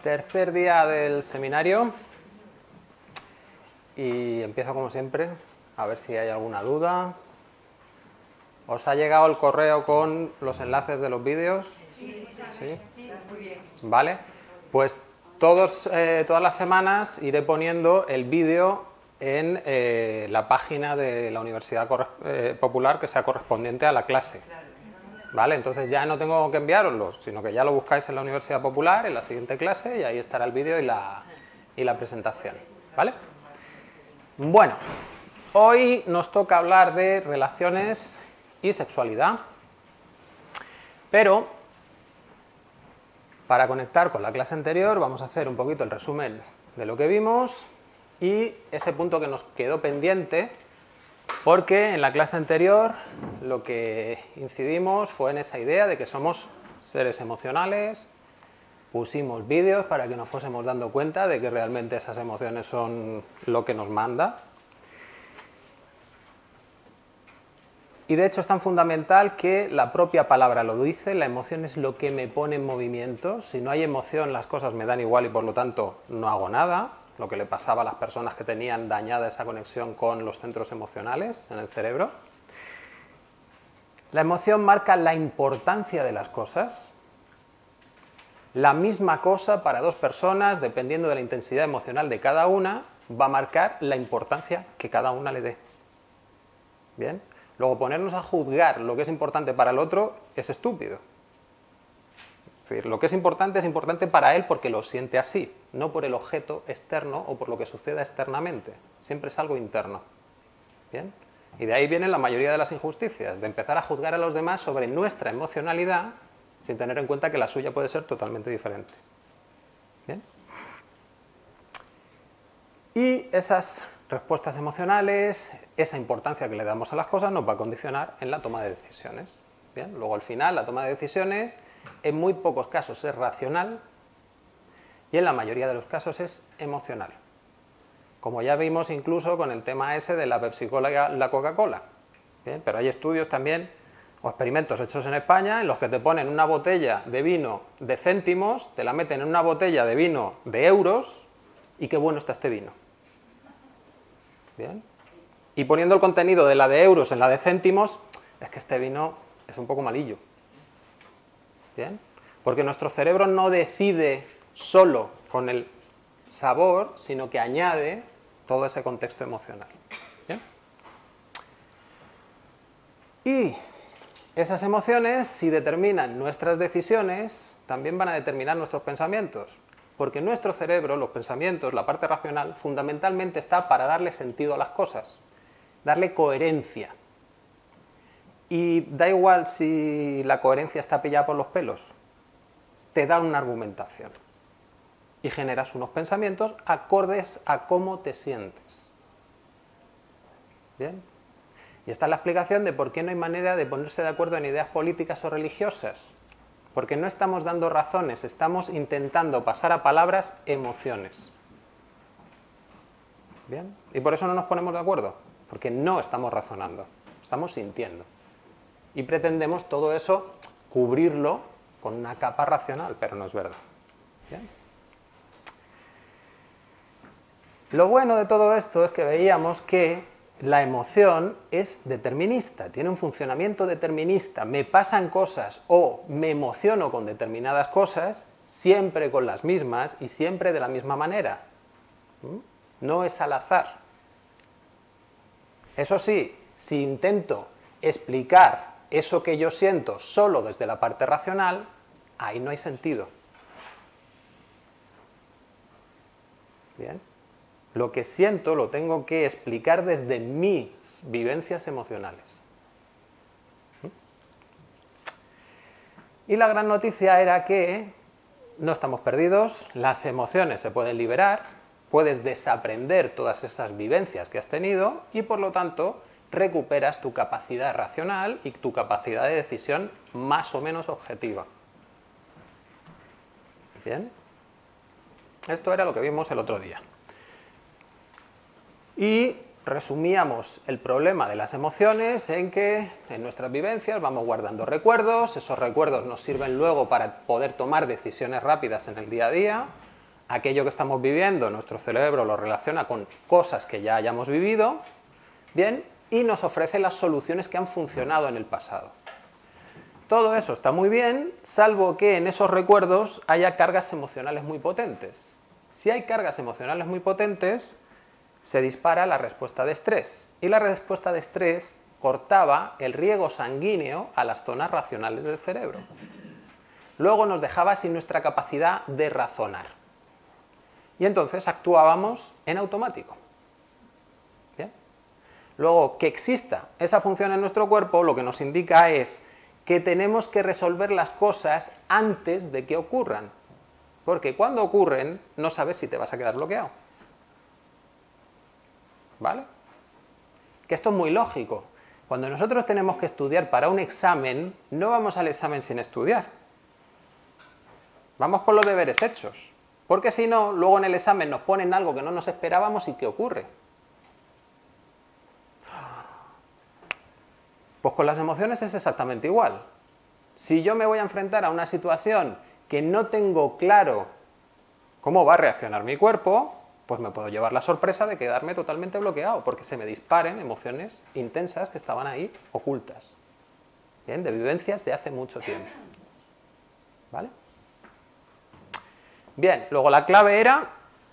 Tercer día del seminario y empiezo como siempre a ver si hay alguna duda. ¿Os ha llegado el correo con los enlaces de los vídeos? Sí. ¿Sí? Muy bien. Vale, pues todas las semanas iré poniendo el vídeo en la página de la Universidad Popular que sea correspondiente a la clase. ¿Vale? Entonces ya no tengo que enviároslos, sino que ya lo buscáis en la Universidad Popular, en la siguiente clase, y ahí estará el vídeo y la presentación. ¿Vale? Bueno, hoy nos toca hablar de relaciones y sexualidad, pero para conectar con la clase anterior vamos a hacer un poquito el resumen de lo que vimos y ese punto que nos quedó pendiente, porque en la clase anterior lo que incidimos fue en esa idea de que somos seres emocionales, pusimos vídeos para que nos fuésemos dando cuenta de que realmente esas emociones son lo que nos manda. Y de hecho es tan fundamental que la propia palabra lo dice, la emoción es lo que me pone en movimiento. Si no hay emoción, las cosas me dan igual y por lo tanto no hago nada. Lo que le pasaba a las personas que tenían dañada esa conexión con los centros emocionales en el cerebro. La emoción marca la importancia de las cosas. La misma cosa para dos personas, dependiendo de la intensidad emocional de cada una, va a marcar la importancia que cada una le dé. ¿Bien? Luego, ponernos a juzgar lo que es importante para el otro es estúpido. Es decir, lo que es importante para él porque lo siente así, no por el objeto externo o por lo que suceda externamente. Siempre es algo interno. ¿Bien? Y de ahí vienen la mayoría de las injusticias, de empezar a juzgar a los demás sobre nuestra emocionalidad sin tener en cuenta que la suya puede ser totalmente diferente. ¿Bien? Y esas respuestas emocionales, esa importancia que le damos a las cosas nos va a condicionar en la toma de decisiones. ¿Bien? Luego al final la toma de decisiones en muy pocos casos es racional y en la mayoría de los casos es emocional. Como ya vimos incluso con el tema ese de la Pepsi-Cola y la Coca-Cola. ¿Bien? Pero hay estudios también o experimentos hechos en España en los que te ponen una botella de vino de céntimos, te la meten en una botella de vino de euros y qué bueno está este vino. ¿Bien? Y poniendo el contenido de la de euros en la de céntimos, es que este vino es un poco malillo. ¿Bien? Porque nuestro cerebro no decide solo con el sabor, sino que añade todo ese contexto emocional. ¿Bien? Y esas emociones, si determinan nuestras decisiones, también van a determinar nuestros pensamientos. Porque nuestro cerebro, los pensamientos, la parte racional, fundamentalmente está para darle sentido a las cosas, darle coherencia. Y da igual si la coherencia está pillada por los pelos, te da una argumentación y generas unos pensamientos acordes a cómo te sientes. ¿Bien? Y esta es la explicación de por qué no hay manera de ponerse de acuerdo en ideas políticas o religiosas. Porque no estamos dando razones, estamos intentando pasar a palabras emociones. ¿Bien? Y por eso no nos ponemos de acuerdo, porque no estamos razonando, estamos sintiendo. Y pretendemos todo eso cubrirlo con una capa racional, pero no es verdad. ¿Bien? Lo bueno de todo esto es que veíamos que la emoción es determinista, tiene un funcionamiento determinista. Me pasan cosas o me emociono con determinadas cosas, siempre con las mismas y siempre de la misma manera. No es al azar. Eso sí, si intento explicar eso que yo siento solo desde la parte racional, ahí no hay sentido. ¿Bien? Lo que siento lo tengo que explicar desde mis vivencias emocionales. Y la gran noticia era que no estamos perdidos, las emociones se pueden liberar, puedes desaprender todas esas vivencias que has tenido y por lo tanto recuperas tu capacidad racional y tu capacidad de decisión más o menos objetiva. ¿Bien? Esto era lo que vimos el otro día. Y resumíamos el problema de las emociones en que en nuestras vivencias vamos guardando recuerdos, esos recuerdos nos sirven luego para poder tomar decisiones rápidas en el día a día, aquello que estamos viviendo, nuestro cerebro lo relaciona con cosas que ya hayamos vivido, bien, y nos ofrece las soluciones que han funcionado en el pasado. Todo eso está muy bien, salvo que en esos recuerdos haya cargas emocionales muy potentes. Si hay cargas emocionales muy potentes, se dispara la respuesta de estrés. Y la respuesta de estrés cortaba el riego sanguíneo a las zonas racionales del cerebro. Luego nos dejaba sin nuestra capacidad de razonar. Y entonces actuábamos en automático. ¿Bien? Luego, que exista esa función en nuestro cuerpo, lo que nos indica es que tenemos que resolver las cosas antes de que ocurran. Porque cuando ocurren, no sabes si te vas a quedar bloqueado. ¿Vale? Que esto es muy lógico. Cuando nosotros tenemos que estudiar para un examen, no vamos al examen sin estudiar. Vamos con los deberes hechos. Porque si no, luego en el examen nos ponen algo que no nos esperábamos y ¿qué ocurre? Pues con las emociones es exactamente igual. Si yo me voy a enfrentar a una situación que no tengo claro cómo va a reaccionar mi cuerpo, pues me puedo llevar la sorpresa de quedarme totalmente bloqueado, porque se me disparen emociones intensas que estaban ahí ocultas. Bien, de vivencias de hace mucho tiempo. ¿Vale? Bien, luego la clave era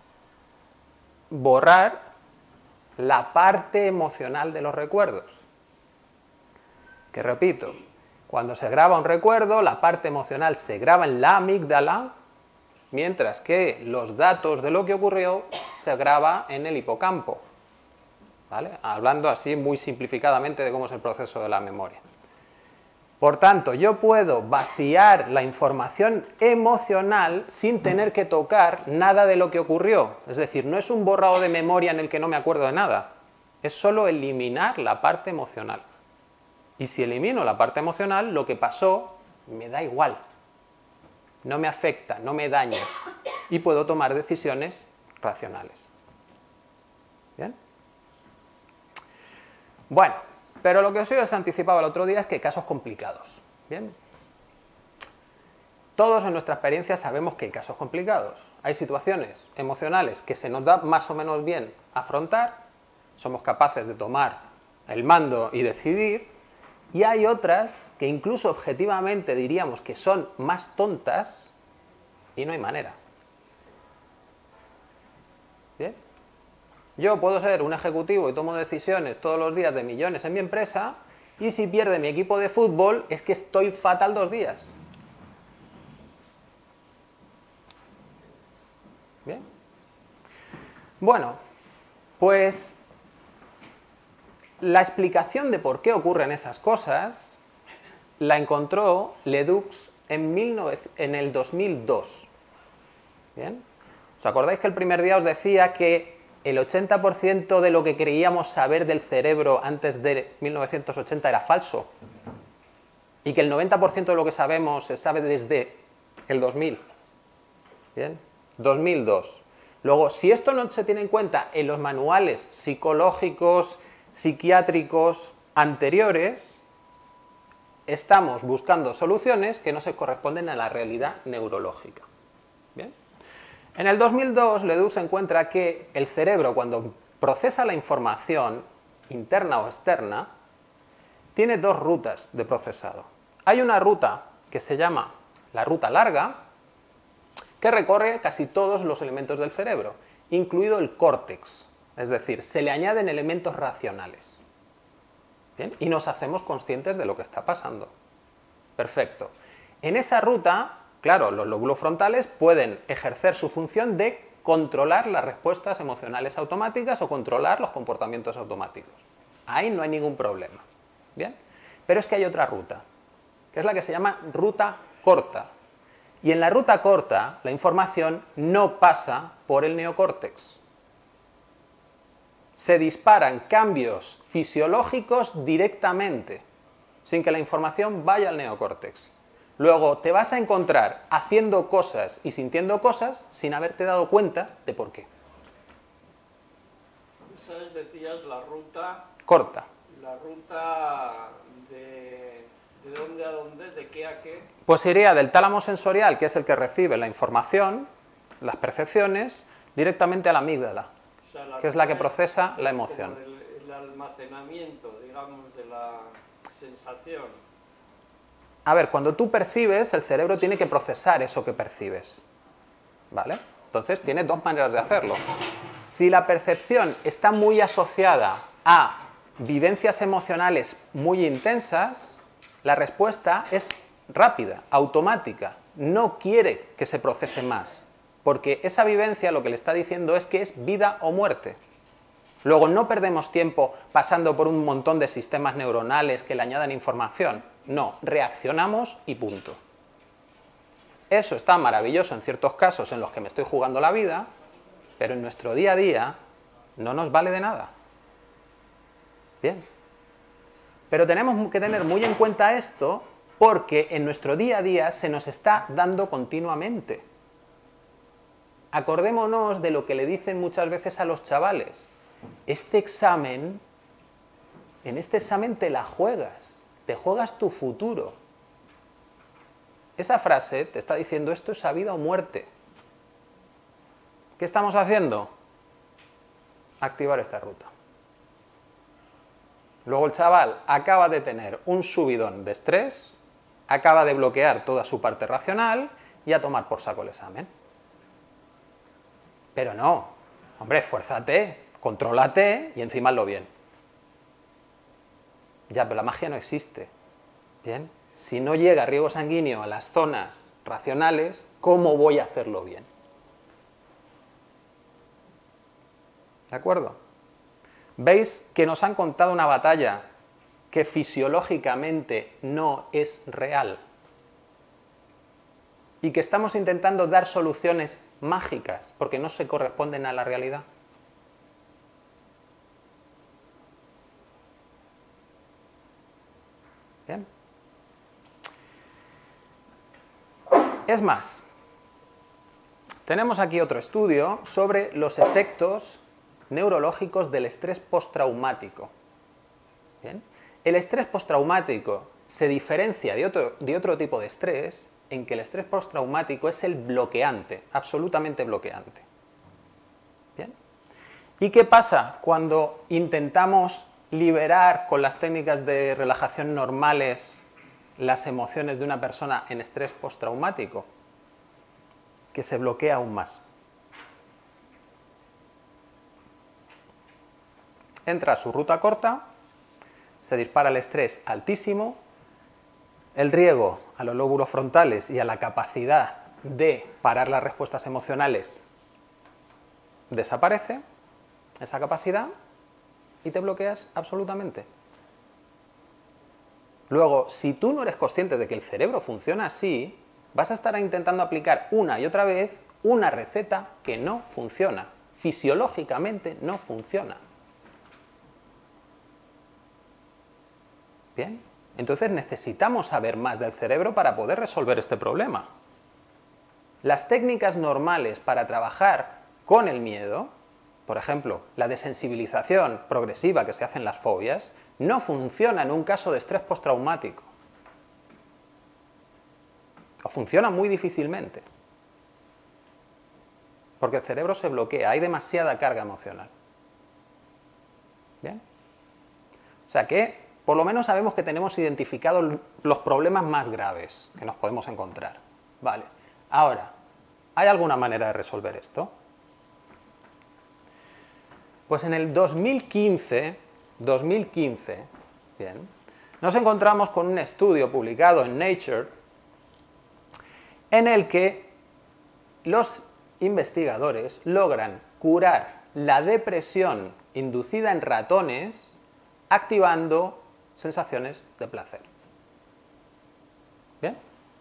borrar la parte emocional de los recuerdos. Que repito, cuando se graba un recuerdo, la parte emocional se graba en la amígdala, mientras que los datos de lo que ocurrió se graba en el hipocampo. ¿Vale? Hablando así muy simplificadamente de cómo es el proceso de la memoria. Por tanto, yo puedo vaciar la información emocional sin tener que tocar nada de lo que ocurrió. Es decir, no es un borrado de memoria en el que no me acuerdo de nada. Es solo eliminar la parte emocional. Y si elimino la parte emocional, lo que pasó me da igual. No me afecta, no me daña. Y puedo tomar decisiones racionales. ¿Bien? Bueno, pero lo que os anticipaba el otro día es que hay casos complicados. ¿Bien? Todos en nuestra experiencia sabemos que hay casos complicados. Hay situaciones emocionales que se nos da más o menos bien afrontar. Somos capaces de tomar el mando y decidir. Y hay otras que incluso objetivamente diríamos que son más tontas y no hay manera. ¿Bien? Yo puedo ser un ejecutivo y tomo decisiones todos los días de millones en mi empresa y si pierde mi equipo de fútbol es que estoy fatal 2 días. ¿Bien? Bueno, pues la explicación de por qué ocurren esas cosas la encontró Ledoux en el 2002. ¿Bien? ¿Os acordáis que el primer día os decía que el 80% de lo que creíamos saber del cerebro antes de 1980 era falso? Y que el 90% de lo que sabemos se sabe desde el 2000. ¿Bien? 2002. Luego, si esto no se tiene en cuenta en los manuales psicológicos, psiquiátricos anteriores, estamos buscando soluciones que no se corresponden a la realidad neurológica. ¿Bien? En el 2002, Ledoux encuentra que el cerebro, cuando procesa la información, interna o externa, tiene 2 rutas de procesado. Hay una ruta que se llama la ruta larga, que recorre casi todos los elementos del cerebro, incluido el córtex. Es decir, se le añaden elementos racionales. ¿Bien? Y nos hacemos conscientes de lo que está pasando. Perfecto. En esa ruta, claro, los lóbulos frontales pueden ejercer su función de controlar las respuestas emocionales automáticas o controlar los comportamientos automáticos. Ahí no hay ningún problema. ¿Bien? Pero es que hay otra ruta, que es la que se llama ruta corta. Y en la ruta corta, la información no pasa por el neocórtex. Se disparan cambios fisiológicos directamente, sin que la información vaya al neocórtex. Luego te vas a encontrar haciendo cosas y sintiendo cosas sin haberte dado cuenta de por qué. Esa es, decías, la ruta Corta. La ruta ¿de dónde a dónde? ¿De qué a qué? Pues iría del tálamo sensorial, que es el que recibe la información, las percepciones directamente a la amígdala, O sea, que es la que ruta procesa la como emoción. el almacenamiento, digamos, de la sensación. A ver, cuando tú percibes, el cerebro tiene que procesar eso que percibes, ¿vale? Entonces tiene dos maneras de hacerlo. Si la percepción está muy asociada a vivencias emocionales muy intensas, la respuesta es rápida, automática, no quiere que se procese más, porque esa vivencia lo que le está diciendo es que es vida o muerte. Luego no perdemos tiempo pasando por un montón de sistemas neuronales que le añadan información, no, reaccionamos y punto. Eso está maravilloso en ciertos casos en los que me estoy jugando la vida, pero en nuestro día a día no nos vale de nada. Bien. Pero tenemos que tener muy en cuenta esto porque en nuestro día a día se nos está dando continuamente. Acordémonos de lo que le dicen muchas veces a los chavales. Este examen, en este examen te la juegas, te juegas tu futuro. Esa frase te está diciendo esto es a vida o muerte. ¿Qué estamos haciendo? Activar esta ruta. Luego el chaval acaba de tener un subidón de estrés, acaba de bloquear toda su parte racional y a tomar por saco el examen. Pero no, hombre, esfuérzate, contrólate y encima hazlo bien. Ya, pero la magia no existe. Bien, si no llega riego sanguíneo a las zonas racionales, ¿cómo voy a hacerlo bien? ¿De acuerdo? ¿Veis que nos han contado una batalla que fisiológicamente no es real? Y que estamos intentando dar soluciones mágicas porque no se corresponden a la realidad. Bien. Es más, tenemos aquí otro estudio sobre los efectos neurológicos del estrés postraumático. Bien. El estrés postraumático se diferencia de otro tipo de estrés en que el estrés postraumático es el bloqueante, absolutamente bloqueante. Bien. ¿Y qué pasa cuando intentamos liberar con las técnicas de relajación normales las emociones de una persona en estrés postraumático? Que se bloquea aún más. Entra a su ruta corta, se dispara el estrés altísimo, el riego a los lóbulos frontales y a la capacidad de parar las respuestas emocionales desaparece, esa capacidad, y te bloqueas absolutamente. Luego, si tú no eres consciente de que el cerebro funciona así, vas a estar intentando aplicar una y otra vez una receta que no funciona. Fisiológicamente no funciona. Bien, entonces necesitamos saber más del cerebro para poder resolver este problema. Las técnicas normales para trabajar con el miedo, por ejemplo, la desensibilización progresiva que se hace en las fobias, no funciona en un caso de estrés postraumático. O funciona muy difícilmente. Porque el cerebro se bloquea, hay demasiada carga emocional. ¿Bien? O sea que por lo menos sabemos que tenemos identificados los problemas más graves que nos podemos encontrar. Vale. Ahora, ¿hay alguna manera de resolver esto? Pues en el 2015, bien, nos encontramos con un estudio publicado en Nature en el que los investigadores logran curar la depresión inducida en ratones activando sensaciones de placer. ¿Bien?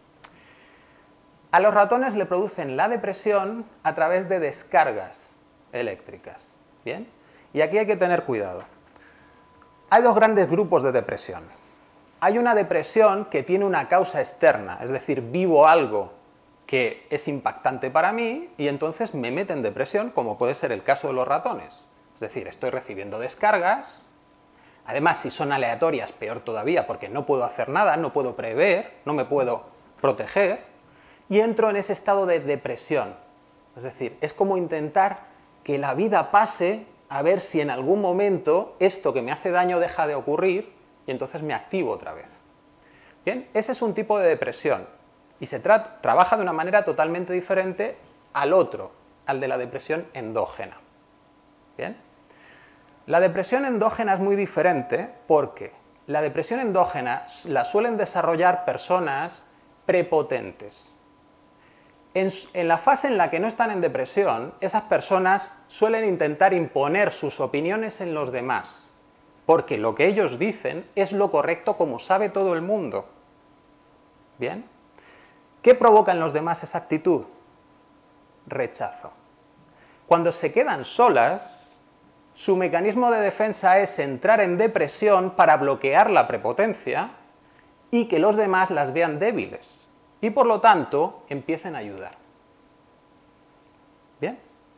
A los ratones le producen la depresión a través de descargas eléctricas. ¿Bien? Y aquí hay que tener cuidado. Hay dos grandes grupos de depresión. Hay una depresión que tiene una causa externa, es decir, vivo algo que es impactante para mí y entonces me mete en depresión, como puede ser el caso de los ratones. Es decir, estoy recibiendo descargas. Además, si son aleatorias, peor todavía, porque no puedo hacer nada, no puedo prever, no me puedo proteger, y entro en ese estado de depresión. Es decir, es como intentar que la vida pase a ver si en algún momento esto que me hace daño deja de ocurrir y entonces me activo otra vez. Bien, ese es un tipo de depresión y se trabaja de una manera totalmente diferente al otro, al de la depresión endógena. Bien, la depresión endógena es muy diferente porque la depresión endógena la suelen desarrollar personas prepotentes. En la fase en la que no están en depresión, esas personas suelen intentar imponer sus opiniones en los demás, porque lo que ellos dicen es lo correcto como sabe todo el mundo. ¿Bien? ¿Qué provoca en los demás esa actitud? Rechazo. Cuando se quedan solas, su mecanismo de defensa es entrar en depresión para bloquear la prepotencia y que los demás las vean débiles. Y por lo tanto, empiecen a ayudar. ¿Bien?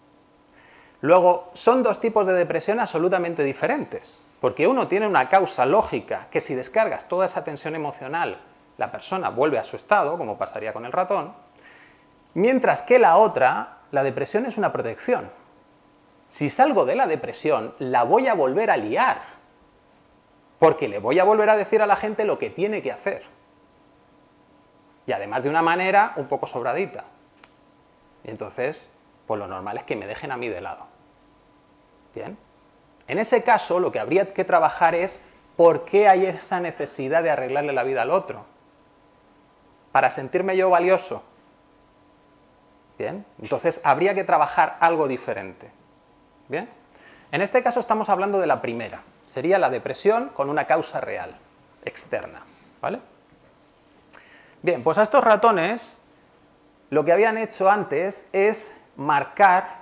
Luego, son dos tipos de depresión absolutamente diferentes, porque uno tiene una causa lógica, que si descargas toda esa tensión emocional, la persona vuelve a su estado, como pasaría con el ratón, mientras que la otra, la depresión es una protección. Si salgo de la depresión, la voy a volver a liar, porque le voy a volver a decir a la gente lo que tiene que hacer. Y además de una manera un poco sobradita. Y entonces, pues lo normal es que me dejen a mí de lado. ¿Bien? En ese caso, lo que habría que trabajar es por qué hay esa necesidad de arreglarle la vida al otro. Para sentirme yo valioso. ¿Bien? Entonces, habría que trabajar algo diferente. ¿Bien? En este caso estamos hablando de la primera. Sería la depresión con una causa real, externa. ¿Vale? Bien, pues a estos ratones lo que habían hecho antes es marcar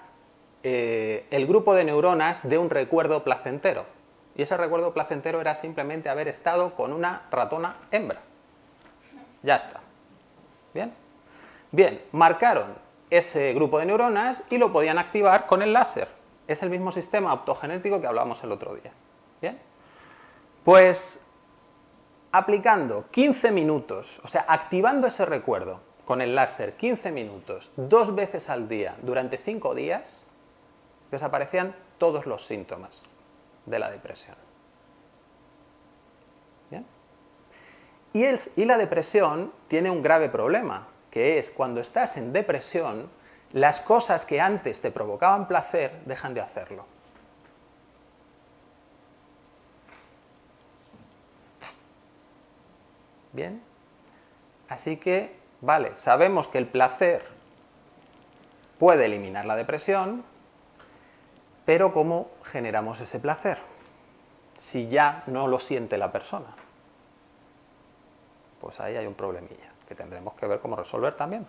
el grupo de neuronas de un recuerdo placentero. Y ese recuerdo placentero era simplemente haber estado con una ratona hembra. Ya está. ¿Bien? Bien, marcaron ese grupo de neuronas y lo podían activar con el láser. Es el mismo sistema optogenético que hablábamos el otro día. ¿Bien? Pues aplicando 15 minutos, o sea, activando ese recuerdo con el láser 15 minutos, 2 veces al día, durante 5 días, desaparecían todos los síntomas de la depresión. ¿Bien? Y la depresión tiene un grave problema, que es cuando estás en depresión, las cosas que antes te provocaban placer dejan de hacerlo. ¿Bien? Así que, vale, sabemos que el placer puede eliminar la depresión, pero ¿cómo generamos ese placer? Si ya no lo siente la persona. Pues ahí hay un problemilla, que tendremos que ver cómo resolver también.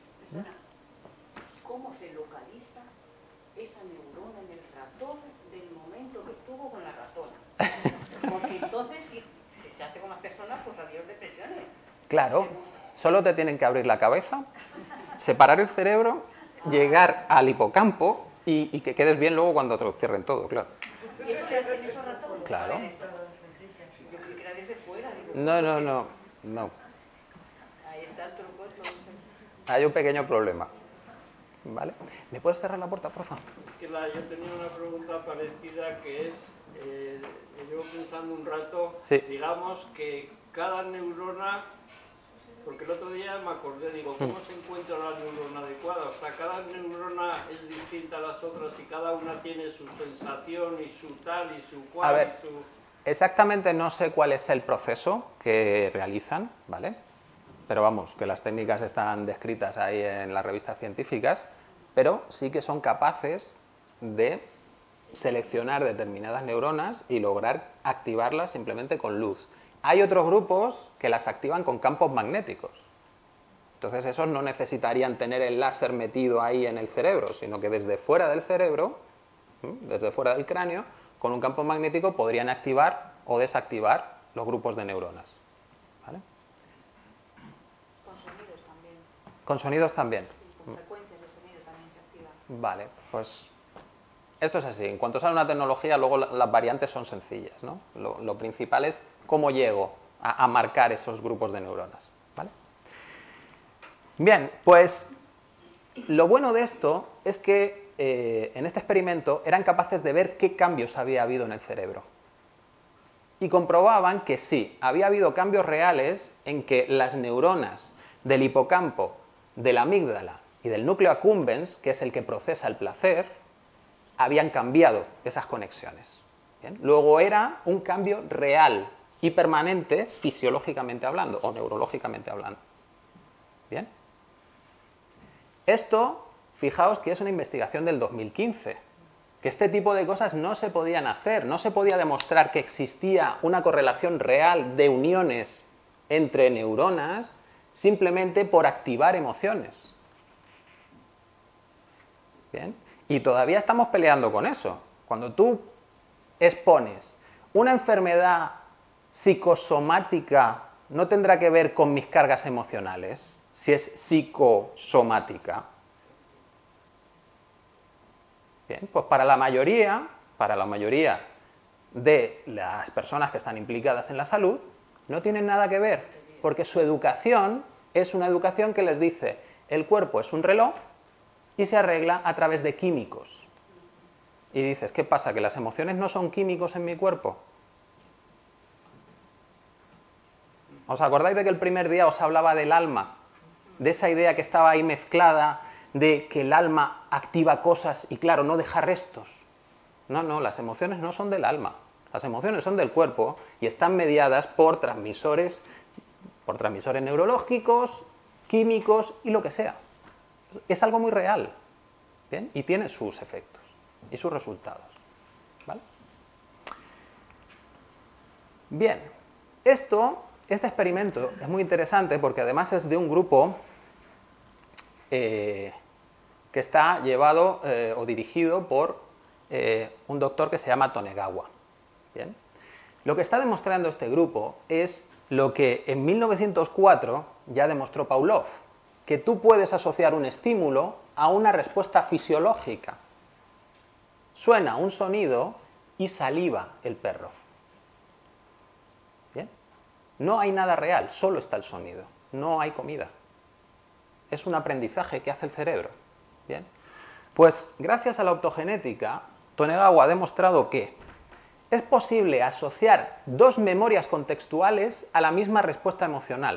¿Cómo se localiza esa neurona en el ratón del momento que estuvo con la ratona? Porque entonces, si se hace con las personas, pues adiós depresiones. Claro, solo te tienen que abrir la cabeza, separar el cerebro, llegar al hipocampo y que quedes bien luego cuando te lo cierren todo, claro. ¿Y eso se hace en esos ratones? Claro. Yo creí que era desde fuera. Digo, No. ahí está el truco. Hay un pequeño problema. ¿Vale? ¿Me puedes cerrar la puerta, por favor? Es que yo tenía una pregunta parecida que es, me llevo pensando un rato, Sí. digamos que cada neurona, porque el otro día me acordé, digo, ¿cómo se encuentra la neurona adecuada? O sea, cada neurona es distinta a las otras y cada una tiene su sensación y su tal y su cual. A ver, y su... exactamente no sé cuál es el proceso que realizan, ¿vale? Pero vamos, que las técnicas están descritas ahí en las revistas científicas, pero sí que son capaces de seleccionar determinadas neuronas y lograr activarlas simplemente con luz. Hay otros grupos que las activan con campos magnéticos. Entonces esos no necesitarían tener el láser metido ahí en el cerebro, sino que desde fuera del cerebro, desde fuera del cráneo, con un campo magnético podrían activar o desactivar los grupos de neuronas. ¿Vale? Con sonidos también. Con sonidos también. Sí, con frecuencias de sonido también se activa. Vale, pues esto es así. En cuanto sale una tecnología, luego las variantes son sencillas, ¿no? Lo principal es cómo llego a marcar esos grupos de neuronas. ¿Vale? Bien, pues lo bueno de esto es que en este experimento eran capaces de ver qué cambios había habido en el cerebro. Y comprobaban que sí, había habido cambios reales en que las neuronas del hipocampo, de la amígdala y del núcleo accumbens, que es el que procesa el placer, habían cambiado esas conexiones. ¿Bien? Luego era un cambio real y permanente fisiológicamente hablando o neurológicamente hablando. ¿Bien? Esto, fijaos que es una investigación del 2015, que este tipo de cosas no se podían hacer, no se podía demostrar que existía una correlación real de uniones entre neuronas simplemente por activar emociones. ¿Bien? Y todavía estamos peleando con eso. Cuando tú expones una enfermedad psicosomática, no tendrá que ver con mis cargas emocionales, si es psicosomática. Bien, pues para la mayoría de las personas que están implicadas en la salud, no tienen nada que ver, porque su educación es una educación que les dice, el cuerpo es un reloj y se arregla a través de químicos. Y dices, ¿qué pasa? ¿Que las emociones no son químicos en mi cuerpo? ¿Os acordáis de que el primer día os hablaba del alma? De esa idea que estaba ahí mezclada de que el alma activa cosas y, claro, no deja restos. No, las emociones no son del alma. Las emociones son del cuerpo y están mediadas por transmisores neurológicos, químicos y lo que sea. Es algo muy real. ¿Bien? Y tiene sus efectos y sus resultados. ¿Vale? Bien, este experimento es muy interesante porque además es de un grupo que está llevado o dirigido por un doctor que se llama Tonegawa. ¿Bien? Lo que está demostrando este grupo es lo que en 1904 ya demostró Pavlov, que tú puedes asociar un estímulo a una respuesta fisiológica. Suena un sonido y saliva el perro. ¿Bien? No hay nada real, solo está el sonido, no hay comida. Es un aprendizaje que hace el cerebro. ¿Bien? Pues gracias a la optogenética, Tonegawa ha demostrado que es posible asociar dos memorias contextuales a la misma respuesta emocional.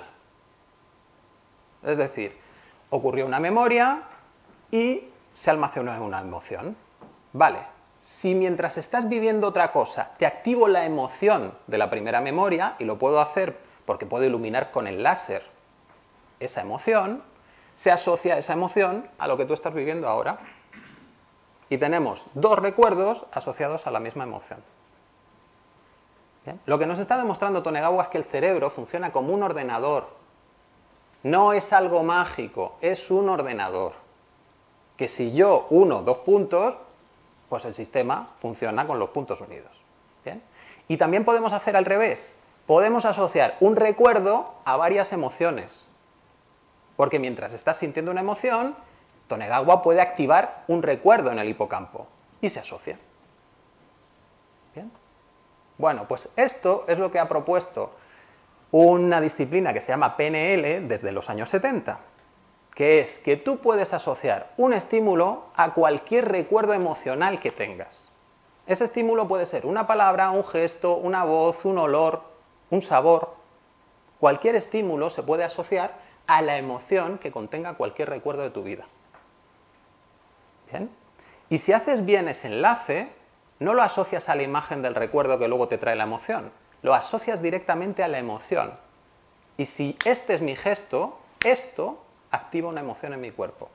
Es decir, ocurrió una memoria y se almacenó en una emoción. Vale, si mientras estás viviendo otra cosa te activo la emoción de la primera memoria, y lo puedo hacer porque puedo iluminar con el láser esa emoción, se asocia esa emoción a lo que tú estás viviendo ahora. Y tenemos dos recuerdos asociados a la misma emoción. ¿Bien? Lo que nos está demostrando Tonegawa es que el cerebro funciona como un ordenador. No es algo mágico, es un ordenador. Que si yo uno dos puntos, pues el sistema funciona con los puntos unidos. ¿Bien? Y también podemos hacer al revés. Podemos asociar un recuerdo a varias emociones. Porque mientras estás sintiendo una emoción, Tonegawa puede activar un recuerdo en el hipocampo y se asocia. ¿Bien? Bueno, pues esto es lo que ha propuesto una disciplina que se llama PNL desde los años 70, que es que tú puedes asociar un estímulo a cualquier recuerdo emocional que tengas. Ese estímulo puede ser una palabra, un gesto, una voz, un olor, un sabor. Cualquier estímulo se puede asociar a la emoción que contenga cualquier recuerdo de tu vida. ¿Bien? Y si haces bien ese enlace, no lo asocias a la imagen del recuerdo que luego te trae la emoción, lo asocias directamente a la emoción. Y si este es mi gesto, esto activa una emoción en mi cuerpo.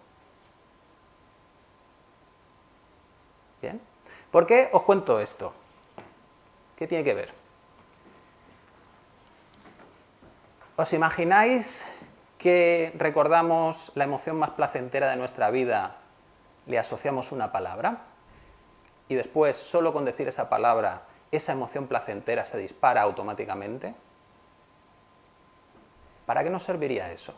¿Bien? ¿Por qué os cuento esto? ¿Qué tiene que ver? ¿Os imagináis que recordamos la emoción más placentera de nuestra vida, le asociamos una palabra y después, solo con decir esa palabra, esa emoción placentera se dispara automáticamente? ¿Para qué nos serviría eso?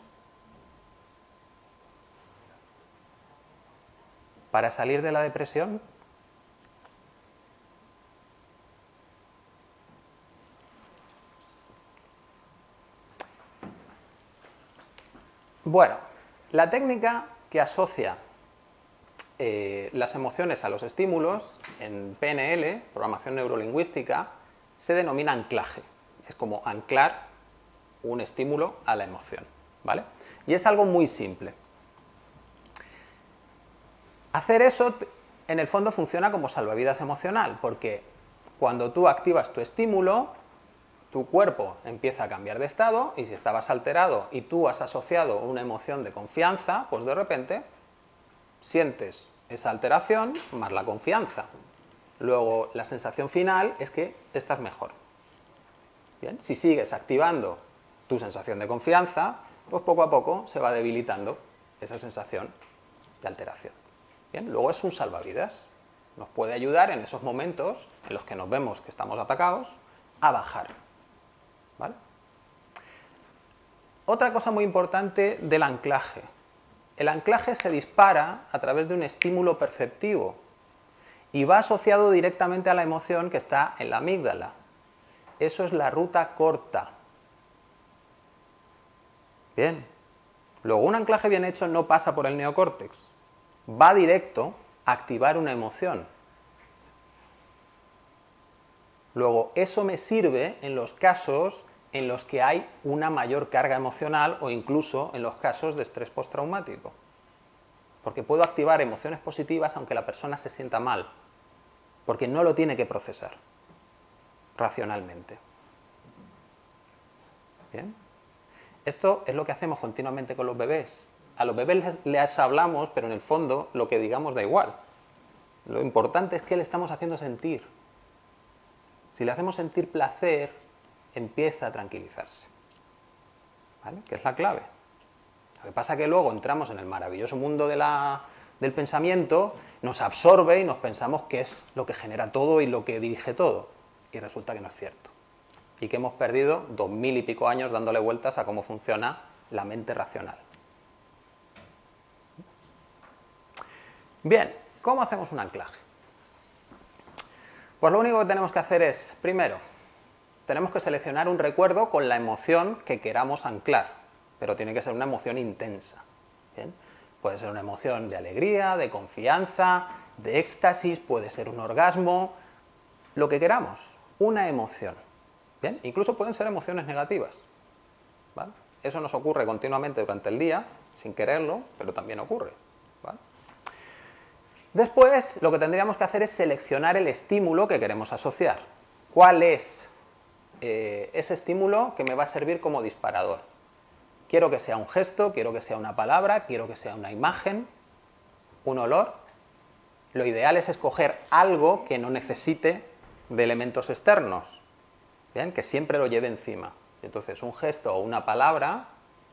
¿Para salir de la depresión? Bueno, la técnica que asocia las emociones a los estímulos, en PNL, programación neurolingüística, se denomina anclaje. Es como anclar un estímulo a la emoción, ¿vale? Y es algo muy simple. Hacer eso, en el fondo, funciona como salvavidas emocional, porque cuando tú activas tu estímulo, tu cuerpo empieza a cambiar de estado, y si estabas alterado y tú has asociado una emoción de confianza, pues de repente sientes esa alteración más la confianza. Luego, la sensación final es que estás mejor. Bien, si sigues activando tu sensación de confianza, pues poco a poco se va debilitando esa sensación de alteración. Bien, luego es un salvavidas. Nos puede ayudar en esos momentos en los que nos vemos que estamos atacados a bajar. ¿Vale? Otra cosa muy importante del anclaje. El anclaje se dispara a través de un estímulo perceptivo y va asociado directamente a la emoción que está en la amígdala. Eso es la ruta corta. Bien. Luego, un anclaje bien hecho no pasa por el neocórtex. Va directo a activar una emoción. Luego, eso me sirve en los casos en los que hay una mayor carga emocional o incluso en los casos de estrés postraumático. Porque puedo activar emociones positivas aunque la persona se sienta mal, porque no lo tiene que procesar racionalmente. ¿Bien? Esto es lo que hacemos continuamente con los bebés. A los bebés les hablamos, pero en el fondo lo que digamos da igual. Lo importante es qué le estamos haciendo sentir. Si le hacemos sentir placer, empieza a tranquilizarse. ¿Vale? Que es la clave. Lo que pasa es que luego entramos en el maravilloso mundo del pensamiento, nos absorbe y nos pensamos que es lo que genera todo y lo que dirige todo. Y resulta que no es cierto. Y que hemos perdido 2000 y pico años dándole vueltas a cómo funciona la mente racional. Bien, ¿cómo hacemos un anclaje? Pues lo único que tenemos que hacer es, primero, tenemos que seleccionar un recuerdo con la emoción que queramos anclar, pero tiene que ser una emoción intensa. ¿Bien? Puede ser una emoción de alegría, de confianza, de éxtasis, puede ser un orgasmo, lo que queramos, una emoción. ¿Bien? Incluso pueden ser emociones negativas. ¿Vale? Eso nos ocurre continuamente durante el día, sin quererlo, pero también ocurre. ¿Vale? Después, lo que tendríamos que hacer es seleccionar el estímulo que queremos asociar. ¿Cuál es ese estímulo que me va a servir como disparador? Quiero que sea un gesto, quiero que sea una palabra, quiero que sea una imagen, un olor. Lo ideal es escoger algo que no necesite de elementos externos. ¿Bien? Que siempre lo lleve encima. Entonces, un gesto o una palabra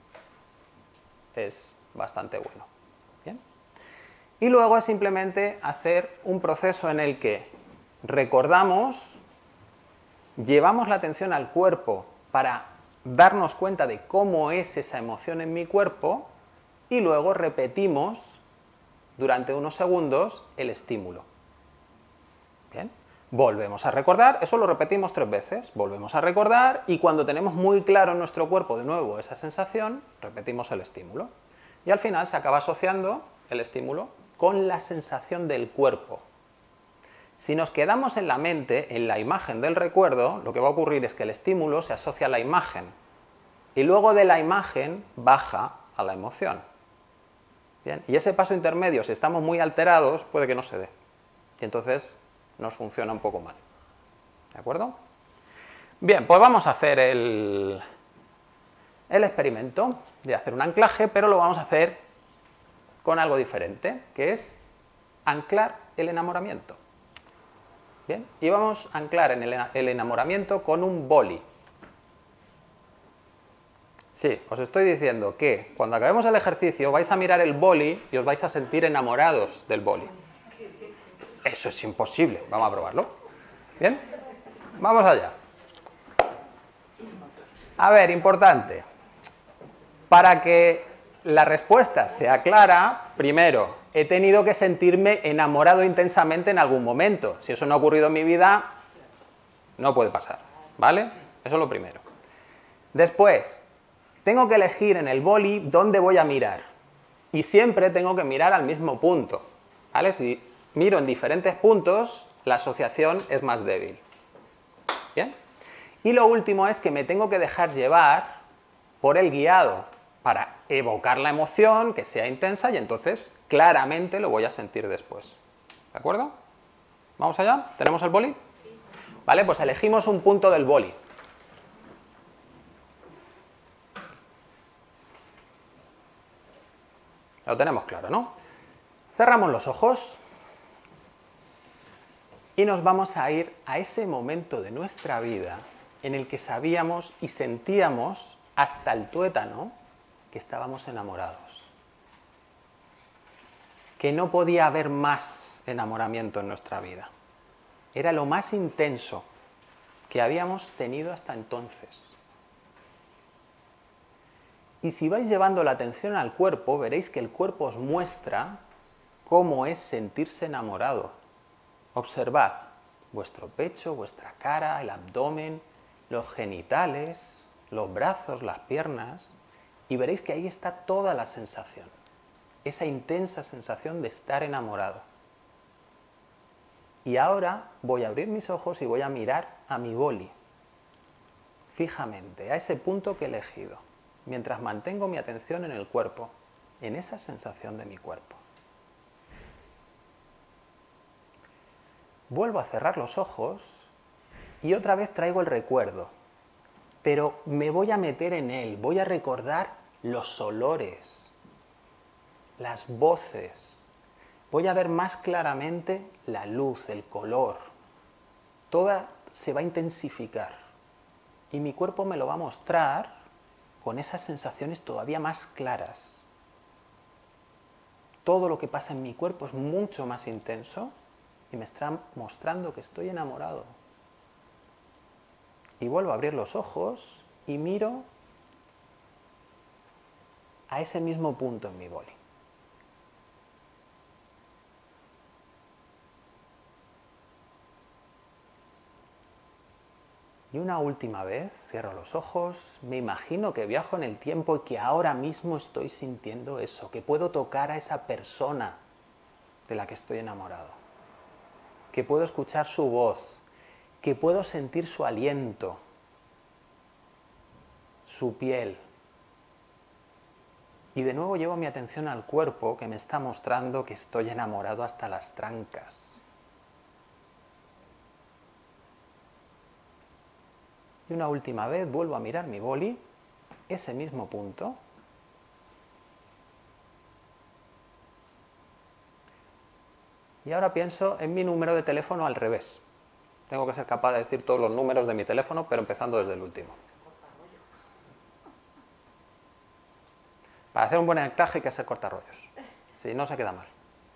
es bastante bueno. ¿Bien? Y luego es simplemente hacer un proceso en el que recordamos, llevamos la atención al cuerpo para darnos cuenta de cómo es esa emoción en mi cuerpo y luego repetimos durante unos segundos el estímulo. ¿Bien? Volvemos a recordar, eso lo repetimos 3 veces, volvemos a recordar y cuando tenemos muy claro en nuestro cuerpo de nuevo esa sensación, repetimos el estímulo. Y al final se acaba asociando el estímulo con la sensación del cuerpo. Si nos quedamos en la mente, en la imagen del recuerdo, lo que va a ocurrir es que el estímulo se asocia a la imagen y luego de la imagen baja a la emoción. ¿Bien? Y ese paso intermedio, si estamos muy alterados, puede que no se dé. Y entonces nos funciona un poco mal. ¿De acuerdo? Bien, pues vamos a hacer el experimento de hacer un anclaje, pero lo vamos a hacer con algo diferente, que es anclar el enamoramiento. Bien, y vamos a anclar en el enamoramiento con un boli. Sí, os estoy diciendo que cuando acabemos el ejercicio vais a mirar el boli y os vais a sentir enamorados del boli. Eso es imposible. Vamos a probarlo. ¿Bien? Vamos allá. A ver, importante. Para que la respuesta sea clara, primero, he tenido que sentirme enamorado intensamente en algún momento. Si eso no ha ocurrido en mi vida, no puede pasar. ¿Vale? Eso es lo primero. Después, tengo que elegir en el boli dónde voy a mirar. Y siempre tengo que mirar al mismo punto, ¿vale? Si miro en diferentes puntos, la asociación es más débil. ¿Bien? Y lo último es que me tengo que dejar llevar por el guiado para evocar la emoción, que sea intensa, y entonces claramente lo voy a sentir después. ¿De acuerdo? ¿Vamos allá? ¿Tenemos el boli? Vale, pues elegimos un punto del boli. Lo tenemos claro, ¿no? Cerramos los ojos y nos vamos a ir a ese momento de nuestra vida en el que sabíamos y sentíamos hasta el tuétano que estábamos enamorados. Que no podía haber más enamoramiento en nuestra vida. Era lo más intenso que habíamos tenido hasta entonces. Y si vais llevando la atención al cuerpo, veréis que el cuerpo os muestra cómo es sentirse enamorado. Observad vuestro pecho, vuestra cara, el abdomen, los genitales, los brazos, las piernas, y veréis que ahí está toda la sensación, esa intensa sensación de estar enamorado. Y ahora voy a abrir mis ojos y voy a mirar a mi boli, fijamente, a ese punto que he elegido, mientras mantengo mi atención en el cuerpo, en esa sensación de mi cuerpo. Vuelvo a cerrar los ojos y otra vez traigo el recuerdo, pero me voy a meter en él, voy a recordar los olores, las voces, voy a ver más claramente la luz, el color, toda se va a intensificar y mi cuerpo me lo va a mostrar con esas sensaciones todavía más claras. Todo lo que pasa en mi cuerpo es mucho más intenso y me está mostrando que estoy enamorado. Y vuelvo a abrir los ojos y miro a ese mismo punto en mi boli. Y una última vez cierro los ojos, me imagino que viajo en el tiempo y que ahora mismo estoy sintiendo eso, que puedo tocar a esa persona de la que estoy enamorado, que puedo escuchar su voz, que puedo sentir su aliento, su piel. Y de nuevo llevo mi atención al cuerpo que me está mostrando que estoy enamorado hasta las trancas. Y una última vez vuelvo a mirar mi boli, ese mismo punto. Y ahora pienso en mi número de teléfono al revés. Tengo que ser capaz de decir todos los números de mi teléfono, pero empezando desde el último. Para hacer un buen anclaje hay que ser cortarrollos. Si no, se queda mal.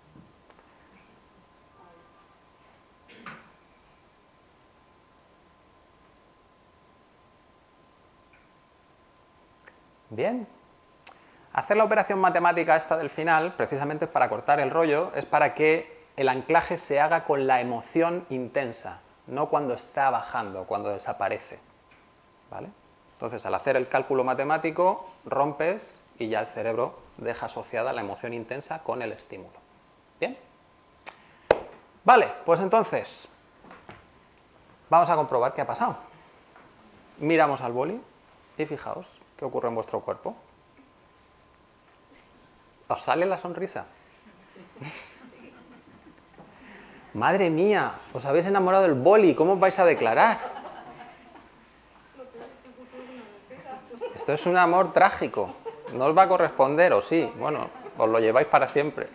Bien. Hacer la operación matemática esta del final, precisamente para cortar el rollo, es para que el anclaje se haga con la emoción intensa, no cuando está bajando, cuando desaparece. ¿Vale? Entonces, al hacer el cálculo matemático, rompes y ya el cerebro deja asociada la emoción intensa con el estímulo. ¿Bien? Vale, pues entonces, vamos a comprobar qué ha pasado. Miramos al boli y fijaos qué ocurre en vuestro cuerpo. ¿Os sale la sonrisa? Madre mía, os habéis enamorado del boli, ¿cómo os vais a declarar? Esto es un amor trágico, no os va a corresponder, o sí, bueno, os lo lleváis para siempre.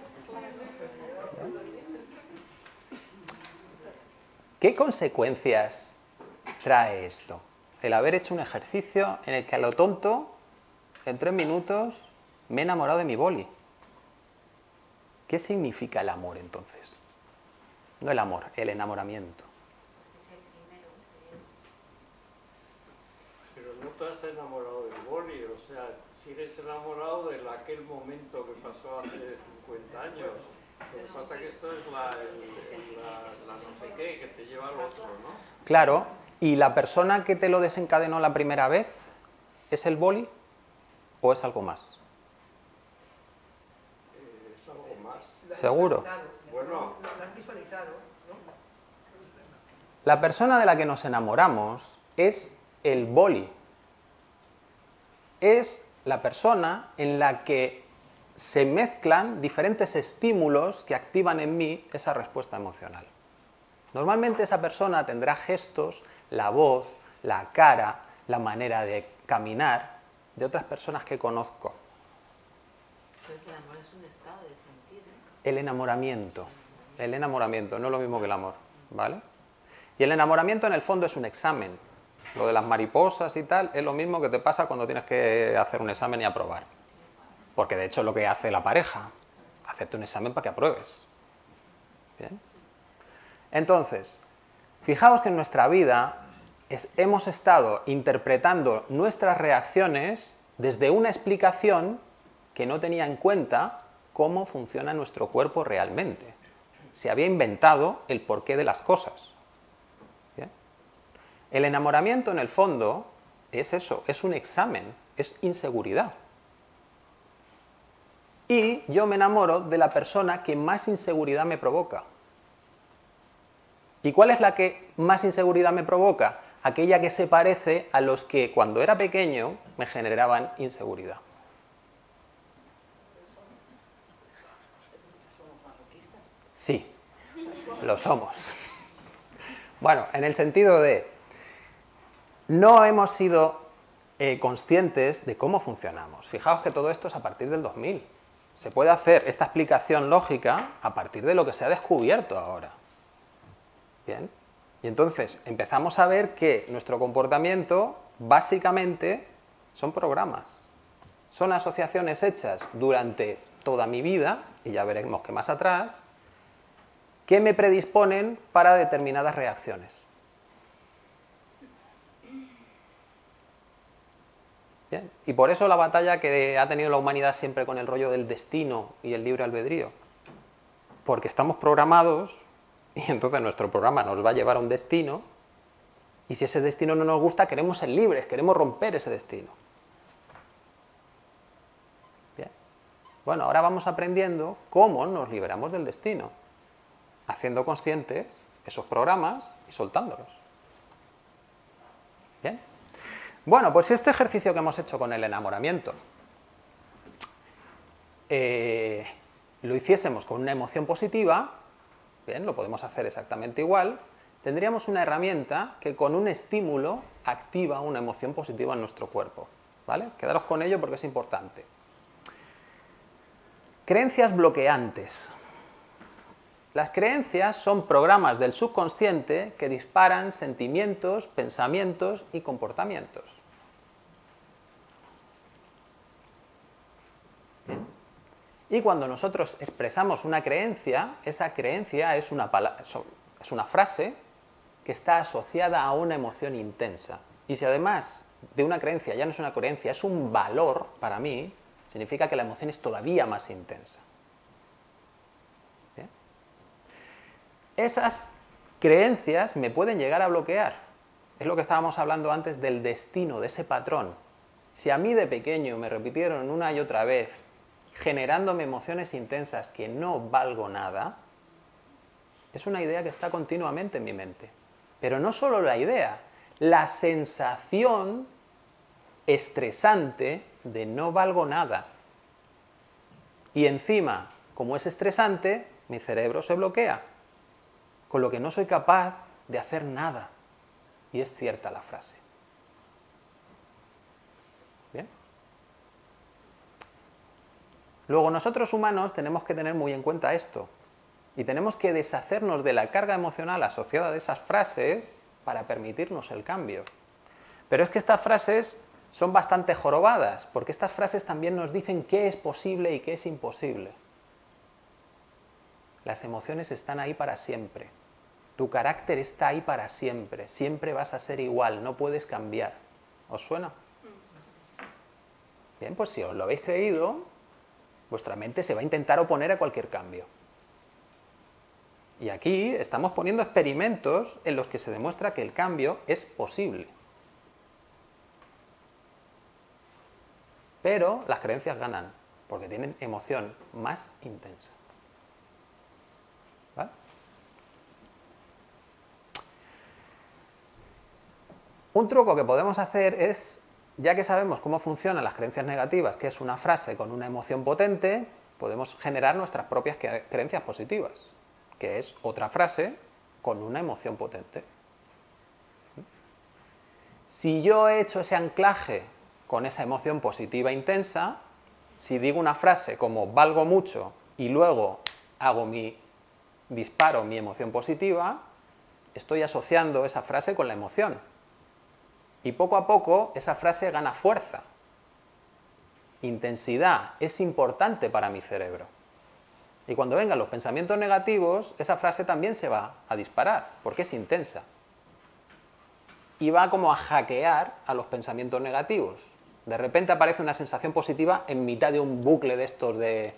¿Qué consecuencias trae esto? El haber hecho un ejercicio en el que a lo tonto, en 3 minutos, me he enamorado de mi boli. ¿Qué significa el amor entonces? No el amor, el enamoramiento. Pero no te has enamorado del boli, o sea, sigues enamorado de aquel momento que pasó hace 50 años. Lo que pasa es que esto es la no sé qué, que te lleva al otro, ¿no? Claro, ¿y la persona que te lo desencadenó la primera vez es el boli o es algo más? algo más. ¿Seguro? Bueno, Lo has visualizado, ¿no? La persona de la que nos enamoramos es el boli. Es la persona en la que se mezclan diferentes estímulos que activan en mí esa respuesta emocional. Normalmente esa persona tendrá gestos, la voz, la cara, la manera de caminar de otras personas que conozco. Entonces el amor es un estado de sentir, ¿eh? El enamoramiento, no es lo mismo que el amor, ¿vale? Y el enamoramiento en el fondo es un examen. Lo de las mariposas y tal es lo mismo que te pasa cuando tienes que hacer un examen y aprobar. Porque de hecho es lo que hace la pareja, hacerte un examen para que apruebes. ¿Bien? Entonces, fijaos que en nuestra vida hemos estado interpretando nuestras reacciones desde una explicación que no tenía en cuenta cómo funciona nuestro cuerpo realmente. Se había inventado el porqué de las cosas. ¿Bien? El enamoramiento, en el fondo, es eso, es un examen, es inseguridad. Y yo me enamoro de la persona que más inseguridad me provoca. ¿Y cuál es la que más inseguridad me provoca? Aquella que se parece a los que cuando era pequeño me generaban inseguridad. Sí, lo somos. Bueno, en el sentido de no hemos sido conscientes de cómo funcionamos. Fijaos que todo esto es a partir del 2000. Se puede hacer esta explicación lógica a partir de lo que se ha descubierto ahora. ¿Bien? Y entonces empezamos a ver que nuestro comportamiento básicamente son programas. Son asociaciones hechas durante toda mi vida, y ya veremos que más atrás, que me predisponen para determinadas reacciones. Bien. Y por eso la batalla que ha tenido la humanidad siempre con el rollo del destino y el libre albedrío. Porque estamos programados y entonces nuestro programa nos va a llevar a un destino y si ese destino no nos gusta queremos ser libres, queremos romper ese destino. Bien. Bueno, ahora vamos aprendiendo cómo nos liberamos del destino, haciendo conscientes esos programas y soltándolos. Bien. Bueno, pues este ejercicio que hemos hecho con el enamoramiento lo hiciésemos con una emoción positiva, bien, lo podemos hacer exactamente igual, tendríamos una herramienta que con un estímulo activa una emoción positiva en nuestro cuerpo. ¿Vale? Quedaros con ello porque es importante. Creencias bloqueantes. Las creencias son programas del subconsciente que disparan sentimientos, pensamientos y comportamientos. Bien. Y cuando nosotros expresamos una creencia, esa creencia es una frase que está asociada a una emoción intensa. Y si además de una creencia ya no es una creencia, es un valor para mí, significa que la emoción es todavía más intensa. Esas creencias me pueden llegar a bloquear. Es lo que estábamos hablando antes del destino, de ese patrón. Si a mí de pequeño me repitieron una y otra vez, generándome emociones intensas que no valgo nada, es una idea que está continuamente en mi mente. Pero no solo la idea, la sensación estresante de no valgo nada. Y encima, como es estresante, mi cerebro se bloquea. Con lo que no soy capaz de hacer nada. Y es cierta la frase. ¿Bien? Luego nosotros humanos tenemos que tener muy en cuenta esto. Y tenemos que deshacernos de la carga emocional asociada a esas frases para permitirnos el cambio. Pero es que estas frases son bastante jorobadas, porque estas frases también nos dicen qué es posible y qué es imposible. Las emociones están ahí para siempre. Tu carácter está ahí para siempre. Siempre vas a ser igual, no puedes cambiar. ¿Os suena? Bien, pues si os lo habéis creído, vuestra mente se va a intentar oponer a cualquier cambio. Y aquí estamos poniendo experimentos en los que se demuestra que el cambio es posible. Pero las creencias ganan. porque tienen emoción más intensa. ¿Vale? Un truco que podemos hacer es, ya que sabemos cómo funcionan las creencias negativas, que es una frase con una emoción potente, podemos generar nuestras propias creencias positivas, que es otra frase con una emoción potente. Si yo he hecho ese anclaje con esa emoción positiva intensa, si digo una frase como valgo mucho y luego disparo mi emoción positiva, estoy asociando esa frase con la emoción. Y poco a poco esa frase gana fuerza. Intensidad es importante para mi cerebro. Y cuando vengan los pensamientos negativos, esa frase también se va a disparar, porque es intensa. Y va como a hackear a los pensamientos negativos. De repente aparece una sensación positiva en mitad de un bucle de estos de...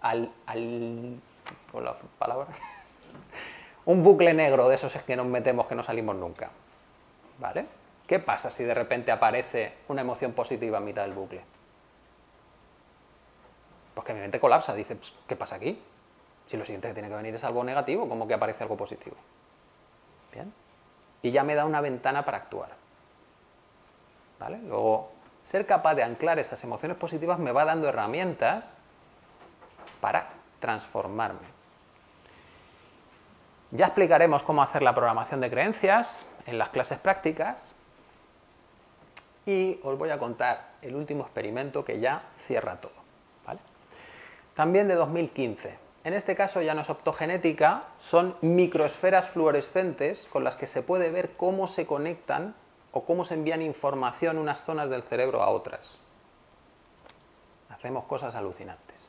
¿con la palabra? Un bucle negro de esos que nos metemos que no salimos nunca. ¿Vale? ¿Qué pasa si de repente aparece una emoción positiva en mitad del bucle? Pues que mi mente colapsa, dice, ¿qué pasa aquí? Si lo siguiente que tiene que venir es algo negativo, ¿cómo que aparece algo positivo? ¿Bien? Y ya me da una ventana para actuar. ¿Vale? Luego, ser capaz de anclar esas emociones positivas me va dando herramientas para transformarme. Ya explicaremos cómo hacer la programación de creencias en las clases prácticas y os voy a contar el último experimento que ya cierra todo. ¿Vale? También de 2015. En este caso ya no es optogenética, son microesferas fluorescentes con las que se puede ver cómo se conectan o cómo se envían información unas zonas del cerebro a otras. Hacemos cosas alucinantes.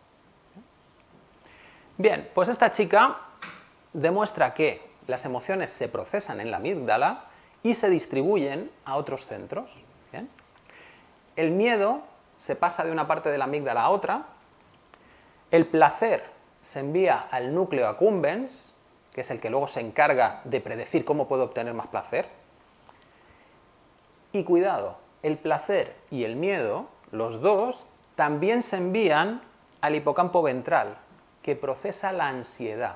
Bien, pues esta chica demuestra que las emociones se procesan en la amígdala y se distribuyen a otros centros. ¿Bien? El miedo se pasa de una parte de la amígdala a otra. El placer se envía al núcleo accumbens, que es el que luego se encarga de predecir cómo puedo obtener más placer. Y cuidado, el placer y el miedo, los dos, también se envían al hipocampo ventral, que procesa la ansiedad.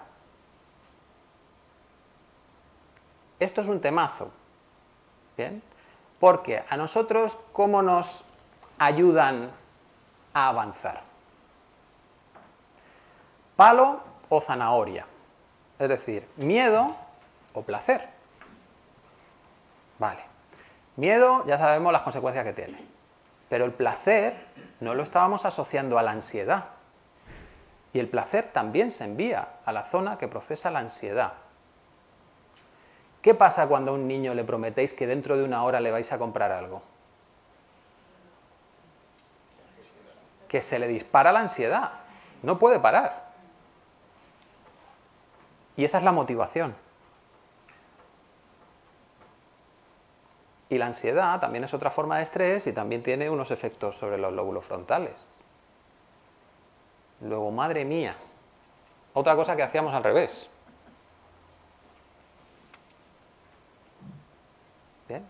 Esto es un temazo, ¿bien? Porque a nosotros, ¿cómo nos ayudan a avanzar? Palo o zanahoria, es decir, miedo o placer. Vale, miedo ya sabemos las consecuencias que tiene, pero el placer no lo estábamos asociando a la ansiedad. Y el placer también se envía a la zona que procesa la ansiedad. ¿Qué pasa cuando a un niño le prometéis que dentro de una hora le vais a comprar algo? Que se le dispara la ansiedad, no puede parar. Y esa es la motivación. Y la ansiedad también es otra forma de estrés y también tiene unos efectos sobre los lóbulos frontales. Luego, madre mía, otra cosa que hacíamos al revés. Bien.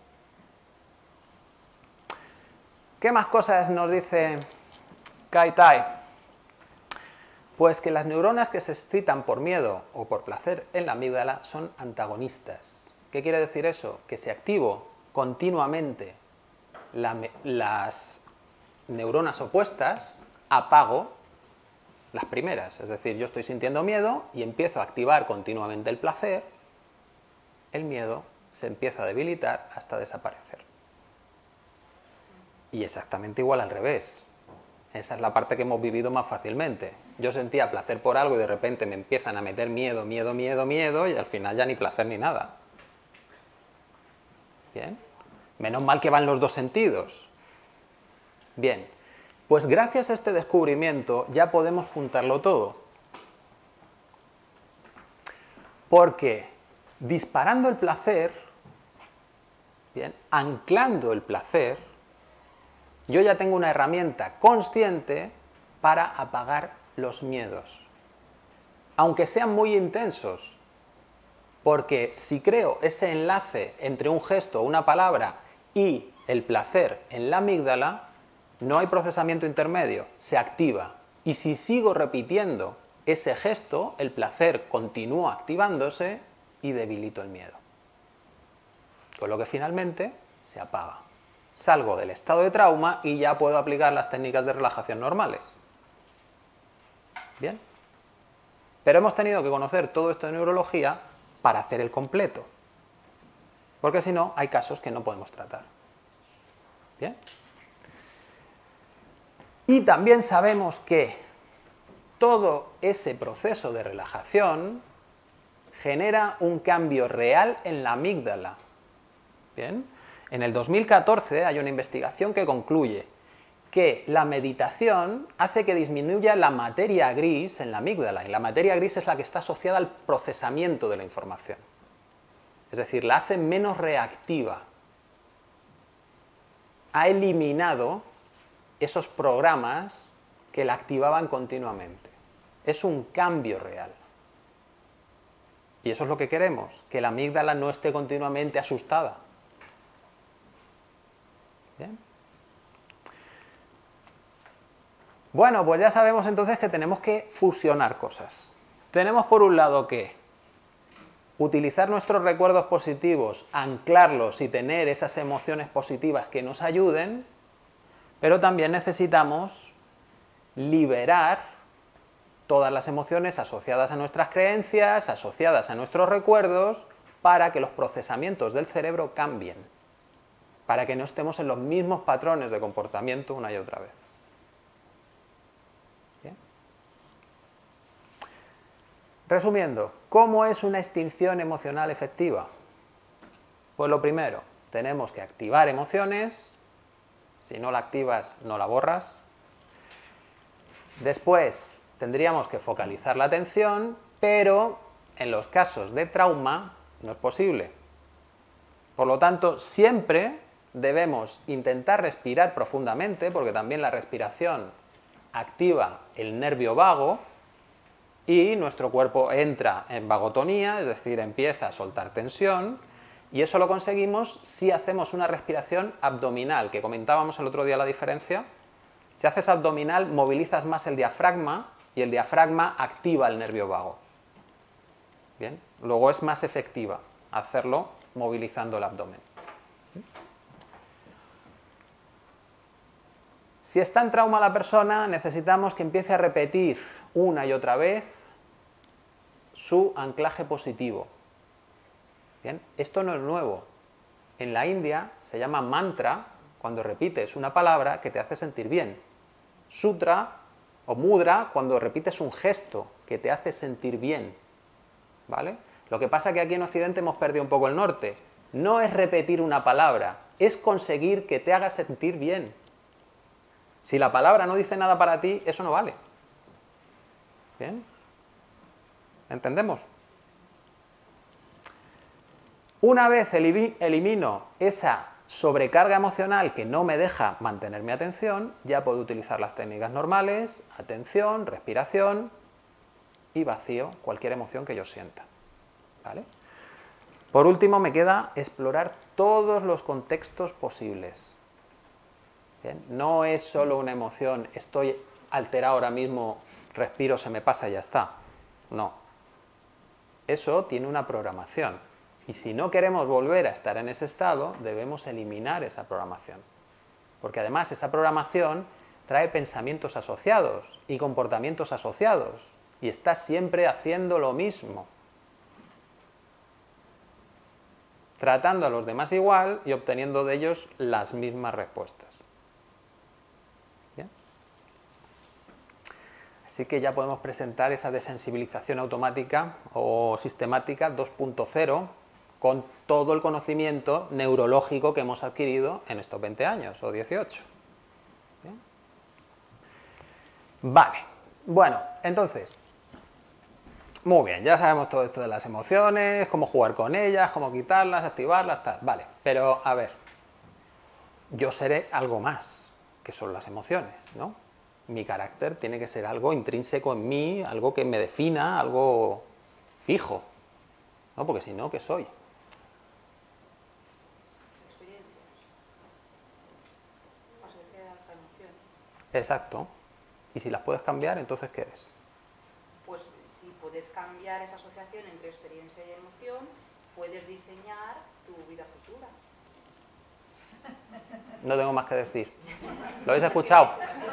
¿Qué más cosas nos dice Kai Tai? Pues que las neuronas que se excitan por miedo o por placer en la amígdala son antagonistas. ¿Qué quiere decir eso? Que si activo continuamente las neuronas opuestas, apago las primeras. Es decir, yo estoy sintiendo miedo y empiezo a activar continuamente el placer, el miedo se empieza a debilitar hasta desaparecer. Y exactamente igual al revés. Esa es la parte que hemos vivido más fácilmente. Yo sentía placer por algo y de repente me empiezan a meter miedo, miedo, miedo, miedo y al final ya ni placer ni nada. Bien. Menos mal que van los dos sentidos. Bien. Pues gracias a este descubrimiento ya podemos juntarlo todo. Porque disparando el placer, bien, anclando el placer, yo ya tengo una herramienta consciente para apagar los miedos. Aunque sean muy intensos. Porque si creo ese enlace entre un gesto o una palabra y el placer en la amígdala, no hay procesamiento intermedio, se activa. Y si sigo repitiendo ese gesto, el placer continúa activándose y debilito el miedo. Con lo que finalmente se apaga. Salgo del estado de trauma y ya puedo aplicar las técnicas de relajación normales. ¿Bien? Pero hemos tenido que conocer todo esto de neurología para hacer el completo. Porque si no, hay casos que no podemos tratar. ¿Bien? Y también sabemos que todo ese proceso de relajación genera un cambio real en la amígdala. ¿Bien? En el 2014 hay una investigación que concluye que la meditación hace que disminuya la materia gris en la amígdala, y la materia gris es la que está asociada al procesamiento de la información. Es decir, la hace menos reactiva. Ha eliminado esos programas que la activaban continuamente. Es un cambio real. Y eso es lo que queremos, que la amígdala no esté continuamente asustada. ¿Bien? Bueno, pues ya sabemos entonces que tenemos que fusionar cosas. Tenemos por un lado que utilizar nuestros recuerdos positivos, anclarlos y tener esas emociones positivas que nos ayuden, pero también necesitamos liberar todas las emociones asociadas a nuestras creencias, asociadas a nuestros recuerdos, para que los procesamientos del cerebro cambien, para que no estemos en los mismos patrones de comportamiento una y otra vez. ¿Bien? Resumiendo, ¿cómo es una extinción emocional efectiva? Pues lo primero, tenemos que activar emociones. Si no la activas, no la borras. Después, tendríamos que focalizar la atención, pero en los casos de trauma no es posible. Por lo tanto, siempre debemos intentar respirar profundamente, porque también la respiración activa el nervio vago y nuestro cuerpo entra en vagotonía, es decir, empieza a soltar tensión. Y eso lo conseguimos si hacemos una respiración abdominal, que comentábamos el otro día la diferencia. Si haces abdominal, movilizas más el diafragma y el diafragma activa el nervio vago. Bien, luego es más efectiva hacerlo movilizando el abdomen. Si está en trauma la persona, necesitamos que empiece a repetir una y otra vez su anclaje positivo. Bien, esto no es nuevo. En la India se llama mantra cuando repites una palabra que te hace sentir bien. Sutra o mudra cuando repites un gesto que te hace sentir bien. ¿Vale? Lo que pasa es que aquí en Occidente hemos perdido un poco el norte. No es repetir una palabra, es conseguir que te haga sentir bien. Si la palabra no dice nada para ti, eso no vale. ¿Bien? ¿Entendemos? Una vez elimino esa sobrecarga emocional que no me deja mantener mi atención, ya puedo utilizar las técnicas normales, atención, respiración y vacío cualquier emoción que yo sienta. ¿Vale? Por último, me queda explorar todos los contextos posibles. ¿Bien? No es solo una emoción, estoy alterado ahora mismo, respiro, se me pasa y ya está. No. Eso tiene una programación. Y si no queremos volver a estar en ese estado, debemos eliminar esa programación. Porque además esa programación trae pensamientos asociados y comportamientos asociados. Y está siempre haciendo lo mismo. Tratando a los demás igual y obteniendo de ellos las mismas respuestas. ¿Bien? Así que ya podemos presentar esa desensibilización automática o sistemática 2.0 con todo el conocimiento neurológico que hemos adquirido en estos 20 años o 18. ¿Bien? Vale, bueno, entonces, muy bien, ya sabemos todo esto de las emociones, cómo jugar con ellas, cómo quitarlas, activarlas, tal, vale, pero a ver, yo seré algo más que son las emociones, ¿no? Mi carácter tiene que ser algo intrínseco en mí, algo que me defina, algo fijo, ¿no? Porque si no, ¿qué soy? Experiencias asociadas a emociones. Exacto. Y si las puedes cambiar, entonces ¿qué eres? Pues si puedes cambiar esa asociación entre experiencia y emoción, puedes diseñar tu vida futura. No tengo más que decir. ¿Lo habéis escuchado?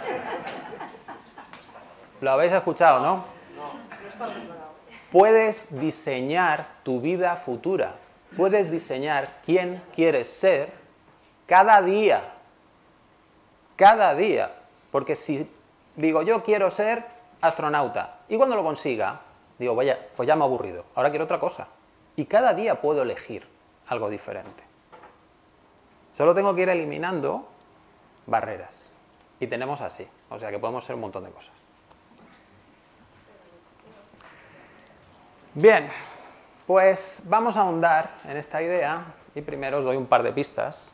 ¿Lo habéis escuchado, no? No está preparado. Puedes diseñar tu vida futura. Puedes diseñar quién quieres ser cada día. Cada día. Porque si digo, yo quiero ser astronauta, y cuando lo consiga, digo, vaya, pues ya me he aburrido, ahora quiero otra cosa. Y cada día puedo elegir algo diferente. Solo tengo que ir eliminando barreras. Y tenemos así. O sea que podemos ser un montón de cosas. Bien, pues vamos a ahondar en esta idea y primero os doy un par de pistas.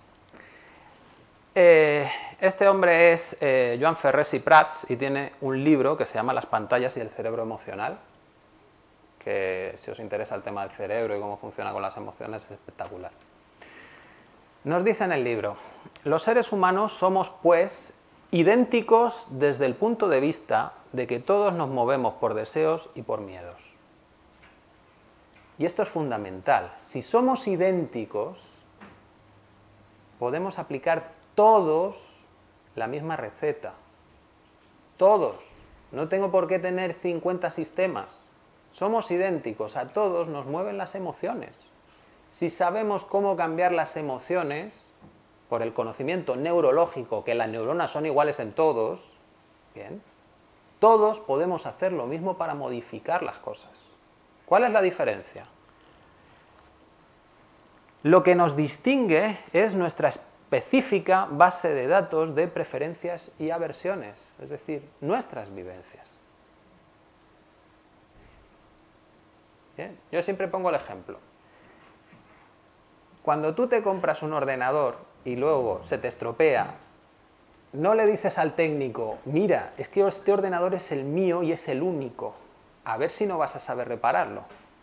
Este hombre es Joan Ferrés i Prats y tiene un libro que se llama Las pantallas y el cerebro emocional, que si os interesa el tema del cerebro y cómo funciona con las emociones es espectacular. Nos dice en el libro, los seres humanos somos pues idénticos desde el punto de vista de que todos nos movemos por deseos y por miedos. Y esto es fundamental. Si somos idénticos, podemos aplicar todos la misma receta. Todos. No tengo por qué tener 50 sistemas. Somos idénticos. A todos nos mueven las emociones. Si sabemos cómo cambiar las emociones, por el conocimiento neurológico, que las neuronas son iguales en todos, bien, todos podemos hacer lo mismo para modificar las cosas. ¿Cuál es la diferencia? Lo que nos distingue es nuestra específica base de datos de preferencias y aversiones, es decir, nuestras vivencias. Bien, yo siempre pongo el ejemplo. Cuando tú te compras un ordenador y luego se te estropea, no le dices al técnico, mira, es que este ordenador es el mío y es el único, a ver si no vas a saber repararlo.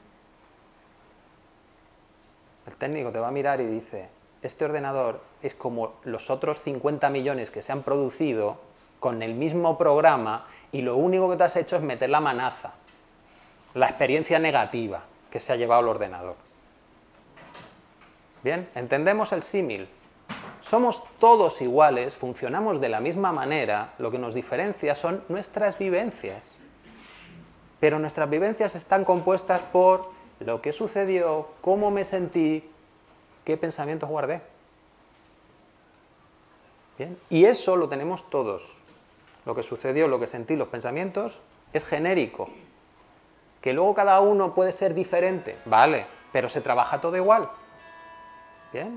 El técnico te va a mirar y dice, este ordenador es como los otros 50 millones que se han producido con el mismo programa y lo único que te has hecho es meter la manaza, la experiencia negativa que se ha llevado el ordenador. Bien, entendemos el símil. Somos todos iguales, funcionamos de la misma manera, lo que nos diferencia son nuestras vivencias. Pero nuestras vivencias están compuestas por lo que sucedió, cómo me sentí, qué pensamientos guardé. Bien, y eso lo tenemos todos. Lo que sucedió, lo que sentí, los pensamientos, es genérico. Que luego cada uno puede ser diferente, vale, pero se trabaja todo igual. Bien.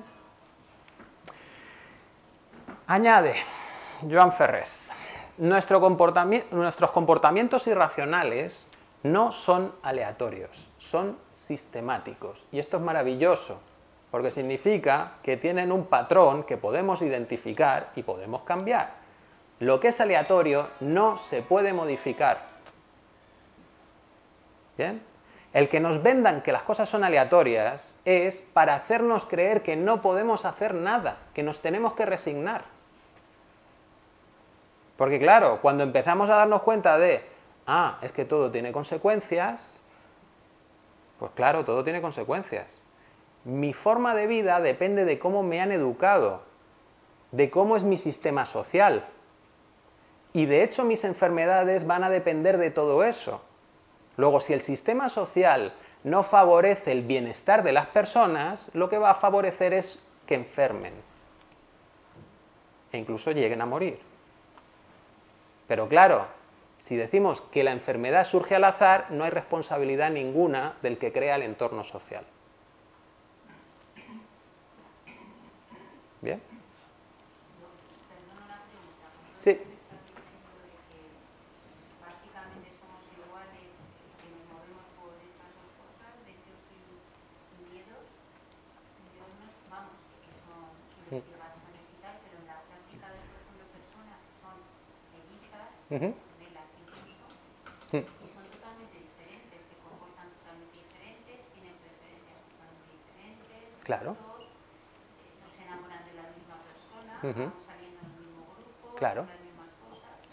Añade Joan Ferrés, nuestros comportamientos irracionales no son aleatorios, son sistemáticos. Y esto es maravilloso, porque significa que tienen un patrón que podemos identificar y podemos cambiar. Lo que es aleatorio no se puede modificar. ¿Bien? El que nos vendan que las cosas son aleatorias es para hacernos creer que no podemos hacer nada, que nos tenemos que resignar. Porque claro, cuando empezamos a darnos cuenta de, es que todo tiene consecuencias, pues claro, todo tiene consecuencias. Mi forma de vida depende de cómo me han educado, de cómo es mi sistema social. Y de hecho mis enfermedades van a depender de todo eso. Luego, si el sistema social no favorece el bienestar de las personas, lo que va a favorecer es que enfermen e incluso lleguen a morir. Pero claro, si decimos que la enfermedad surge al azar, no hay responsabilidad ninguna del que crea el entorno social. ¿Bien? Sí. Gemelas incluso, y son totalmente diferentes, se comportan totalmente diferentes, tienen preferencias totalmente diferentes, Claro. todos no se enamoran de la misma persona, van saliendo en el mismo grupo, Claro. las mismas cosas,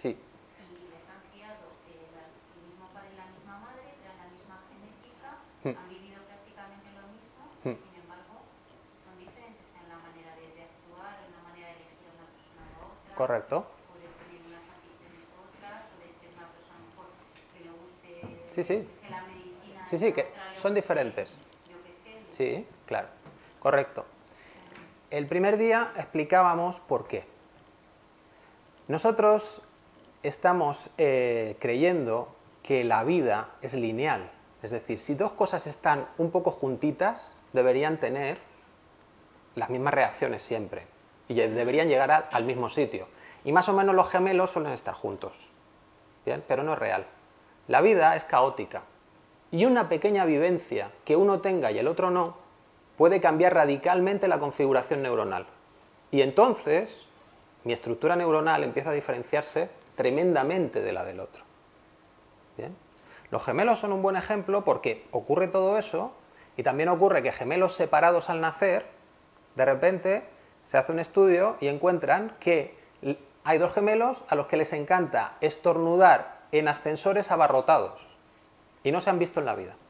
Han vivido prácticamente lo mismo, sin embargo, son diferentes en la manera de actuar, en la manera de elegir a una persona u otra. Correcto. O de tener unas aficiones u otras, o de ser una persona mejor que le guste Sí, sí. que sea la medicina. Sí, sí, que otra le son guste, diferentes. Yo qué sé. Sí, claro. Correcto. El primer día explicábamos por qué. Nosotros estamos creyendo que la vida es lineal. Es decir, si dos cosas están un poco juntitas, deberían tener las mismas reacciones siempre. Y deberían llegar al mismo sitio. Y más o menos los gemelos suelen estar juntos. ¿Bien? Pero no es real. La vida es caótica. Y una pequeña vivencia que uno tenga y el otro no, puede cambiar radicalmente la configuración neuronal. Y entonces, mi estructura neuronal empieza a diferenciarse tremendamente de la del otro. ¿Bien? Los gemelos son un buen ejemplo porque ocurre todo eso y también ocurre que gemelos separados al nacer, de repente se hace un estudio y encuentran que hay dos gemelos a los que les encanta estornudar en ascensores abarrotados y no se han visto en la vida.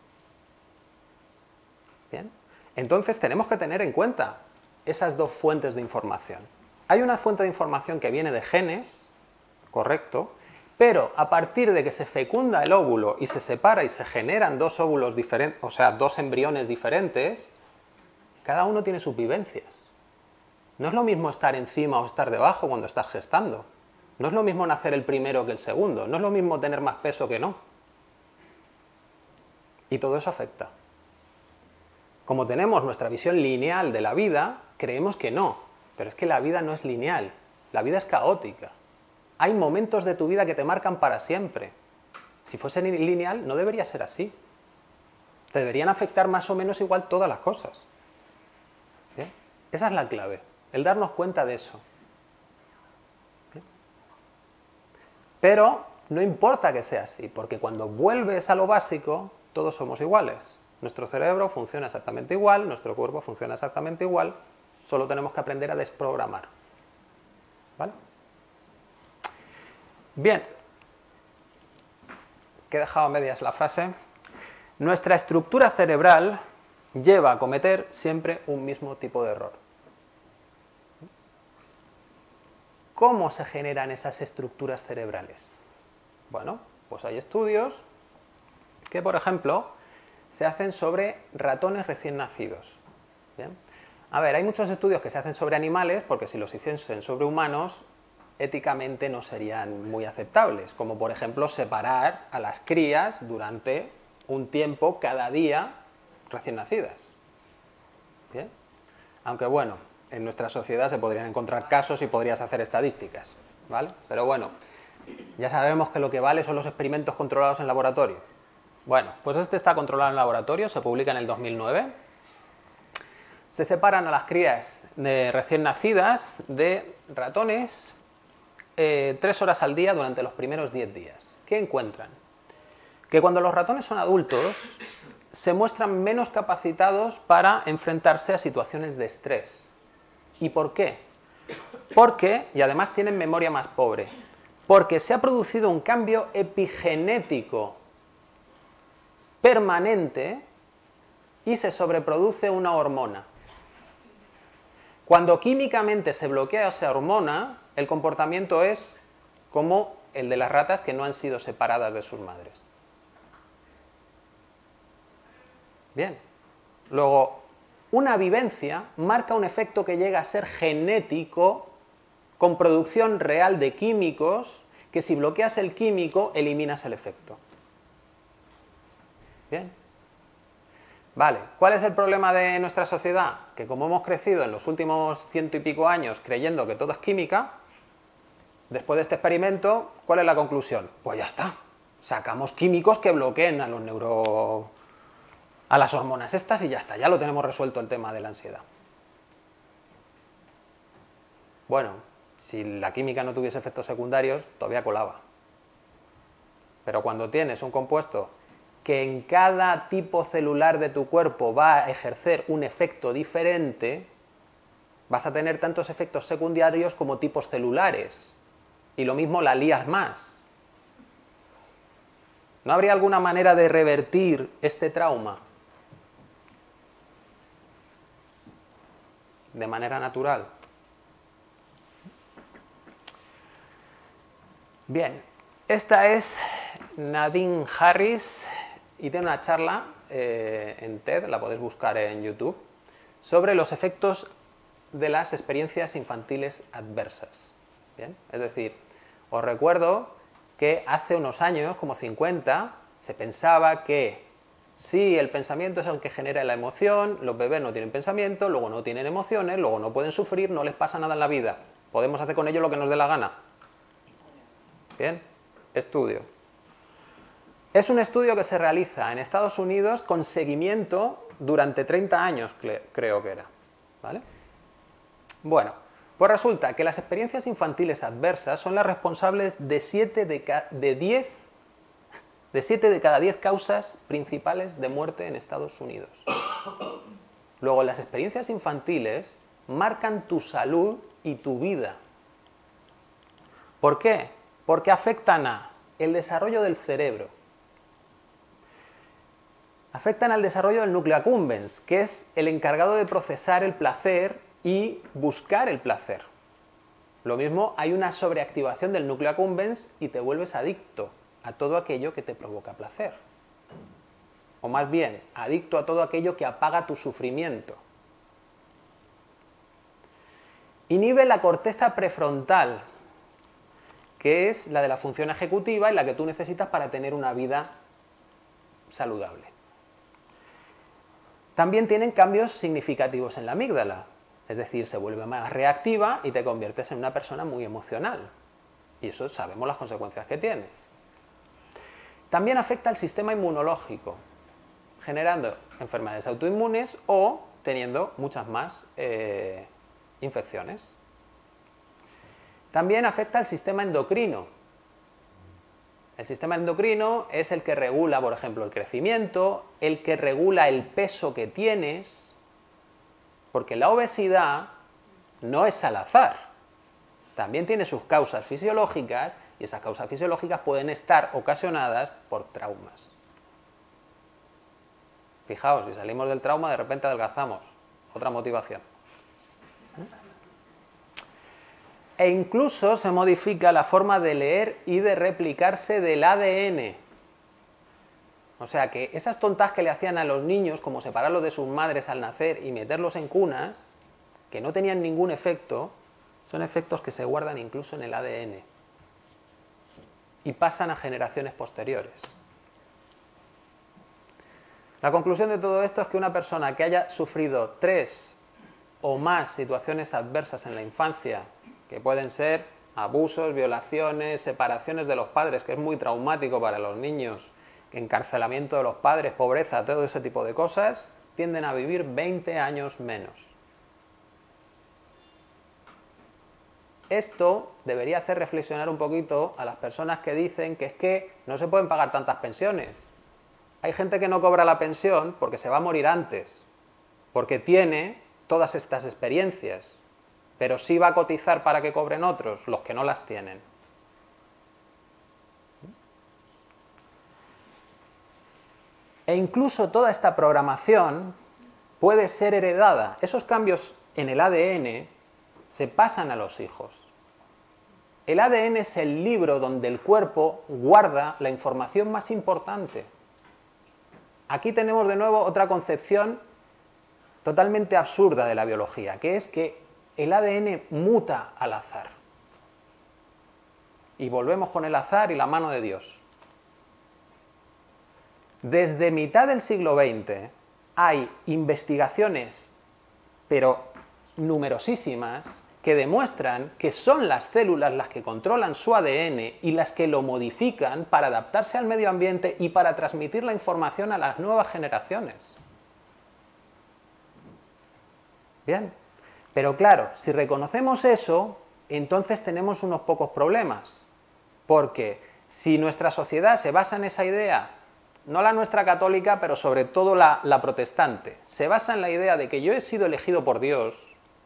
¿Bien? Entonces tenemos que tener en cuenta esas dos fuentes de información. Hay una fuente de información que viene de genes, correcto, pero a partir de que se fecunda el óvulo y se separa y se generan dos óvulos diferentes, o sea, dos embriones diferentes, cada uno tiene sus vivencias. No es lo mismo estar encima o estar debajo cuando estás gestando. No es lo mismo nacer el primero que el segundo. No es lo mismo tener más peso que no. Y todo eso afecta. Como tenemos nuestra visión lineal de la vida, creemos que no. Pero es que la vida no es lineal. La vida es caótica. Hay momentos de tu vida que te marcan para siempre. Si fuese lineal, no debería ser así. Te deberían afectar más o menos igual todas las cosas. ¿Bien? Esa es la clave, el darnos cuenta de eso. ¿Bien? Pero no importa que sea así, porque cuando vuelves a lo básico, todos somos iguales. Nuestro cerebro funciona exactamente igual, nuestro cuerpo funciona exactamente igual, solo tenemos que aprender a desprogramar. ¿Vale? Bien, que he dejado a medias la frase. Nuestra estructura cerebral lleva a cometer siempre un mismo tipo de error. ¿Cómo se generan esas estructuras cerebrales? Bueno, pues hay estudios que, por ejemplo, se hacen sobre ratones recién nacidos. ¿Bien? A ver, hay muchos estudios que se hacen sobre animales, porque si los hiciesen sobre humanos, éticamente no serían muy aceptables, como por ejemplo separar a las crías durante un tiempo cada día recién nacidas. ¿Bien? Aunque bueno, en nuestra sociedad se podrían encontrar casos y podrías hacer estadísticas, ¿vale? Pero bueno, ya sabemos que lo que vale son los experimentos controlados en laboratorio. Bueno, pues este está controlado en laboratorio, se publica en el 2009. Se separan a las crías recién nacidas de ratones 3 horas al día durante los primeros 10 días. ¿Qué encuentran? Que cuando los ratones son adultos, se muestran menos capacitados para enfrentarse a situaciones de estrés. ¿Y por qué? Porque, y además tienen memoria más pobre, porque se ha producido un cambio epigenético permanente y se sobreproduce una hormona. Cuando químicamente se bloquea esa hormona, el comportamiento es como el de las ratas que no han sido separadas de sus madres. Bien. Luego, una vivencia marca un efecto que llega a ser genético con producción real de químicos que si bloqueas el químico, eliminas el efecto. Bien. Vale, ¿cuál es el problema de nuestra sociedad? Que como hemos crecido en los últimos 100 y pico años creyendo que todo es química, después de este experimento, ¿cuál es la conclusión? Pues ya está, sacamos químicos que bloqueen a las hormonas estas y ya está, ya lo tenemos resuelto el tema de la ansiedad. Bueno, si la química no tuviese efectos secundarios, todavía colaba. Pero cuando tienes un compuesto que en cada tipo celular de tu cuerpo va a ejercer un efecto diferente, vas a tener tantos efectos secundarios como tipos celulares. Y lo mismo la lías más. ¿No habría alguna manera de revertir este trauma? de manera natural. Bien, esta es Nadine Harris y tiene una charla en TED, la podéis buscar en YouTube, sobre los efectos de las experiencias infantiles adversas. Bien, es decir, os recuerdo que hace unos años, como 50, se pensaba que si el pensamiento es el que genera la emoción, los bebés no tienen pensamiento, luego no tienen emociones, luego no pueden sufrir, no les pasa nada en la vida. Podemos hacer con ellos lo que nos dé la gana. Bien, estudio. Es un estudio que se realiza en Estados Unidos con seguimiento durante 30 años, creo que era. ¿Vale? Bueno, pues resulta que las experiencias infantiles adversas son las responsables de 7 de cada 10 causas principales de muerte en Estados Unidos. Luego, las experiencias infantiles marcan tu salud y tu vida. ¿Por qué? Porque afectan al desarrollo del cerebro. Afectan al desarrollo del núcleo accumbens, que es el encargado de procesar el placer y buscar el placer. Lo mismo, hay una sobreactivación del núcleo accumbens y te vuelves adicto a todo aquello que te provoca placer. O más bien, adicto a todo aquello que apaga tu sufrimiento. Inhibe la corteza prefrontal, que es la de la función ejecutiva y la que tú necesitas para tener una vida saludable. También tienen cambios significativos en la amígdala, es decir, se vuelve más reactiva y te conviertes en una persona muy emocional. Y eso sabemos las consecuencias que tiene. También afecta al sistema inmunológico, generando enfermedades autoinmunes o teniendo muchas más infecciones. También afecta al sistema endocrino. El sistema endocrino es el que regula, por ejemplo, el crecimiento, el que regula el peso que tienes, porque la obesidad no es al azar. También tiene sus causas fisiológicas y esas causas fisiológicas pueden estar ocasionadas por traumas. Fijaos, si salimos del trauma, de repente adelgazamos. Otra motivación. E incluso se modifica la forma de leer y de replicarse del ADN. O sea que esas tontas que le hacían a los niños, como separarlos de sus madres al nacer y meterlos en cunas, que no tenían ningún efecto, son efectos que se guardan incluso en el ADN y pasan a generaciones posteriores. La conclusión de todo esto es que una persona que haya sufrido 3 o más situaciones adversas en la infancia, que pueden ser abusos, violaciones, separaciones de los padres, que es muy traumático para los niños, encarcelamiento de los padres, pobreza, todo ese tipo de cosas, tienden a vivir 20 años menos. Esto debería hacer reflexionar un poquito a las personas que dicen que es que no se pueden pagar tantas pensiones. Hay gente que no cobra la pensión porque se va a morir antes, porque tiene todas estas experiencias, pero sí va a cotizar para que cobren otros, los que no las tienen. E incluso toda esta programación puede ser heredada. Esos cambios en el ADN se pasan a los hijos. El ADN es el libro donde el cuerpo guarda la información más importante. Aquí tenemos de nuevo otra concepción totalmente absurda de la biología, que es que el ADN muta al azar. Y volvemos con el azar y la mano de Dios. Desde mitad del siglo XX hay investigaciones, pero numerosísimas, que demuestran que son las células las que controlan su ADN y las que lo modifican para adaptarse al medio ambiente y para transmitir la información a las nuevas generaciones. Bien, pero claro, si reconocemos eso, entonces tenemos unos pocos problemas, porque si nuestra sociedad se basa en esa idea, no la nuestra católica, pero sobre todo la protestante, se basa en la idea de que yo he sido elegido por Dios,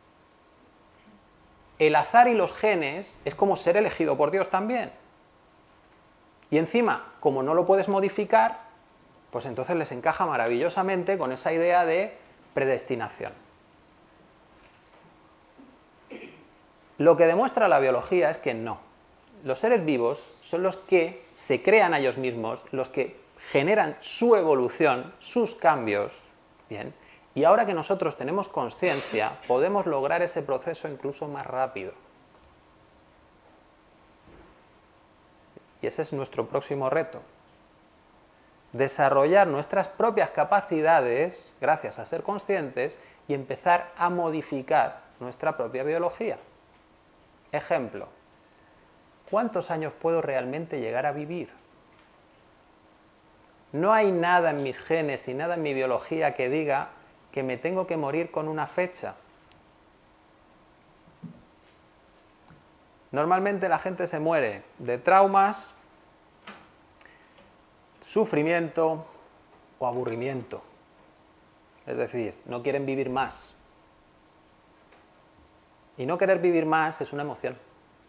el azar y los genes es como ser elegido por Dios también. Y encima, como no lo puedes modificar, pues entonces les encaja maravillosamente con esa idea de predestinación. Lo que demuestra la biología es que no. Los seres vivos son los que se crean a ellos mismos, los que generan su evolución, sus cambios, ¿bien? Y ahora que nosotros tenemos conciencia, podemos lograr ese proceso incluso más rápido. Y ese es nuestro próximo reto. Desarrollar nuestras propias capacidades, gracias a ser conscientes, y empezar a modificar nuestra propia biología. Ejemplo, ¿cuántos años puedo realmente llegar a vivir? No hay nada en mis genes y nada en mi biología que diga que me tengo que morir con una fecha. Normalmente la gente se muere de traumas, sufrimiento o aburrimiento. Es decir, no quieren vivir más. Y no querer vivir más es una emoción.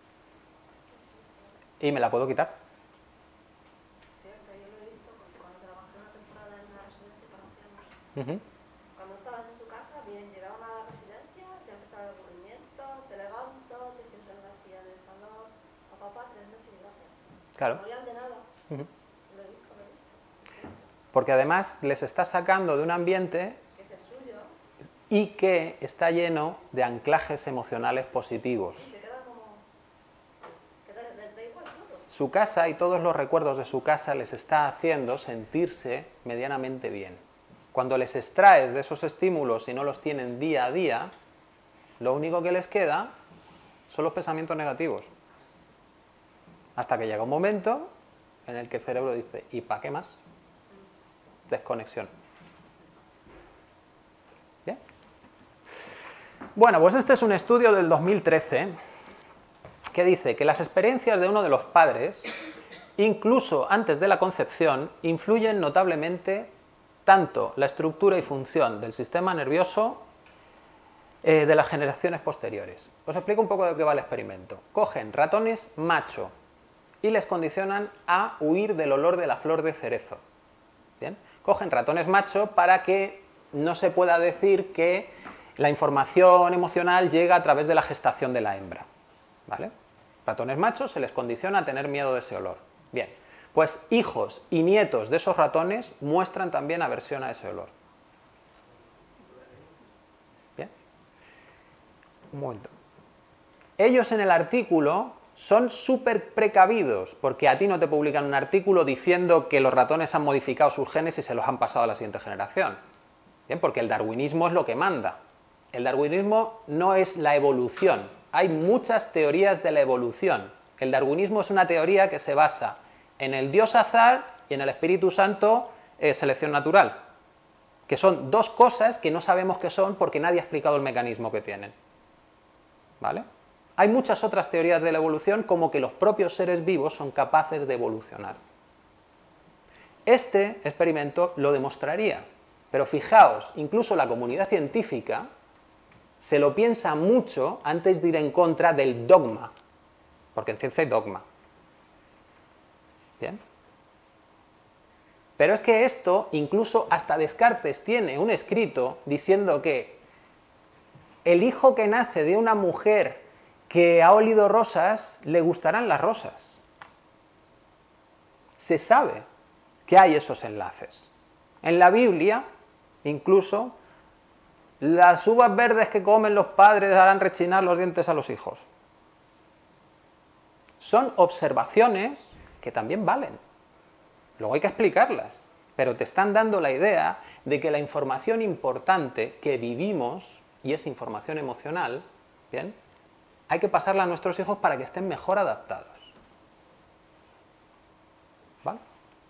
Y me la puedo quitar. Cierto, yo lo he visto cuando trabajé una temporada en una residencia para ancianos. Cuando estabas en su casa, bien, llegaban a la residencia, ya empezaba el aburrimiento, te levanto, te sientas en la silla del salón, papá, 3 meses y gracias. Claro. Morían de nada. Lo he visto, lo he visto. Sí. Porque además les está sacando de un ambiente Que es el suyo. y que está lleno de anclajes emocionales positivos. Se queda como... que da igual todo. Su casa y todos los recuerdos de su casa les está haciendo sentirse medianamente bien. Cuando les extraes de esos estímulos y no los tienen día a día, lo único que les queda son los pensamientos negativos. Hasta que llega un momento en el que el cerebro dice, ¿y para qué más? Desconexión. ¿Bien? Bueno, pues este es un estudio del 2013 que dice que las experiencias de uno de los padres, incluso antes de la concepción, influyen notablemente tanto la estructura y función del sistema nervioso de las generaciones posteriores. Os explico un poco de qué va el experimento. Cogen ratones macho y les condicionan a huir del olor de la flor de cerezo. ¿Bien? Cogen ratones macho para que no se pueda decir que la información emocional llega a través de la gestación de la hembra. ¿Vale? Ratones machos se les condiciona a tener miedo de ese olor. Bien, pues hijos y nietos de esos ratones muestran también aversión a ese olor. Bien. Un momento. Ellos en el artículo son súper precavidos, porque a ti no te publican un artículo diciendo que los ratones han modificado sus genes y se los han pasado a la siguiente generación. Bien, porque el darwinismo es lo que manda. El darwinismo no es la evolución. Hay muchas teorías de la evolución. El darwinismo es una teoría que se basa en el Dios azar y en el Espíritu Santo, selección natural, que son dos cosas que no sabemos qué son porque nadie ha explicado el mecanismo que tienen. ¿Vale? Hay muchas otras teorías de la evolución, como que los propios seres vivos son capaces de evolucionar. Este experimento lo demostraría, pero fijaos, incluso la comunidad científica se lo piensa mucho antes de ir en contra del dogma, porque en ciencia hay dogma. ¿Bien? Pero es que esto, incluso hasta Descartes tiene un escrito diciendo que el hijo que nace de una mujer que ha olido rosas, le gustarán las rosas. Se sabe que hay esos enlaces. En la Biblia, incluso, las uvas verdes que comen los padres harán rechinar los dientes a los hijos. Son observaciones que también valen. Luego hay que explicarlas, pero te están dando la idea de que la información importante que vivimos, y es información emocional, ¿bien?, hay que pasarla a nuestros hijos para que estén mejor adaptados. ¿Vale?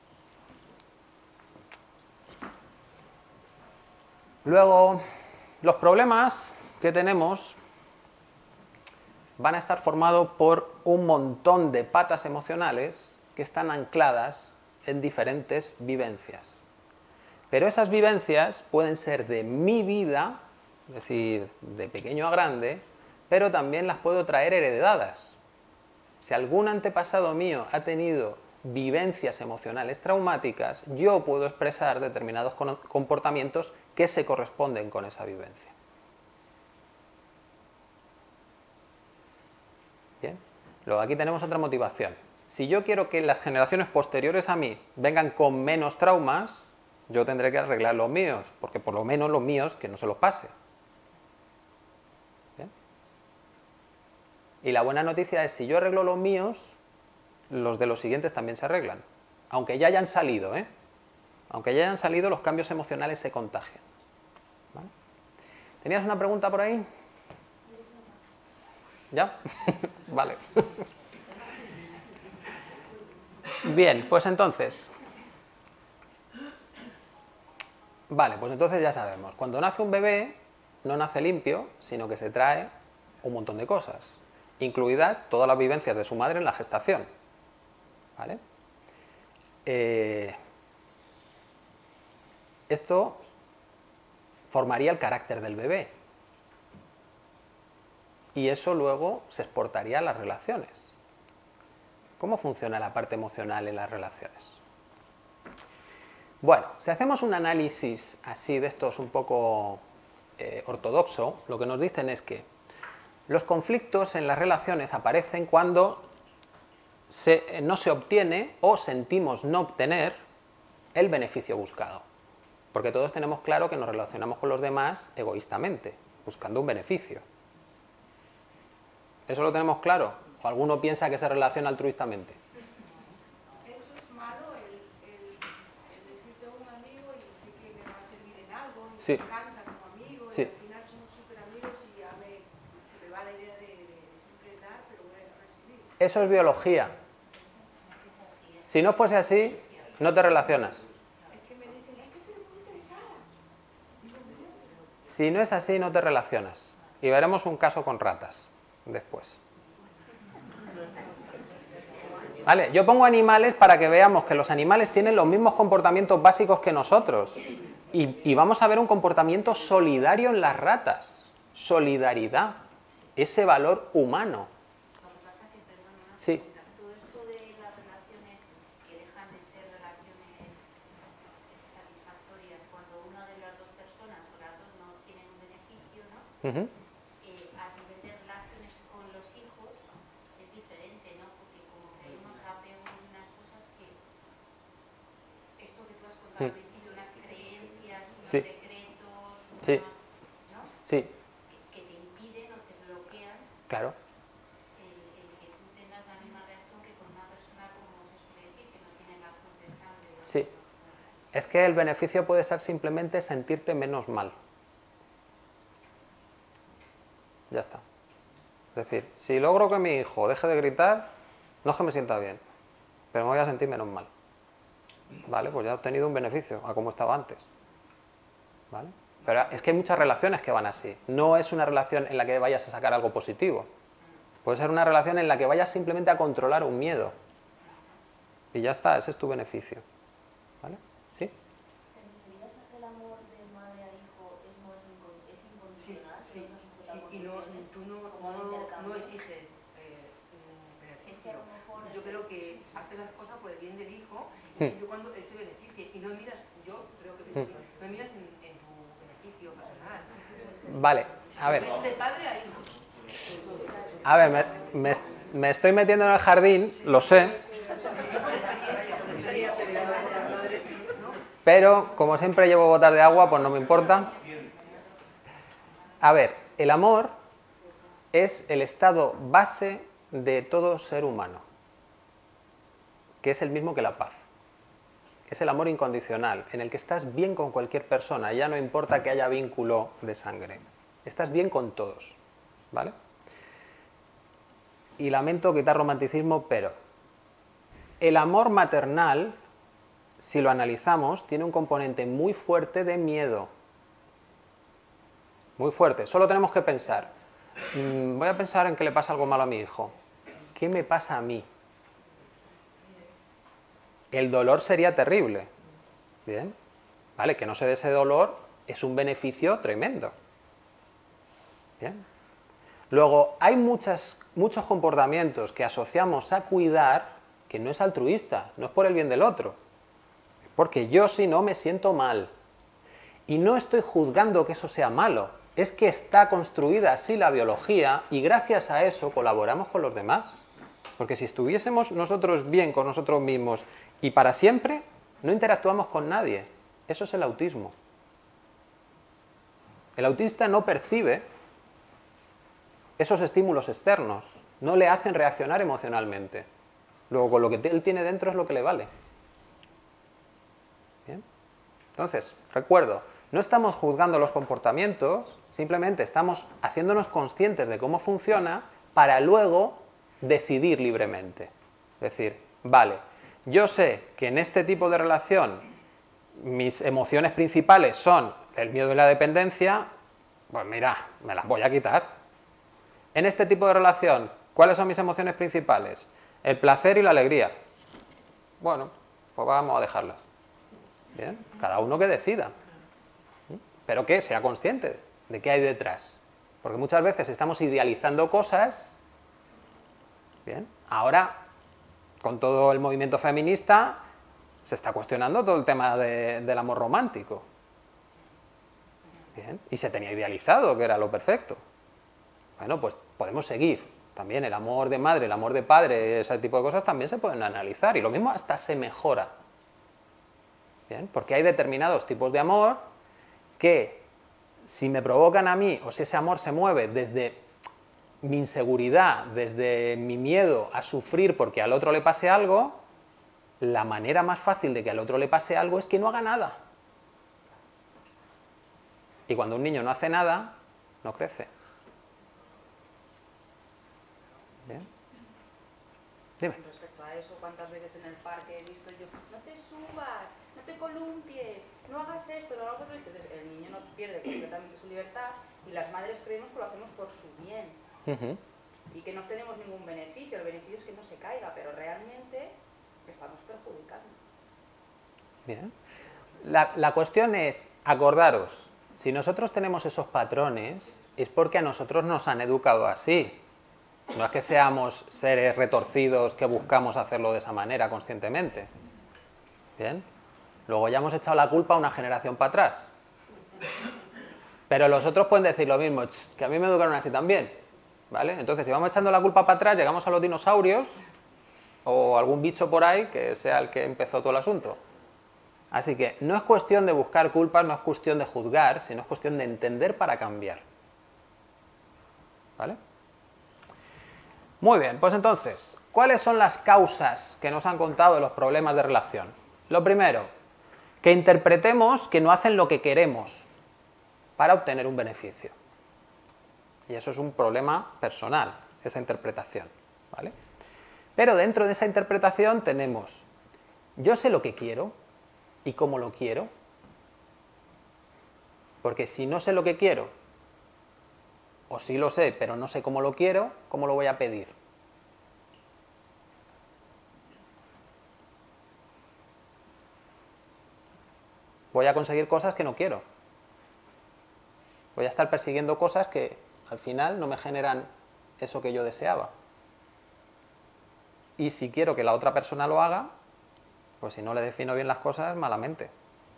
Luego, los problemas que tenemos van a estar formados por un montón de patas emocionales que están ancladas en diferentes vivencias. Pero esas vivencias pueden ser de mi vida, es decir, de pequeño a grande, pero también las puedo traer heredadas. Si algún antepasado mío ha tenido vivencias emocionales traumáticas, yo puedo expresar determinados comportamientos que se corresponden con esa vivencia. Luego aquí tenemos otra motivación. Si yo quiero que las generaciones posteriores a mí vengan con menos traumas, yo tendré que arreglar los míos, porque por lo menos los míos que no se los pase. ¿Bien? Y la buena noticia es, si yo arreglo los míos, los de los siguientes también se arreglan. Aunque ya hayan salido, ¿eh? Aunque ya hayan salido, los cambios emocionales se contagian. ¿Vale? ¿Tenías una pregunta por ahí? ¿Ya? Vale. Bien, pues entonces... Vale, pues entonces ya sabemos. Cuando nace un bebé, no nace limpio, sino que se trae un montón de cosas, incluidas todas las vivencias de su madre en la gestación. ¿Vale? Esto formaría el carácter del bebé. Y eso luego se exportaría a las relaciones. ¿Cómo funciona la parte emocional en las relaciones? Bueno, si hacemos un análisis así de estos un poco ortodoxo, lo que nos dicen es que los conflictos en las relaciones aparecen cuando no se obtiene o sentimos no obtener el beneficio buscado. Porque todos tenemos claro que nos relacionamos con los demás egoístamente, buscando un beneficio. ¿Eso lo tenemos claro? ¿O alguno piensa que se relaciona altruistamente? Eso es malo, el decirte a un amigo y sé que me va a servir en algo, y Sí. me encanta como amigo, Sí. y al final somos súper amigos y ya se me va la idea de siempre dar, pero voy a recibir. Eso es biología. Si no fuese así, no te relacionas. Es que me dicen, es que tú eres muy interesada. Si no es así, no te relacionas. Y veremos un caso con ratas después. Vale, yo pongo animales para que veamos que los animales tienen los mismos comportamientos básicos que nosotros. Y vamos a ver un comportamiento solidario en las ratas. Solidaridad. Ese valor humano. Lo que pasa que, perdón, Sí. todo esto de las relaciones que dejan de ser relaciones satisfactorias cuando una de las dos personas o las dos no tienen un beneficio, ¿no? Ujú. A nivel de relaciones con los hijos es diferente, ¿no? Porque como que hay unos apegos y unas cosas que esto que tú has contado al principio, unas creencias, unos Sí. decretos, Sí. ¿no? Sí, Que te impiden o te bloquean claro. el que tú tengas la misma reacción que con una persona, como se suele decir, que no tiene lazos de sangre. ¿no? Sí. Es que el beneficio puede ser simplemente sentirte menos mal. Ya está. Es decir, si logro que mi hijo deje de gritar, no es que me sienta bien, pero me voy a sentir menos mal. ¿Vale? Pues ya he obtenido un beneficio a como estaba antes. ¿Vale? Pero es que hay muchas relaciones que van así. No es una relación en la que vayas a sacar algo positivo. Puede ser una relación en la que vayas simplemente a controlar un miedo. Y ya está, ese es tu beneficio. ¿Vale? ¿Sí? ¿Te referirías a que el amor de madre a hijo es incondicional? Sí, No es un y tú no exiges Es que a lo mejor yo creo que hace las cosas por el bien del hijo y siempre y cuando él se beneficie. Y no miras, yo creo que no miras en tu beneficio personal. Vale, a ver. De padre a hijo. A ver, me estoy metiendo en el jardín, lo sé. Pero, como siempre llevo botas de agua, pues no me importa. A ver, el amor es el estado base de todo ser humano, que es el mismo que la paz. Es el amor incondicional, en el que estás bien con cualquier persona, ya no importa que haya vínculo de sangre. Estás bien con todos, ¿vale? Y lamento quitar romanticismo, pero el amor maternal, si lo analizamos, tiene un componente muy fuerte de miedo. Muy fuerte. Solo tenemos que pensar, voy a pensar en que le pasa algo malo a mi hijo. ¿Qué me pasa a mí? El dolor sería terrible. Bien. Vale, que no se dé ese dolor es un beneficio tremendo. Bien. Luego, hay muchos comportamientos que asociamos a cuidar que no es altruista, no es por el bien del otro. Es porque yo si no me siento mal. Y no estoy juzgando que eso sea malo. Es que está construida así la biología y gracias a eso colaboramos con los demás. Porque si estuviésemos nosotros bien con nosotros mismos y para siempre, no interactuamos con nadie. Eso es el autismo. El autista no percibe esos estímulos externos, no le hacen reaccionar emocionalmente. Luego, con lo que él tiene dentro es lo que le vale. ¿Bien? Entonces, recuerdo, no estamos juzgando los comportamientos, simplemente estamos haciéndonos conscientes de cómo funciona para luego decidir libremente. Es decir, vale, yo sé que en este tipo de relación mis emociones principales son el miedo y la dependencia, pues mira, me las voy a quitar. En este tipo de relación, ¿cuáles son mis emociones principales? El placer y la alegría. Bueno, pues vamos a dejarlas. Bien, cada uno que decida. Pero que sea consciente de qué hay detrás. Porque muchas veces estamos idealizando cosas. Bien, ahora, con todo el movimiento feminista, se está cuestionando todo el tema del amor romántico. Bien, y se tenía idealizado que era lo perfecto. Bueno, pues podemos seguir. También el amor de madre, el amor de padre, ese tipo de cosas también se pueden analizar. Y lo mismo hasta se mejora. Bien, porque hay determinados tipos de amor que si me provocan a mí, o si ese amor se mueve desde mi inseguridad, desde mi miedo a sufrir porque al otro le pase algo, la manera más fácil de que al otro le pase algo es que no haga nada. Y cuando un niño no hace nada, no crece. Bien. Dime. Respecto a eso, ¿cuántas veces en el parque he visto yo, no te subas, no te columpies, no hagas esto, no hagas otro? Entonces el niño no pierde completamente su libertad y las madres creemos que lo hacemos por su bien. Y que no tenemos ningún beneficio. El beneficio es que no se caiga, pero realmente estamos perjudicando. Bien. La cuestión es, acordaros, si nosotros tenemos esos patrones, es porque a nosotros nos han educado así. No es que seamos seres retorcidos que buscamos hacerlo de esa manera conscientemente. Bien. Luego ya hemos echado la culpa a una generación para atrás. Pero los otros pueden decir lo mismo, que a mí me educaron así también. ¿Vale? Entonces, si vamos echando la culpa para atrás, llegamos a los dinosaurios o algún bicho por ahí que sea el que empezó todo el asunto. Así que no es cuestión de buscar culpas, no es cuestión de juzgar, sino es cuestión de entender para cambiar. ¿Vale? Muy bien, pues entonces, ¿cuáles son las causas que nos han contado de los problemas de relación? Lo primero, que interpretemos que no hacen lo que queremos para obtener un beneficio. Y eso es un problema personal, esa interpretación, ¿vale? Pero dentro de esa interpretación tenemos, yo sé lo que quiero y cómo lo quiero, porque si no sé lo que quiero, o sí lo sé, pero no sé cómo lo quiero, ¿cómo lo voy a pedir? Voy a conseguir cosas que no quiero. Voy a estar persiguiendo cosas que al final no me generan eso que yo deseaba. Y si quiero que la otra persona lo haga, pues si no le defino bien las cosas, malamente.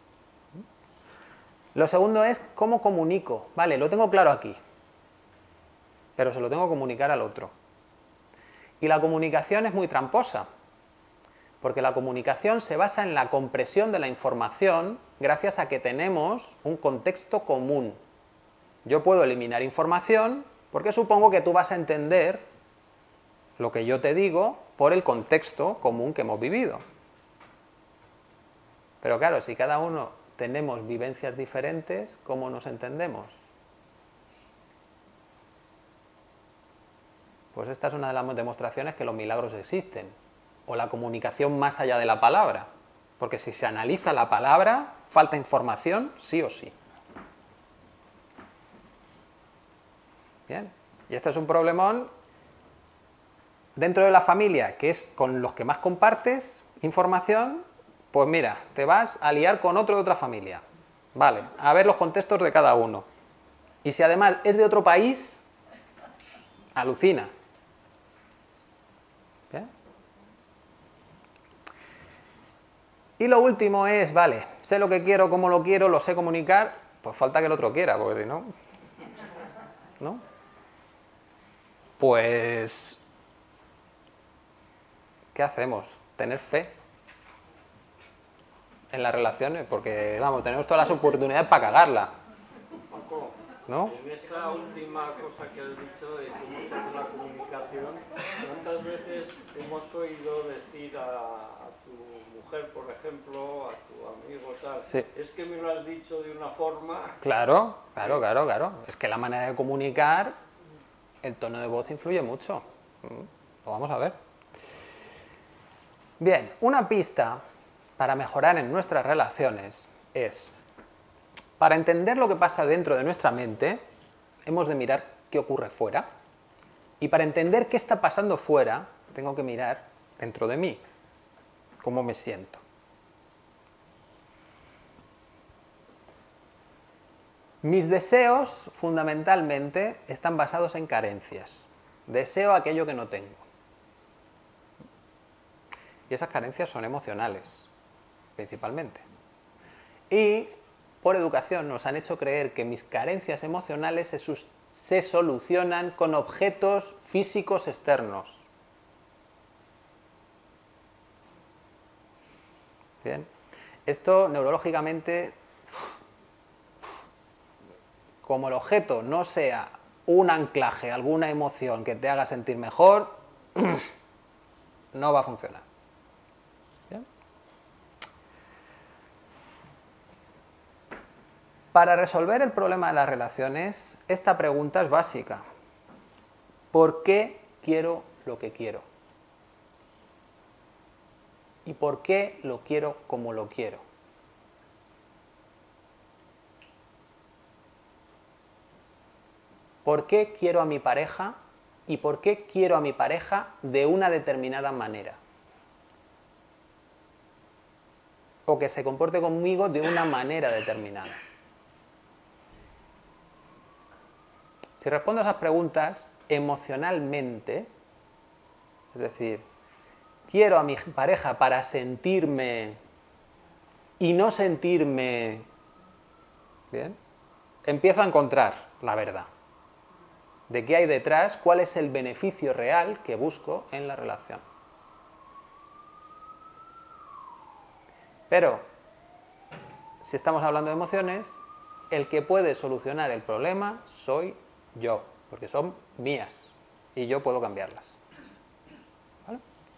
Lo segundo es cómo comunico. Vale, lo tengo claro aquí, pero se lo tengo que comunicar al otro. Y la comunicación es muy tramposa, porque la comunicación se basa en la compresión de la información gracias a que tenemos un contexto común. Yo puedo eliminar información porque supongo que tú vas a entender lo que yo te digo por el contexto común que hemos vivido. Pero claro, si cada uno tenemos vivencias diferentes, ¿cómo nos entendemos? Pues esta es una de las demostraciones que los milagros existen, o la comunicación más allá de la palabra, porque si se analiza la palabra, falta información sí o sí. Bien, y este es un problemón dentro de la familia, que es con los que más compartes información, pues mira, te vas a liar con otro de otra familia. Vale, a ver los contextos de cada uno. Y si además es de otro país, alucina. ¿Bien? Y lo último es, vale, sé lo que quiero, cómo lo quiero, lo sé comunicar, pues falta que el otro quiera, porque si no, ¿no? Pues ¿qué hacemos? Tener fe en las relaciones, porque, vamos, tenemos todas las oportunidades para cagarla, Paco, ¿no? en esa última cosa que has dicho de cómo se hace la comunicación, ¿cuántas veces hemos oído decir a tu mujer, por ejemplo, a tu amigo, tal, Sí. es que me lo has dicho de una forma... Claro. Es que la manera de comunicar, el tono de voz influye mucho. Lo vamos a ver. Bien, una pista para mejorar en nuestras relaciones es, para entender lo que pasa dentro de nuestra mente, hemos de mirar qué ocurre fuera. Y para entender qué está pasando fuera, tengo que mirar dentro de mí, cómo me siento. Mis deseos, fundamentalmente, están basados en carencias. Deseo aquello que no tengo. Y esas carencias son emocionales, principalmente. Y por educación nos han hecho creer que mis carencias emocionales se solucionan con objetos físicos externos. Bien. Esto neurológicamente, como el objeto no sea un anclaje, alguna emoción que te haga sentir mejor, no va a funcionar. ¿Bien? Para resolver el problema de las relaciones, esta pregunta es básica. ¿Por qué quiero lo que quiero? ¿Y por qué lo quiero como lo quiero? ¿Por qué quiero a mi pareja y por qué quiero a mi pareja de una determinada manera? O que se comporte conmigo de una manera determinada. Si respondo a esas preguntas emocionalmente, es decir, quiero a mi pareja para sentirme y no sentirme bien, empiezo a encontrar la verdad de qué hay detrás, cuál es el beneficio real que busco en la relación. Pero, si estamos hablando de emociones, el que puede solucionar el problema soy yo, porque son mías y yo puedo cambiarlas. ¿Vale?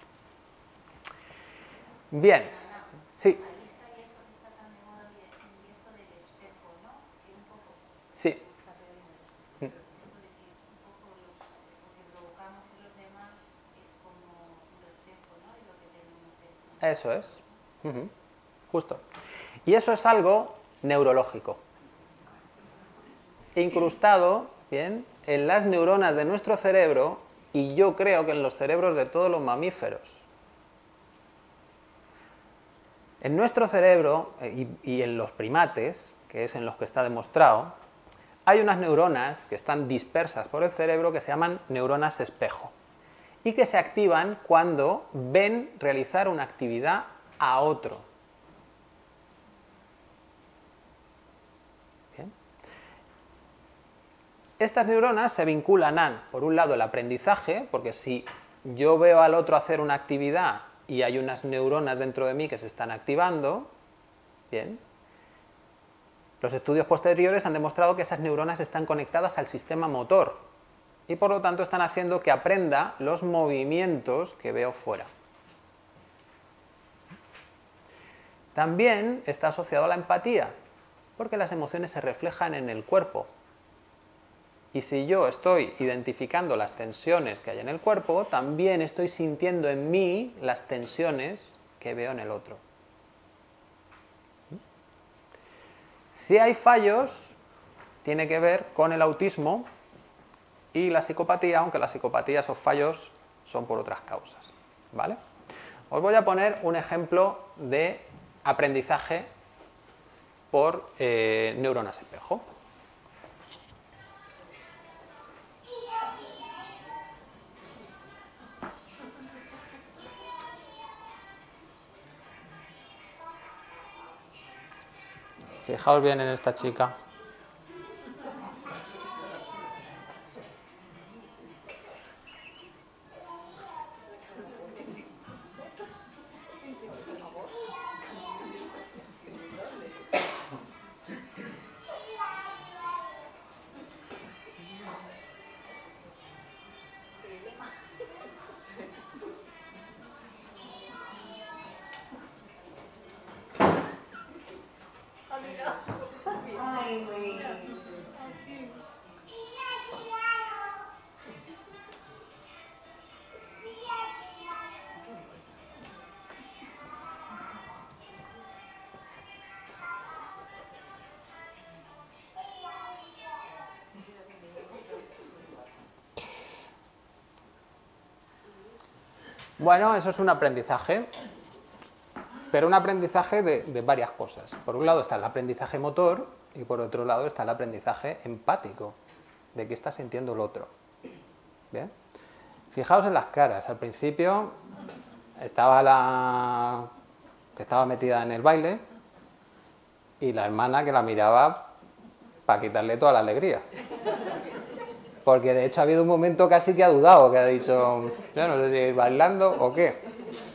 Bien, sí. Ahí está esto que está tan de moda y esto del espejo, ¿no? Que un poco... Sí. Lo que provocamos en los demás es como un reflejo, ¿no? De lo que tenemos dentro. Eso es. Justo. Y eso es algo neurológico. Incrustado, bien, en las neuronas de nuestro cerebro y yo creo que en los cerebros de todos los mamíferos. En nuestro cerebro y en los primates, que es en los que está demostrado, hay unas neuronas que están dispersas por el cerebro que se llaman neuronas espejo y que se activan cuando ven realizar una actividad a otro. Bien. Estas neuronas se vinculan a, por un lado, el aprendizaje, porque si yo veo al otro hacer una actividad y hay unas neuronas dentro de mí que se están activando, bien, los estudios posteriores han demostrado que esas neuronas están conectadas al sistema motor y por lo tanto están haciendo que aprenda los movimientos que veo fuera. También está asociado a la empatía, porque las emociones se reflejan en el cuerpo. Y si yo estoy identificando las tensiones que hay en el cuerpo, también estoy sintiendo en mí las tensiones que veo en el otro. Si hay fallos, tiene que ver con el autismo y la psicopatía, aunque la psicopatía, esos fallos son por otras causas, ¿vale? Os voy a poner un ejemplo de aprendizaje por neuronas espejo. Fijaos bien en esta chica. Bueno, eso es un aprendizaje, pero un aprendizaje de varias cosas. Por un lado está el aprendizaje motor y por otro lado está el aprendizaje empático, de qué está sintiendo el otro. ¿Bien? Fijaos en las caras. Al principio estaba la que estaba metida en el baile y la hermana que la miraba para quitarle toda la alegría. Porque de hecho ha habido un momento casi que ha dudado, que ha dicho, yo no sé si ir bailando o qué.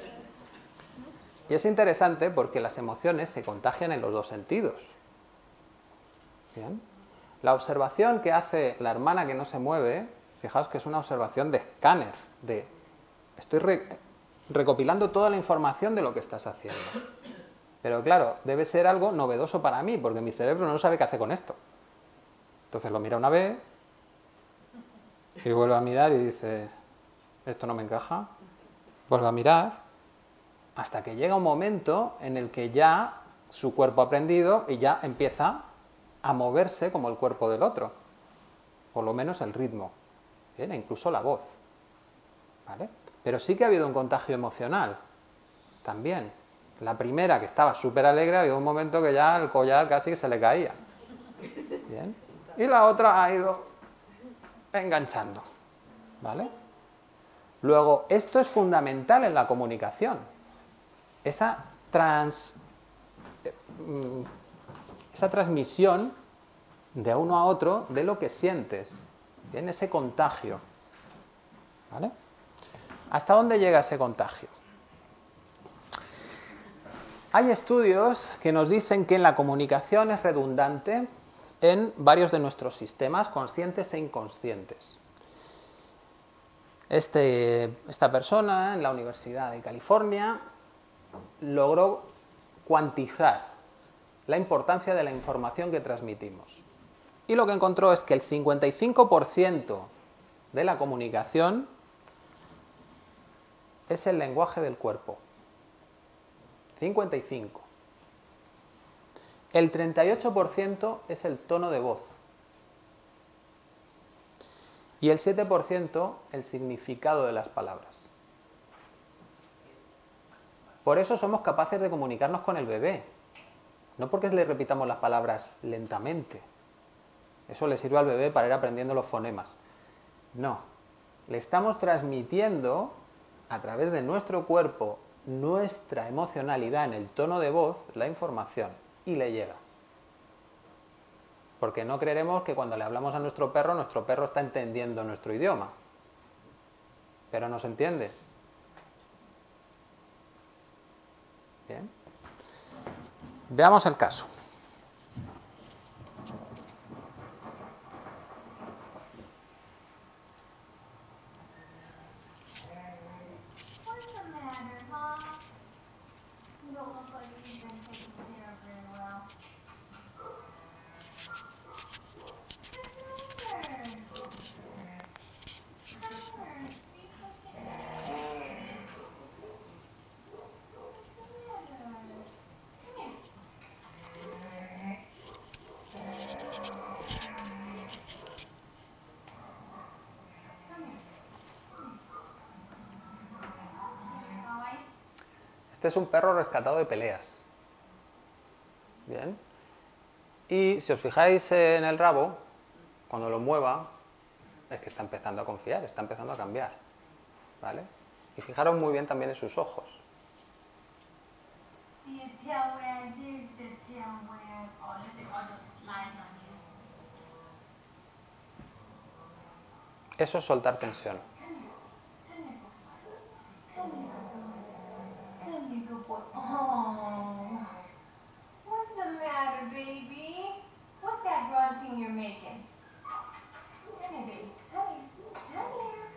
Y es interesante porque las emociones se contagian en los dos sentidos. ¿Bien? La observación que hace la hermana que no se mueve, fijaos que es una observación de escáner, de estoy recopilando toda la información de lo que estás haciendo. Pero claro, debe ser algo novedoso para mí, porque mi cerebro no sabe qué hace con esto. Entonces lo mira una vez y vuelve a mirar y dice, esto no me encaja. Vuelve a mirar hasta que llega un momento en el que ya su cuerpo ha aprendido y ya empieza a moverse como el cuerpo del otro. Por lo menos el ritmo. ¿Bien? E incluso la voz. ¿Vale? Pero sí que ha habido un contagio emocional. También. La primera, que estaba súper alegre, ha habido un momento que ya el collar casi que se le caía. ¿Bien? Y la otra ha ido enganchando. ¿Vale? Luego, esto es fundamental en la comunicación. Esa transmisión de uno a otro de lo que sientes. ¿Bien? Ese contagio. ¿Vale? ¿Hasta dónde llega ese contagio? Hay estudios que nos dicen que la comunicación es redundante en varios de nuestros sistemas, conscientes e inconscientes. Esta persona en la Universidad de California logró cuantizar la importancia de la información que transmitimos. Y lo que encontró es que el 55% de la comunicación es el lenguaje del cuerpo. 55. El 38% es el tono de voz. Y el 7% el significado de las palabras. Por eso somos capaces de comunicarnos con el bebé. No porque le repitamos las palabras lentamente. Eso le sirve al bebé para ir aprendiendo los fonemas. No. Le estamos transmitiendo a través de nuestro cuerpo, nuestra emocionalidad en el tono de voz, la información. Y le llega. Porque no creeremos que cuando le hablamos a nuestro perro está entendiendo nuestro idioma. Pero nos entiende. Bien. Veamos el caso. Este es un perro rescatado de peleas. Bien. Y si os fijáis en el rabo, cuando lo mueva, es que está empezando a confiar, está empezando a cambiar. ¿Vale? Y fijaros muy bien también en sus ojos. Eso es soltar tensión. Oh, what's the matter, baby? What's that grunting you're making? Come here, baby. Come here. Come here.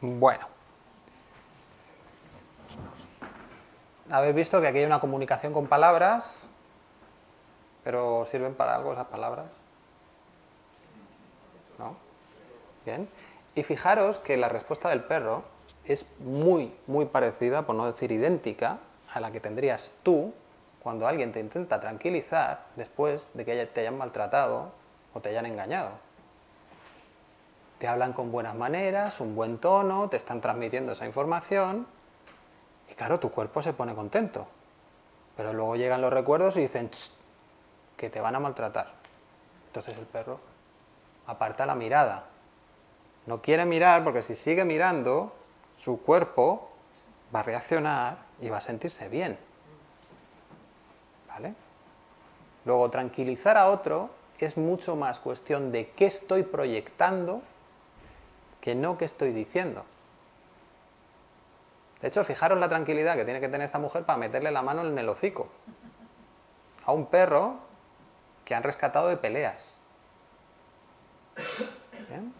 Bueno. Habéis visto que aquí hay una comunicación con palabras, pero ¿sirven para algo esas palabras? ¿No? Bien. Y fijaros que la respuesta del perro es muy, muy parecida, por no decir idéntica, a la que tendrías tú cuando alguien te intenta tranquilizar después de que te hayan maltratado o te hayan engañado. Te hablan con buenas maneras, un buen tono, te están transmitiendo esa información y claro, tu cuerpo se pone contento. Pero luego llegan los recuerdos y dicen que te van a maltratar. Entonces el perro aparta la mirada. No quiere mirar porque si sigue mirando, su cuerpo va a reaccionar y va a sentirse bien. ¿Vale? Luego, tranquilizar a otro es mucho más cuestión de qué estoy proyectando que no qué estoy diciendo. De hecho, fijaros la tranquilidad que tiene que tener esta mujer para meterle la mano en el hocico a un perro que han rescatado de peleas. ¿Bien?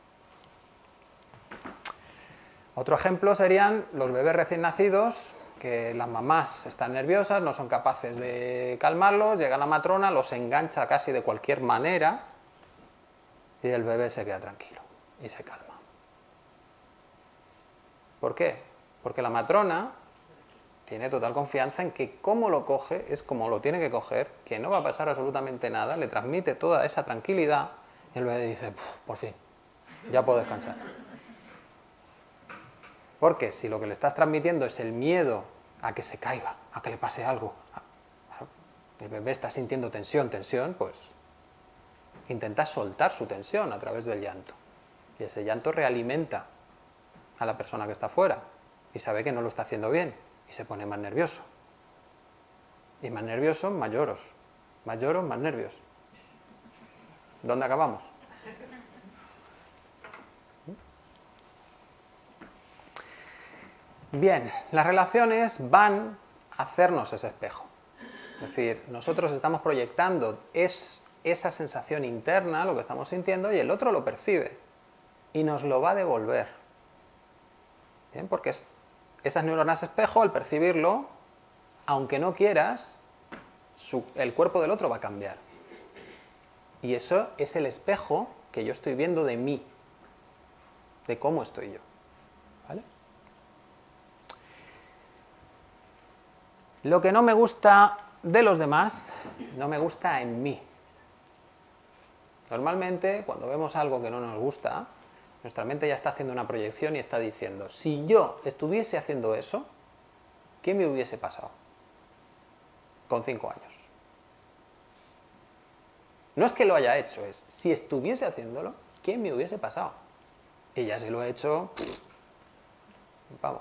Otro ejemplo serían los bebés recién nacidos, que las mamás están nerviosas, no son capaces de calmarlos, llega la matrona, los engancha casi de cualquier manera y el bebé se queda tranquilo y se calma. ¿Por qué? Porque la matrona tiene total confianza en que cómo lo coge es como lo tiene que coger, que no va a pasar absolutamente nada, le transmite toda esa tranquilidad y el bebé dice, por fin, ya puedo descansar. Porque si lo que le estás transmitiendo es el miedo a que se caiga, a que le pase algo, el bebé está sintiendo tensión, pues intenta soltar su tensión a través del llanto. Y ese llanto realimenta a la persona que está fuera y sabe que no lo está haciendo bien y se pone más nervioso. Y más nervioso, más lloros. Más lloros, más nervios. ¿Dónde acabamos? Bien, las relaciones van a hacernos ese espejo. Es decir, nosotros estamos proyectando esa sensación interna, lo que estamos sintiendo, y el otro lo percibe y nos lo va a devolver. Bien, porque esas neuronas espejo, al percibirlo, aunque no quieras, el cuerpo del otro va a cambiar. Y eso es el espejo que yo estoy viendo de mí, de cómo estoy yo. ¿Vale? Lo que no me gusta de los demás, no me gusta en mí. Normalmente, cuando vemos algo que no nos gusta, nuestra mente ya está haciendo una proyección y está diciendo, si yo estuviese haciendo eso, ¿qué me hubiese pasado? Con 5 años. No es que lo haya hecho, es si estuviese haciéndolo, ¿qué me hubiese pasado? Y ya si lo he hecho, vamos.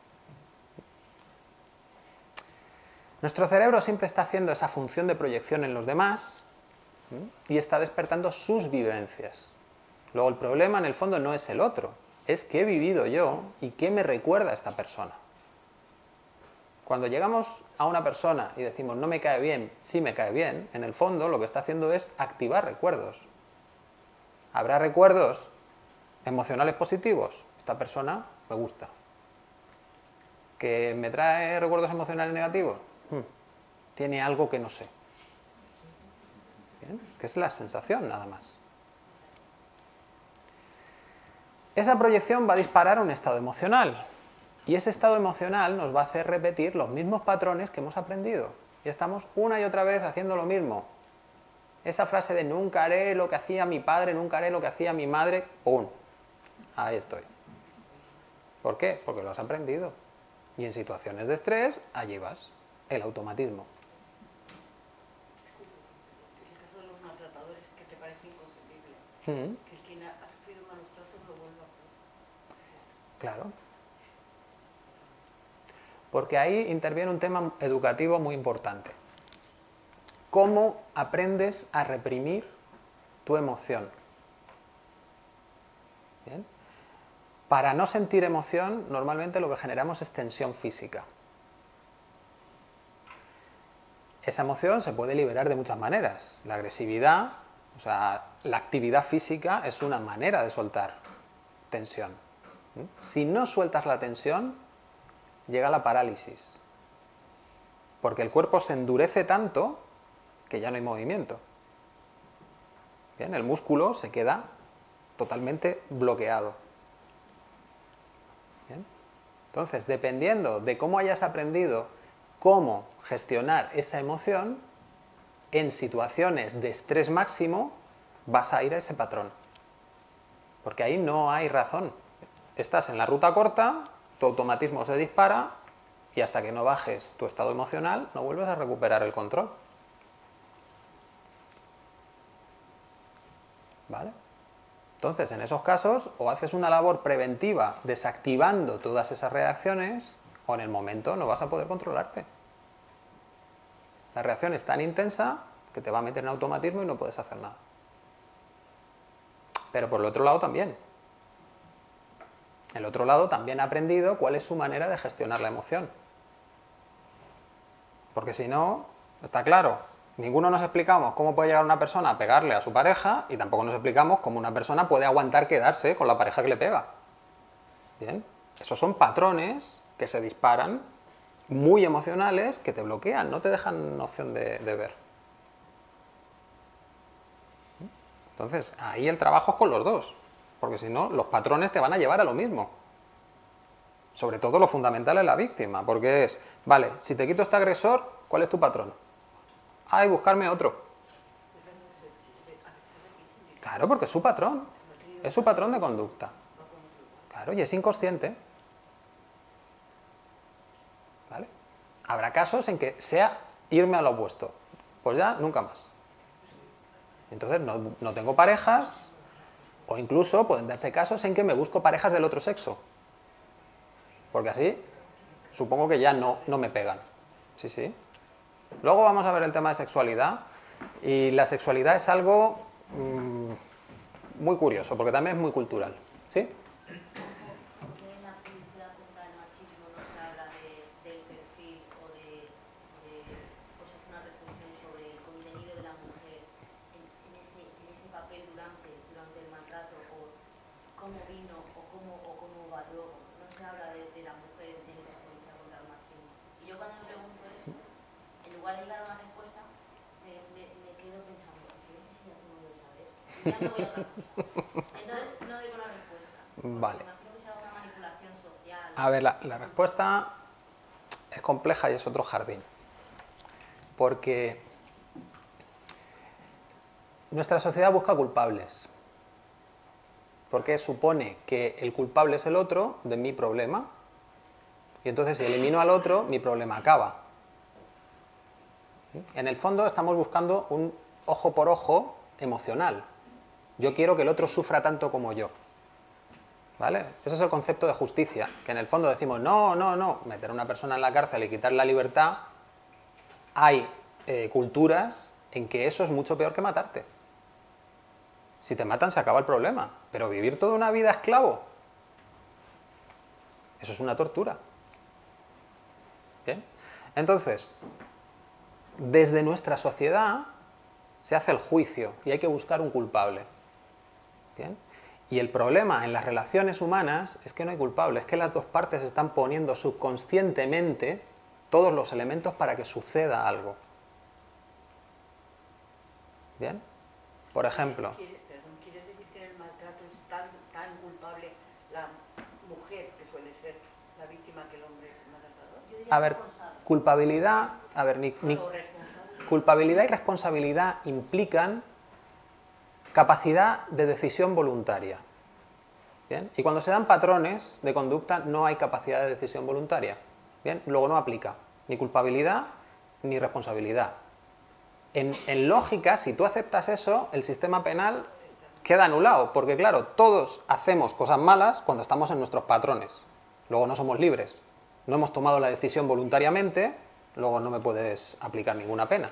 Nuestro cerebro siempre está haciendo esa función de proyección en los demás y está despertando sus vivencias. Luego el problema en el fondo no es el otro, es qué he vivido yo y qué me recuerda a esta persona. Cuando llegamos a una persona y decimos no me cae bien, sí me cae bien, en el fondo lo que está haciendo es activar recuerdos. Habrá recuerdos emocionales positivos, esta persona me gusta. ¿Que me trae recuerdos emocionales negativos? Tiene algo que no sé. ¿Bien? Que es la sensación nada más. Esa proyección va a disparar un estado emocional y ese estado emocional nos va a hacer repetir los mismos patrones que hemos aprendido y estamos una y otra vez haciendo lo mismo. Esa frase de nunca haré lo que hacía mi padre, nunca haré lo que hacía mi madre, ¡pum! Ahí estoy. ¿Por qué? Porque lo has aprendido y en situaciones de estrés allí vas, el automatismo. El caso de los maltratadores que te parece inconcebible. Que quien ha sufrido malos tratos lo vuelva a hacer. Claro. Porque ahí interviene un tema educativo muy importante. ¿Cómo aprendes a reprimir tu emoción? ¿Bien? Para no sentir emoción, normalmente lo que generamos es tensión física. Esa emoción se puede liberar de muchas maneras. La agresividad, o sea, la actividad física es una manera de soltar tensión. Si no sueltas la tensión, llega la parálisis. Porque el cuerpo se endurece tanto que ya no hay movimiento. Bien, el músculo se queda totalmente bloqueado. Bien. Entonces, dependiendo de cómo hayas aprendido cómo gestionar esa emoción, en situaciones de estrés máximo vas a ir a ese patrón. Porque ahí no hay razón. Estás en la ruta corta, tu automatismo se dispara y hasta que no bajes tu estado emocional no vuelves a recuperar el control. ¿Vale? Entonces, en esos casos, o haces una labor preventiva desactivando todas esas reacciones, o en el momento no vas a poder controlarte. La reacción es tan intensa que te va a meter en automatismo y no puedes hacer nada. Pero por el otro lado también. El otro lado también ha aprendido cuál es su manera de gestionar la emoción. Porque si no, está claro, ninguno nos explicamos cómo puede llegar una persona a pegarle a su pareja y tampoco nos explicamos cómo una persona puede aguantar quedarse con la pareja que le pega. Bien, esos son patrones que se disparan, muy emocionales, que te bloquean, no te dejan opción de ver. Entonces, ahí el trabajo es con los dos, porque si no, los patrones te van a llevar a lo mismo. Sobre todo lo fundamental es la víctima, porque es, vale, si te quito este agresor, ¿cuál es tu patrón? Ay, buscarme otro. Claro, porque es su patrón de conducta. Claro, y es inconsciente. ¿Vale? Habrá casos en que sea irme a lo opuesto, pues ya nunca más. Entonces no tengo parejas, o incluso pueden darse casos en que me busco parejas del otro sexo. Porque así, supongo que ya no me pegan. Sí, sí. Luego vamos a ver el tema de sexualidad. Y la sexualidad es algo muy curioso, porque también es muy cultural. ¿Sí? Ya me voy a otra cosa. Entonces, no doy con la respuesta. Vale. Imagino que sea una manipulación social. A ver, la respuesta es compleja y es otro jardín. Porque nuestra sociedad busca culpables. Porque supone que el culpable es el otro de mi problema. Y entonces, si elimino al otro, mi problema acaba. En el fondo, estamos buscando un ojo por ojo emocional. Yo quiero que el otro sufra tanto como yo. ¿Vale? Ese es el concepto de justicia, que en el fondo decimos, no, meter a una persona en la cárcel y quitarle la libertad. Hay culturas en que eso es mucho peor que matarte. Si te matan se acaba el problema, pero vivir toda una vida esclavo, eso es una tortura. ¿Bien? Entonces, desde nuestra sociedad se hace el juicio y hay que buscar un culpable. ¿Bien? Y el problema en las relaciones humanas es que no hay culpable, es que las dos partes están poniendo subconscientemente todos los elementos para que suceda algo. ¿Bien? Por ejemplo... ¿Quieres decir que en el maltrato es tan culpable la mujer, que suele ser la víctima, que el hombre maltratador? A ver, culpabilidad... A ver, culpabilidad y responsabilidad implican capacidad de decisión voluntaria. ¿Bien? Y cuando se dan patrones de conducta no hay capacidad de decisión voluntaria. ¿Bien? Luego no aplica ni culpabilidad ni responsabilidad. En lógica, si tú aceptas eso, el sistema penal queda anulado, porque claro, todos hacemos cosas malas cuando estamos en nuestros patrones. Luego no somos libres. No hemos tomado la decisión voluntariamente, luego no me puedes aplicar ninguna pena.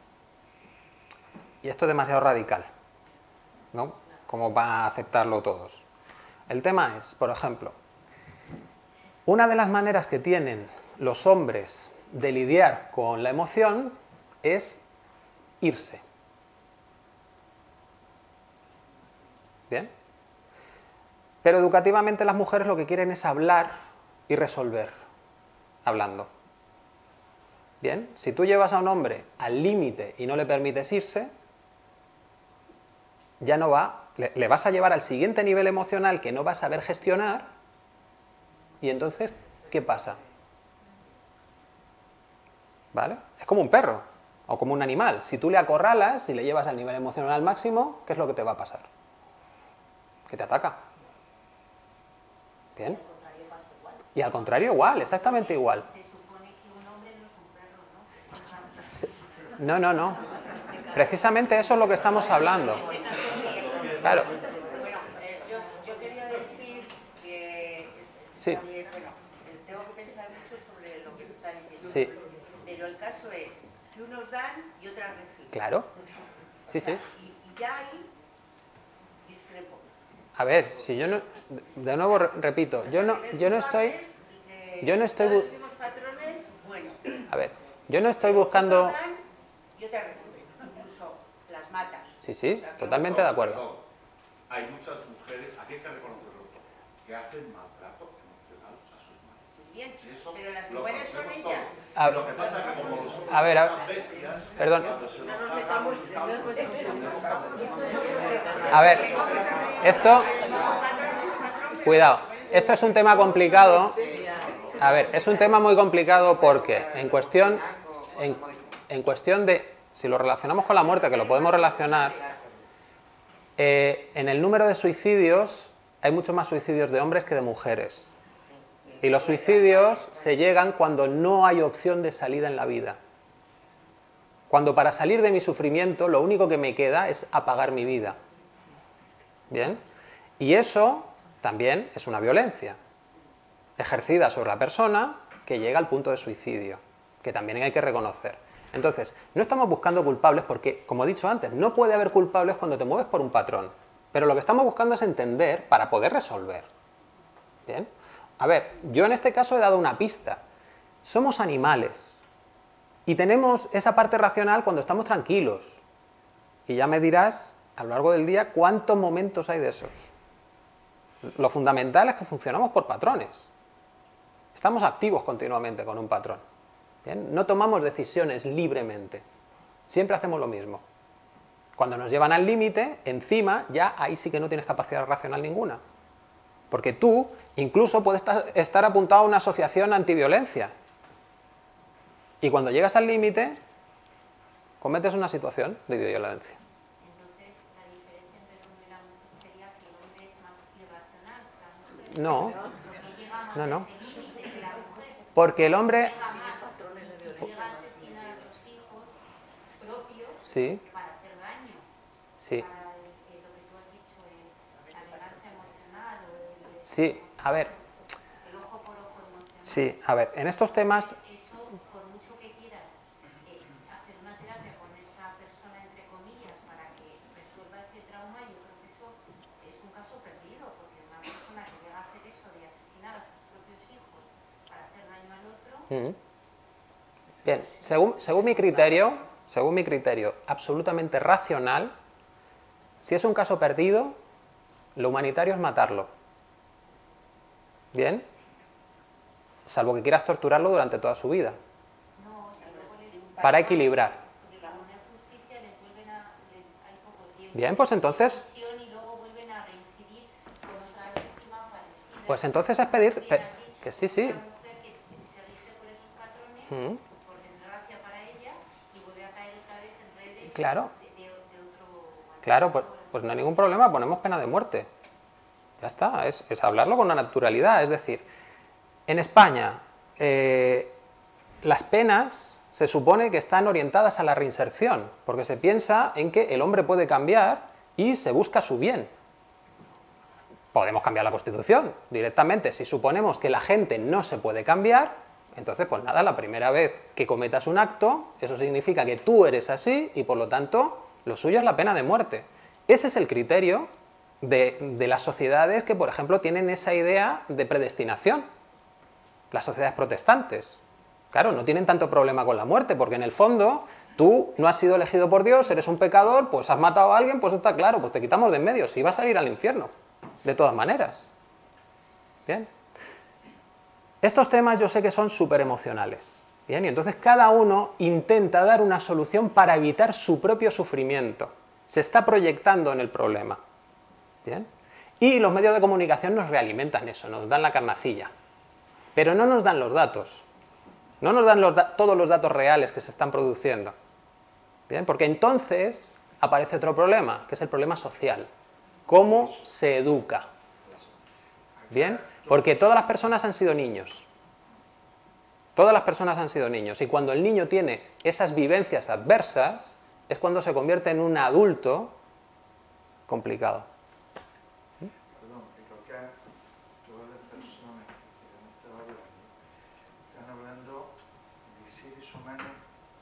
Y esto es demasiado radical, ¿no? Como para aceptarlo todos. El tema es, por ejemplo, una de las maneras que tienen los hombres de lidiar con la emoción es irse. ¿Bien? Pero educativamente las mujeres lo que quieren es hablar y resolver, hablando. Bien, si tú llevas a un hombre al límite y no le permites irse, ya no va, le vas a llevar al siguiente nivel emocional que no va a saber gestionar, y entonces, ¿qué pasa? ¿Vale? Es como un perro o como un animal. Si tú le acorralas y le llevas al nivel emocional al máximo, ¿qué es lo que te va a pasar? Que te ataca. ¿Bien? Y al contrario igual, exactamente igual. Se supone que un hombre no es un perro, ¿no? No, no, no. Precisamente eso es lo que estamos hablando. Claro. Bueno, yo quería decir que Sí. también, bueno, tengo que pensar mucho sobre lo que se está diciendo. Sí. Pero el caso es que unos dan y otras reciben. Claro. Sí, O sea, sí. Y ya ahí discrepo. A ver, si yo no, de nuevo repito, yo no estoy, Todos seguimos patrones, bueno. a ver, yo no estoy buscando, Unos dan y otras reciben. Incluso las matas. sí, sí, totalmente de acuerdo. No, hay muchas mujeres, aquí hay que reconocerlo, que hacen maltrato emocional a sus maridos. Bien, Eso pero las que lo mueren son conocemos ellas. todos. Lo que pasa es que como los hombres A ver, son bestias, perdón. cuando se No nos nos cargan metamos, un no nos metamos. A ver, esto, cuidado, esto es un tema complicado. A ver, es un tema muy complicado porque en cuestión de, si lo relacionamos con la muerte, que lo podemos relacionar, en el número de suicidios hay mucho más suicidios de hombres que de mujeres. Y los suicidios se llegan cuando no hay opción de salida en la vida. Cuando para salir de mi sufrimiento lo único que me queda es apagar mi vida. ¿Bien? Y eso también es una violencia ejercida sobre la persona que llega al punto de suicidio, que también hay que reconocer. Entonces, no estamos buscando culpables porque, como he dicho antes, no puede haber culpables cuando te mueves por un patrón. Pero lo que estamos buscando es entender para poder resolver. ¿Bien? A ver, yo en este caso he dado una pista. Somos animales y tenemos esa parte racional cuando estamos tranquilos. Y ya me dirás, a lo largo del día, cuántos momentos hay de esos. Lo fundamental es que funcionamos por patrones. Estamos activos continuamente con un patrón. ¿Bien? No tomamos decisiones libremente. Siempre hacemos lo mismo. Cuando nos llevan al límite, encima, ya ahí sí que no tienes capacidad racional ninguna. Porque tú incluso puedes estar apuntado a una asociación antiviolencia. Y cuando llegas al límite, cometes una situación de violencia. Entonces, la diferencia entre el hombre y la mujer sería que el hombre es más irracional que la mujer. No, Porque llega más no, no. a ese límite que la mujer. Porque el hombre... Llega más, llega a asesinar a los hijos propios Sí, para hacer daño. sí, Para lo que tú has dicho, la venganza emocional o sí. A ver, el ojo por ojo emocional. sí, a ver, en estos temas... Eso, por mucho que quieras hacer una terapia con esa persona, entre comillas, para que resuelva ese trauma, yo creo que eso es un caso perdido, porque una persona que llega a hacer eso de asesinar a sus propios hijos para hacer daño al otro, Bien, según mi criterio absolutamente racional, si es un caso perdido, lo humanitario es matarlo. ¿Bien? Salvo que quieras torturarlo durante toda su vida, no, o sea, luego les, para equilibrar. porque como no hay justicia, les vuelven a, hay poco tiempo. Bien, pues entonces, Y luego vuelven a reincidir con otra víctima parecida. pues entonces es pedir... Bien has dicho, que sí, sí. una mujer que se rige por esos patrones, por desgracia para ella, y vuelve a caer otra vez en redes Claro. de otro... Claro, pues no hay ningún problema, ponemos pena de muerte. Ya está, es hablarlo con una naturalidad. Es decir, en España las penas se supone que están orientadas a la reinserción, porque se piensa en que el hombre puede cambiar y se busca su bien. Podemos cambiar la Constitución directamente. Si suponemos que la gente no se puede cambiar, entonces pues nada, la primera vez que cometas un acto, eso significa que tú eres así y por lo tanto lo suyo es la pena de muerte. Ese es el criterio de las sociedades que, por ejemplo, tienen esa idea de predestinación. Las sociedades protestantes. Claro, no tienen tanto problema con la muerte, porque en el fondo tú no has sido elegido por Dios, eres un pecador, pues has matado a alguien, pues está claro, pues te quitamos de en medio, si vas a ir al infierno, de todas maneras. ¿Bien? Estos temas yo sé que son súper emocionales. Bien, y entonces cada uno intenta dar una solución para evitar su propio sufrimiento. Se está proyectando en el problema. Bien. Y los medios de comunicación nos realimentan eso, nos dan la carnacilla. Pero no nos dan los datos. No nos dan todos los datos reales que se están produciendo. Bien, porque entonces aparece otro problema, que es el problema social. ¿Cómo se educa? Bien, porque todas las personas han sido niños. Todas las personas han sido niños y cuando el niño tiene esas vivencias adversas es cuando se convierte en un adulto complicado. Perdón, pero acá todas las personas que han estado hablando están hablando de seres humanos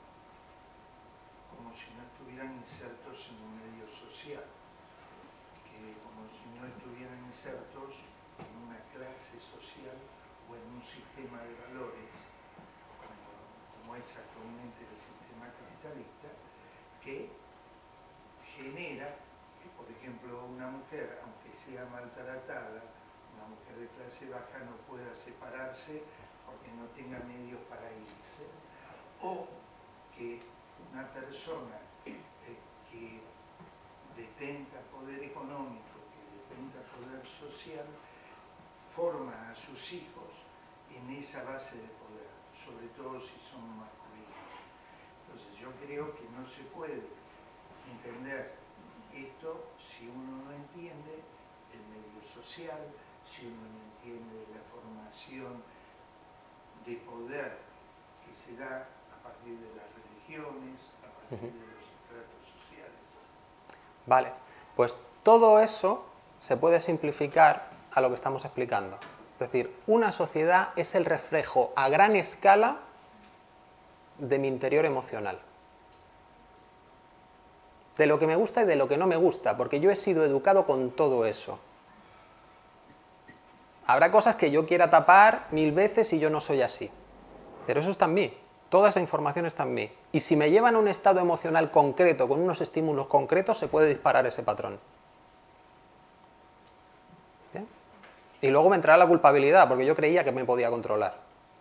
como si no estuvieran insertos en un medio social, como si no estuvieran insertos en una clase social o en un sistema de valores como es actualmente el sistema capitalista, que genera que, por ejemplo, una mujer, aunque sea maltratada, una mujer de clase baja no pueda separarse porque no tenga medios para irse, o que una persona que detenta poder económico, que detenta poder social, forma a sus hijos en esa base de poder, sobre todo si son masculinos. Entonces yo creo que no se puede entender esto si uno no entiende el medio social, si uno no entiende la formación de poder que se da a partir de las religiones, a partir de los estratos sociales. Vale, pues todo eso se puede simplificar a lo que estamos explicando. Es decir, una sociedad es el reflejo a gran escala de mi interior emocional. De lo que me gusta y de lo que no me gusta, porque yo he sido educado con todo eso. Habrá cosas que yo quiera tapar 1000 veces y yo no soy así. Pero eso está en mí. Toda esa información está en mí. Y si me llevan a un estado emocional concreto, con unos estímulos concretos, se puede disparar ese patrón. ¿Bien? Y luego me entrará la culpabilidad, porque yo creía que me podía controlar.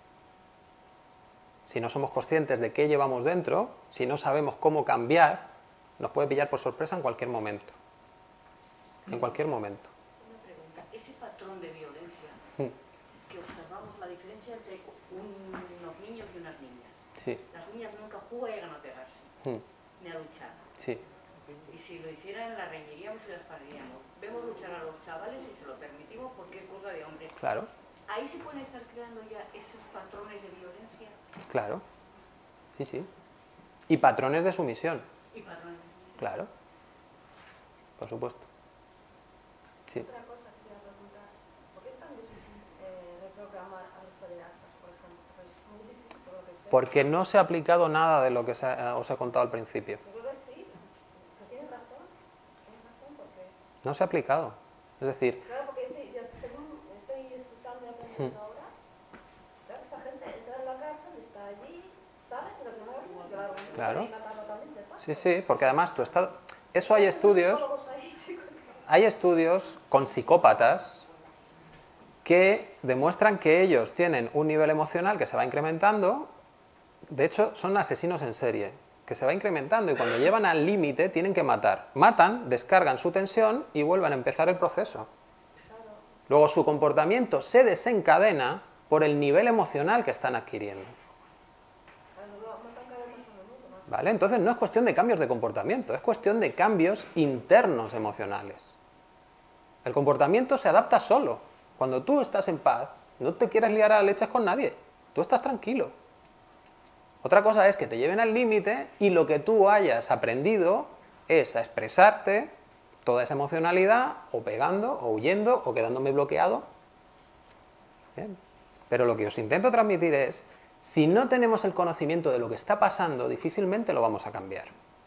Si no somos conscientes de qué llevamos dentro, si no sabemos cómo cambiar, nos puede pillar por sorpresa en cualquier momento. En cualquier momento. Una pregunta. Ese patrón de violencia que observamos, la diferencia entre unos niños y unas niñas. Sí. Las niñas nunca juegan a pegarse, ni a luchar. Sí. Y si lo hicieran, las reñiríamos y las pariríamos. Vemos luchar a los chavales y se lo permitimos porque es cosa de hombres. Claro. Ahí se pueden estar creando ya esos patrones de violencia. Claro. Sí, sí. Y patrones de sumisión. Y patrones. Claro. Por supuesto. Sí. Otra cosa que quiero preguntar, ¿por qué es tan difícil reprogramar a los pederastas, por ejemplo? Porque es muy difícil por lo que sea. Porque no se ha aplicado nada de lo que os he contado al principio. Yo creo que sí, pero tienes razón porque... No se ha aplicado. Es decir... Claro, porque sí, según estoy escuchando y aprendiendo ahora, claro, esta gente entra en la cárcel, está allí, sale, y lo primero que hace, claro, también te pasa. Sí, sí, porque además tu estado... Eso hay estudios... Hay estudios con psicópatas que demuestran que ellos tienen un nivel emocional que se va incrementando. De hecho, son asesinos en serie, que se va incrementando y cuando llevan al límite tienen que matar. Matan, descargan su tensión y vuelven a empezar el proceso. Luego su comportamiento se desencadena por el nivel emocional que están adquiriendo. ¿Vale? Entonces no es cuestión de cambios de comportamiento, es cuestión de cambios internos emocionales. El comportamiento se adapta solo. Cuando tú estás en paz, no te quieres liar a leches con nadie. Tú estás tranquilo. Otra cosa es que te lleven al límite y lo que tú hayas aprendido es a expresarte toda esa emocionalidad o pegando, o huyendo, o quedándome bloqueado. Bien. Pero lo que os intento transmitir es, si no tenemos el conocimiento de lo que está pasando, difícilmente lo vamos a cambiar.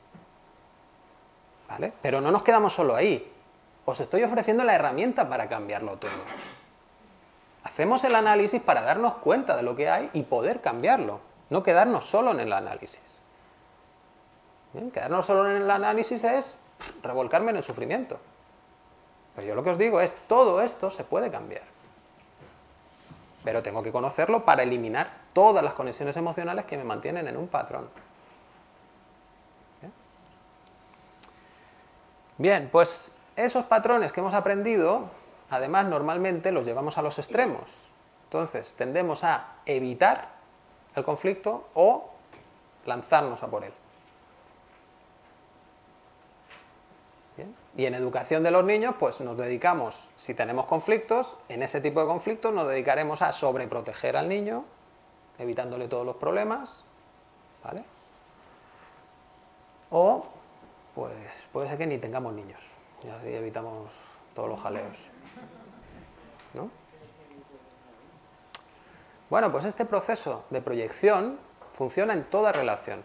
¿Vale? Pero no nos quedamos solo ahí. Os estoy ofreciendo la herramienta para cambiarlo todo. Hacemos el análisis para darnos cuenta de lo que hay y poder cambiarlo, no quedarnos solo en el análisis. ¿Bien? Quedarnos solo en el análisis es revolcarme en el sufrimiento. Pero yo lo que os digo es, todo esto se puede cambiar. pero tengo que conocerlo para eliminar todas las conexiones emocionales que me mantienen en un patrón. Bien, pues esos patrones que hemos aprendido, además normalmente los llevamos a los extremos. Entonces tendemos a evitar el conflicto o lanzarnos a por él. Bien. Y en educación de los niños, pues nos dedicamos, si tenemos conflictos, en ese tipo de conflictos nos dedicaremos a sobreproteger al niño, evitándole todos los problemas, ¿vale? O, pues puede ser que ni tengamos niños, y así evitamos todos los jaleos, ¿no? Bueno, pues este proceso de proyección funciona en toda relación,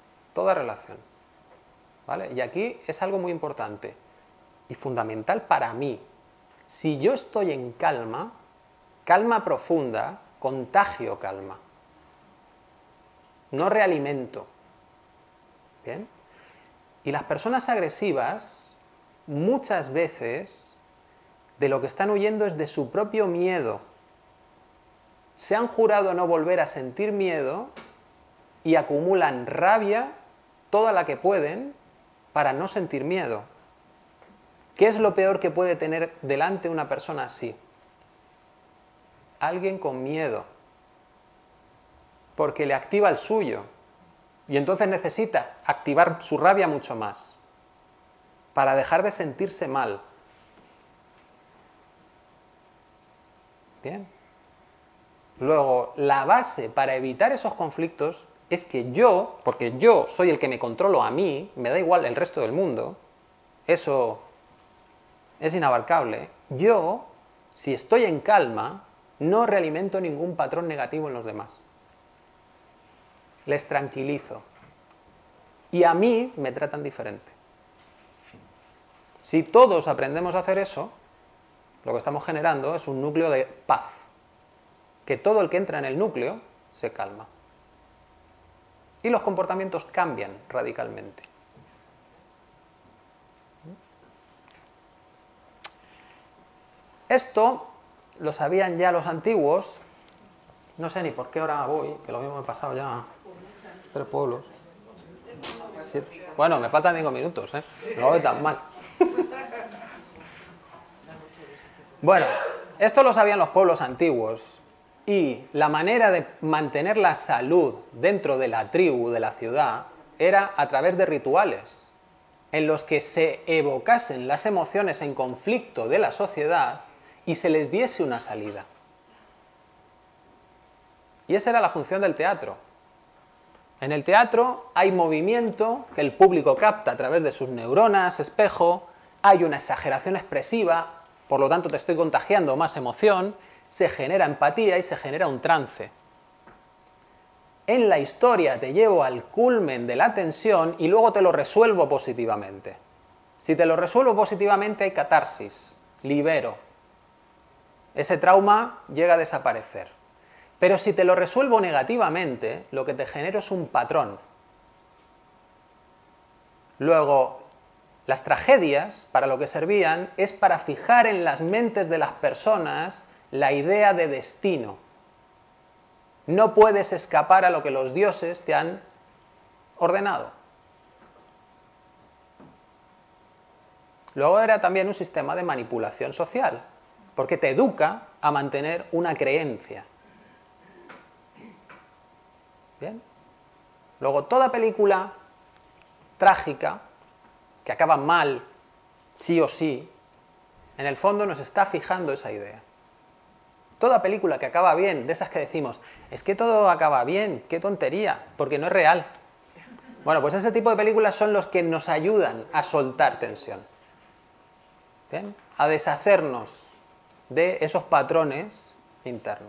¿vale? Y aquí es algo muy importante y fundamental para mí. Si yo estoy en calma, calma profunda, contagio calma, no realimento, ¿bien? Y las personas agresivas, muchas veces, de lo que están huyendo es de su propio miedo. Se han jurado no volver a sentir miedo y acumulan rabia, toda la que pueden, para no sentir miedo. ¿Qué es lo peor que puede tener delante una persona así? Alguien con miedo, porque le activa el suyo, y entonces necesita activar su rabia mucho más, para dejar de sentirse mal. Bien. Luego, la base para evitar esos conflictos es que yo, porque yo soy el que me controlo a mí, me da igual el resto del mundo, eso es inabarcable, yo, si estoy en calma, no realimento ningún patrón negativo en los demás. Les tranquilizo. Y a mí me tratan diferente. Si todos aprendemos a hacer eso, lo que estamos generando es un núcleo de paz. Que todo el que entra en el núcleo se calma. Y los comportamientos cambian radicalmente. Esto lo sabían ya los antiguos. No sé ni por qué hora voy, que lo mismo me he pasado ya 3 pueblos. 7. Bueno, me faltan 5 minutos, ¿eh? No voy tan mal. Bueno, esto lo sabían los pueblos antiguos. Y la manera de mantener la salud dentro de la tribu, de la ciudad, era a través de rituales, en los que se evocasen las emociones en conflicto de la sociedad y se les diese una salida. Y esa era la función del teatro. En el teatro hay movimiento que el público capta a través de sus neuronas, espejo, hay una exageración expresiva, por lo tanto te estoy contagiando más emoción, se genera empatía y se genera un trance. En la historia te llevo al culmen de la tensión y luego te lo resuelvo positivamente. Si te lo resuelvo positivamente hay catarsis, libero. Ese trauma llega a desaparecer. Pero si te lo resuelvo negativamente, lo que te genero es un patrón. Luego, las tragedias, para lo que servían, es para fijar en las mentes de las personas la idea de destino. No puedes escapar a lo que los dioses te han ordenado. Luego era también un sistema de manipulación social, porque te educa a mantener una creencia. ¿Bien? Luego, toda película trágica, que acaba mal, sí o sí, en el fondo nos está fijando esa idea. Toda película que acaba bien, de esas que decimos, es que todo acaba bien, qué tontería, porque no es real. Bueno, pues ese tipo de películas son los que nos ayudan a soltar tensión. ¿Bien? A deshacernos de esos patrones internos.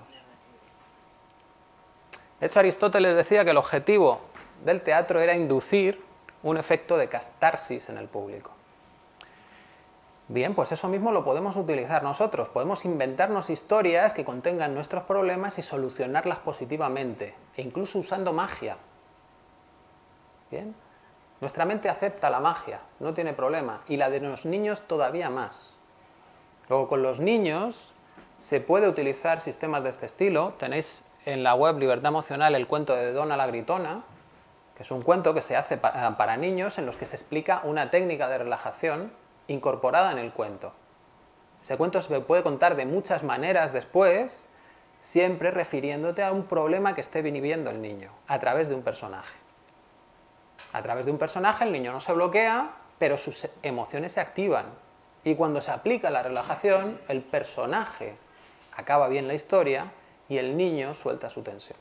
De hecho, Aristóteles decía que el objetivo del teatro era inducir un efecto de catarsis en el público. Bien, pues eso mismo lo podemos utilizar nosotros. Podemos inventarnos historias que contengan nuestros problemas y solucionarlas positivamente, e incluso usando magia. Bien, nuestra mente acepta la magia, no tiene problema, y la de los niños todavía más. Luego, con los niños se puede utilizar sistemas de este estilo. Tenéis en la web Libertad Emocional el cuento de Donna la Gritona, que es un cuento que se hace para niños en los que se explica una técnica de relajación incorporada en el cuento. Ese cuento se puede contar de muchas maneras después, siempre refiriéndote a un problema que esté viviendo el niño, a través de un personaje. A través de un personaje el niño no se bloquea, pero sus emociones se activan. Y cuando se aplica la relajación, el personaje acaba bien la historia y el niño suelta su tensión.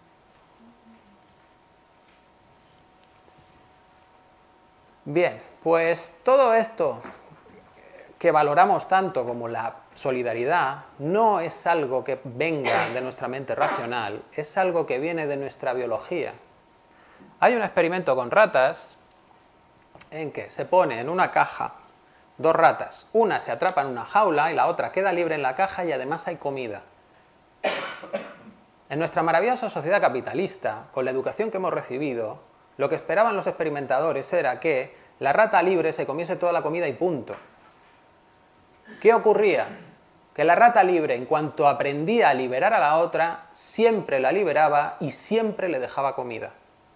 Bien, pues todo esto que valoramos tanto como la solidaridad no es algo que venga de nuestra mente racional, es algo que viene de nuestra biología. Hay un experimento con ratas en que se pone en una caja dos ratas, una se atrapa en una jaula y la otra queda libre en la caja y además hay comida. En nuestra maravillosa sociedad capitalista, con la educación que hemos recibido, lo que esperaban los experimentadores era que la rata libre se comiese toda la comida y punto. ¿Qué ocurría? Que la rata libre, en cuanto aprendía a liberar a la otra, siempre la liberaba y siempre le dejaba comida.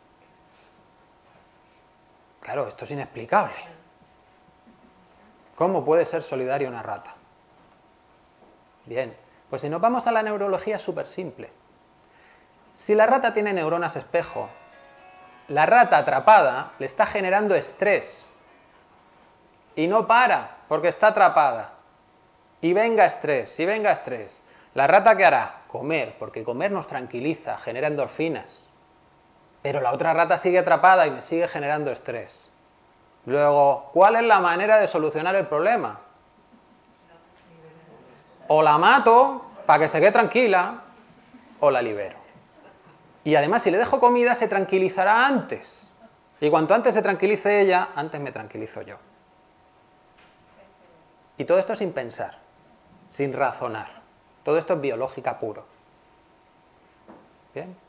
Claro, esto es inexplicable. ¿Cómo puede ser solidaria una rata? Bien, pues si nos vamos a la neurología es súper simple. Si la rata tiene neuronas espejo, la rata atrapada le está generando estrés y no para porque está atrapada. Y venga estrés, y venga estrés. ¿La rata qué hará? Comer, porque comer nos tranquiliza, genera endorfinas. Pero la otra rata sigue atrapada y me sigue generando estrés. Luego, ¿cuál es la manera de solucionar el problema? O la mato para que se quede tranquila, o la libero. Y además, si le dejo comida, se tranquilizará antes. Y cuanto antes se tranquilice ella, antes me tranquilizo yo. Y todo esto sin pensar, sin razonar. Todo esto es biológica puro. ¿Bien?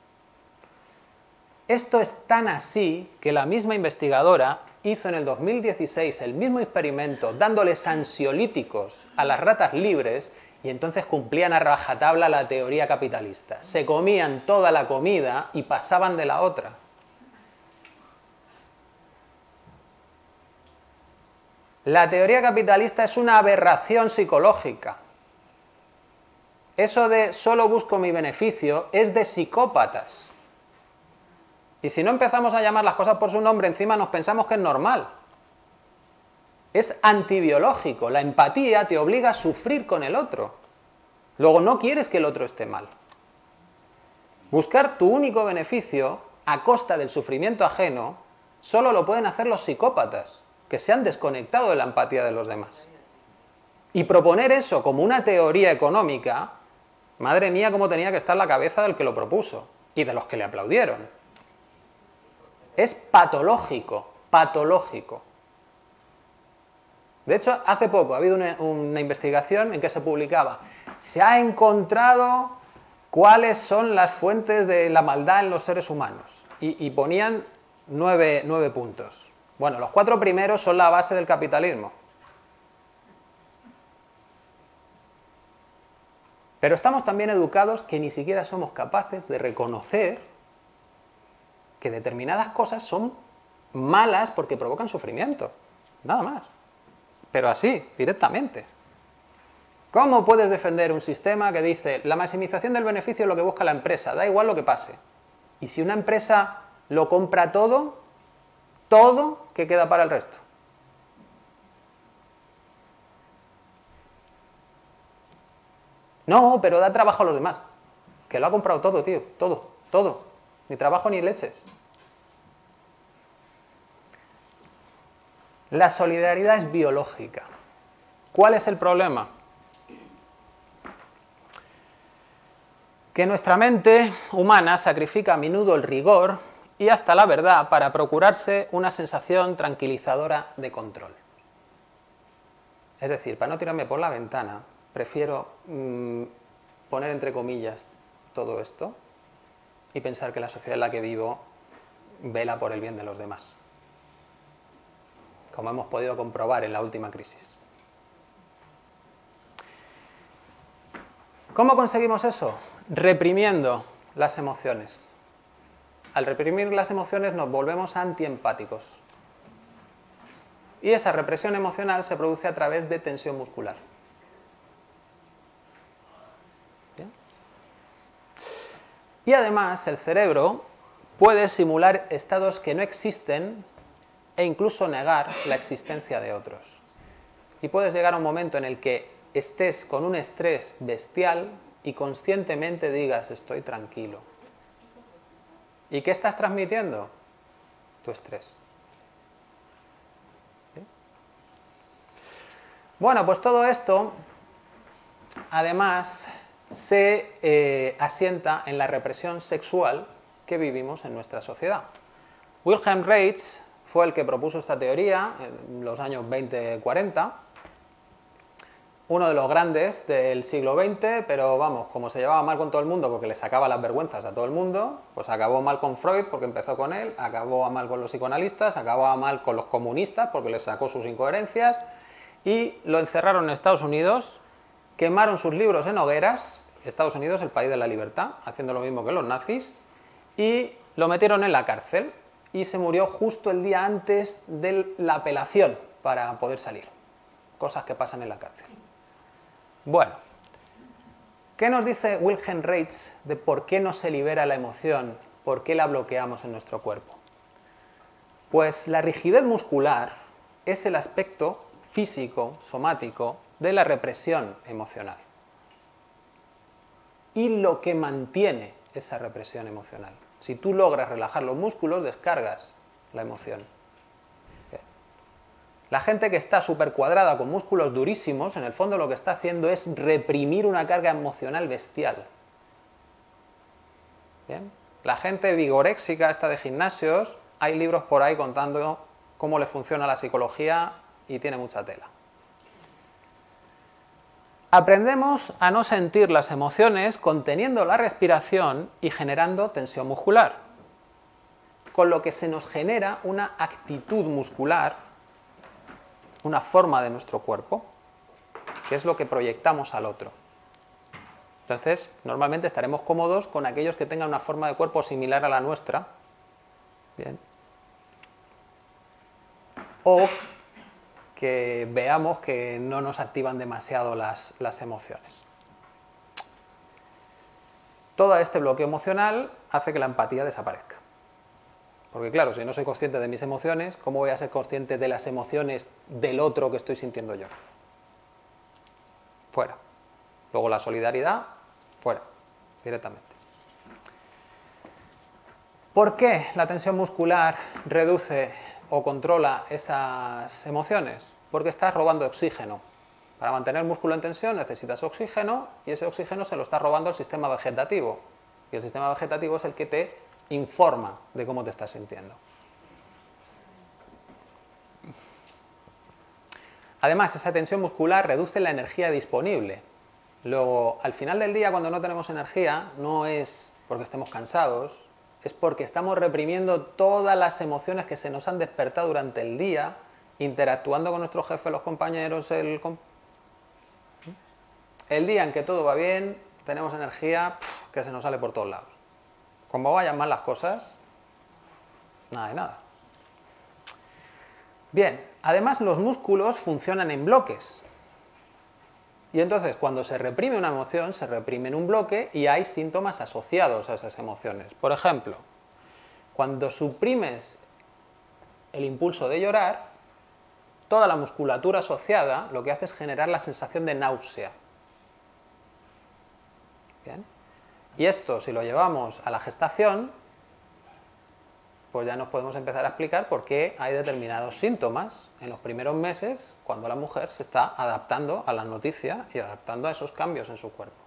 Esto es tan así que la misma investigadora hizo en el 2016 el mismo experimento dándoles ansiolíticos a las ratas libres y entonces cumplían a rajatabla la teoría capitalista. Se comían toda la comida y pasaban de la otra. La teoría capitalista es una aberración psicológica. Eso de solo busco mi beneficio es de psicópatas. Y si no empezamos a llamar las cosas por su nombre, encima nos pensamos que es normal. Es antibiológico. La empatía te obliga a sufrir con el otro. Luego no quieres que el otro esté mal. Buscar tu único beneficio a costa del sufrimiento ajeno solo lo pueden hacer los psicópatas, que se han desconectado de la empatía de los demás. Y proponer eso como una teoría económica, madre mía, cómo tenía que estar la cabeza del que lo propuso y de los que le aplaudieron. Es patológico, patológico. De hecho, hace poco ha habido una investigación en que se publicaba, se ha encontrado cuáles son las fuentes de la maldad en los seres humanos. Y ponían 9 puntos. Bueno, los 4 primeros son la base del capitalismo. Pero estamos también educados que ni siquiera somos capaces de reconocer que determinadas cosas son malas porque provocan sufrimiento. Nada más. Pero así, directamente. ¿Cómo puedes defender un sistema que dice la maximización del beneficio es lo que busca la empresa, da igual lo que pase? Y si una empresa lo compra todo, ¿qué queda para el resto? No, pero da trabajo a los demás. Que lo ha comprado todo, tío, todo. Ni trabajo ni leches. La solidaridad es biológica. ¿Cuál es el problema? Que nuestra mente humana sacrifica a menudo el rigor y hasta la verdad para procurarse una sensación tranquilizadora de control. Es decir, para no tirarme por la ventana, prefiero poner entre comillas todo esto y pensar que la sociedad en la que vivo vela por el bien de los demás, como hemos podido comprobar en la última crisis. ¿Cómo conseguimos eso? Reprimiendo las emociones. Al reprimir las emociones nos volvemos antiempáticos. Y esa represión emocional se produce a través de tensión muscular. ¿Bien? Y además el cerebro puede simular estados que no existen e incluso negar la existencia de otros. Y puedes llegar a un momento en el que estés con un estrés bestial y conscientemente digas estoy tranquilo. ¿Y qué estás transmitiendo? Tu estrés. ¿Sí? Bueno, pues todo esto además se asienta en la represión sexual que vivimos en nuestra sociedad. Wilhelm Reich fue el que propuso esta teoría en los años 20-40, uno de los grandes del siglo XX, pero vamos, como se llevaba mal con todo el mundo porque le sacaba las vergüenzas a todo el mundo, pues acabó mal con Freud porque empezó con él, acabó mal con los psicoanalistas, acabó mal con los comunistas porque les sacó sus incoherencias y lo encerraron en Estados Unidos, quemaron sus libros en hogueras, Estados Unidos, el país de la libertad, haciendo lo mismo que los nazis, y lo metieron en la cárcel y se murió justo el día antes de la apelación para poder salir. Cosas que pasan en la cárcel. Bueno, ¿qué nos dice Wilhelm Reich de por qué no se libera la emoción, por qué la bloqueamos en nuestro cuerpo? Pues la rigidez muscular es el aspecto físico, somático, de la represión emocional. Y lo que mantiene esa represión emocional. Si tú logras relajar los músculos, descargas la emoción. La gente que está súper cuadrada con músculos durísimos, en el fondo lo que está haciendo es reprimir una carga emocional bestial. ¿Bien? La gente vigoréxica, esta de gimnasios, hay libros por ahí contando cómo le funciona la psicología y tiene mucha tela. Aprendemos a no sentir las emociones conteniendo la respiración y generando tensión muscular, con lo que se nos genera una actitud muscular, una forma de nuestro cuerpo, que es lo que proyectamos al otro. Entonces, normalmente estaremos cómodos con aquellos que tengan una forma de cuerpo similar a la nuestra, ¿bien? O que veamos que no nos activan demasiado las emociones. Todo este bloqueo emocional hace que la empatía desaparezca. Porque claro, si no soy consciente de mis emociones, ¿cómo voy a ser consciente de las emociones del otro que estoy sintiendo yo? Fuera. Luego la solidaridad, fuera, directamente. ¿Por qué la tensión muscular reduce o controla esas emociones? Porque estás robando oxígeno. Para mantener el músculo en tensión necesitas oxígeno y ese oxígeno se lo está robando el sistema vegetativo. Y el sistema vegetativo es el que te informa de cómo te estás sintiendo. Además, esa tensión muscular reduce la energía disponible. Luego, al final del día, cuando no tenemos energía, no es porque estemos cansados, es porque estamos reprimiendo todas las emociones que se nos han despertado durante el día, interactuando con nuestro jefe, los compañeros, el día en que todo va bien, tenemos energía que se nos sale por todos lados. Como vayan mal las cosas, nada de nada. Bien, además los músculos funcionan en bloques. Y entonces cuando se reprime una emoción, se reprime en un bloque y hay síntomas asociados a esas emociones. Por ejemplo, cuando suprimes el impulso de llorar, toda la musculatura asociada lo que hace es generar la sensación de náusea. ¿Bien? Y esto, si lo llevamos a la gestación, pues ya nos podemos empezar a explicar por qué hay determinados síntomas en los primeros meses cuando la mujer se está adaptando a la noticia y adaptando a esos cambios en su cuerpo.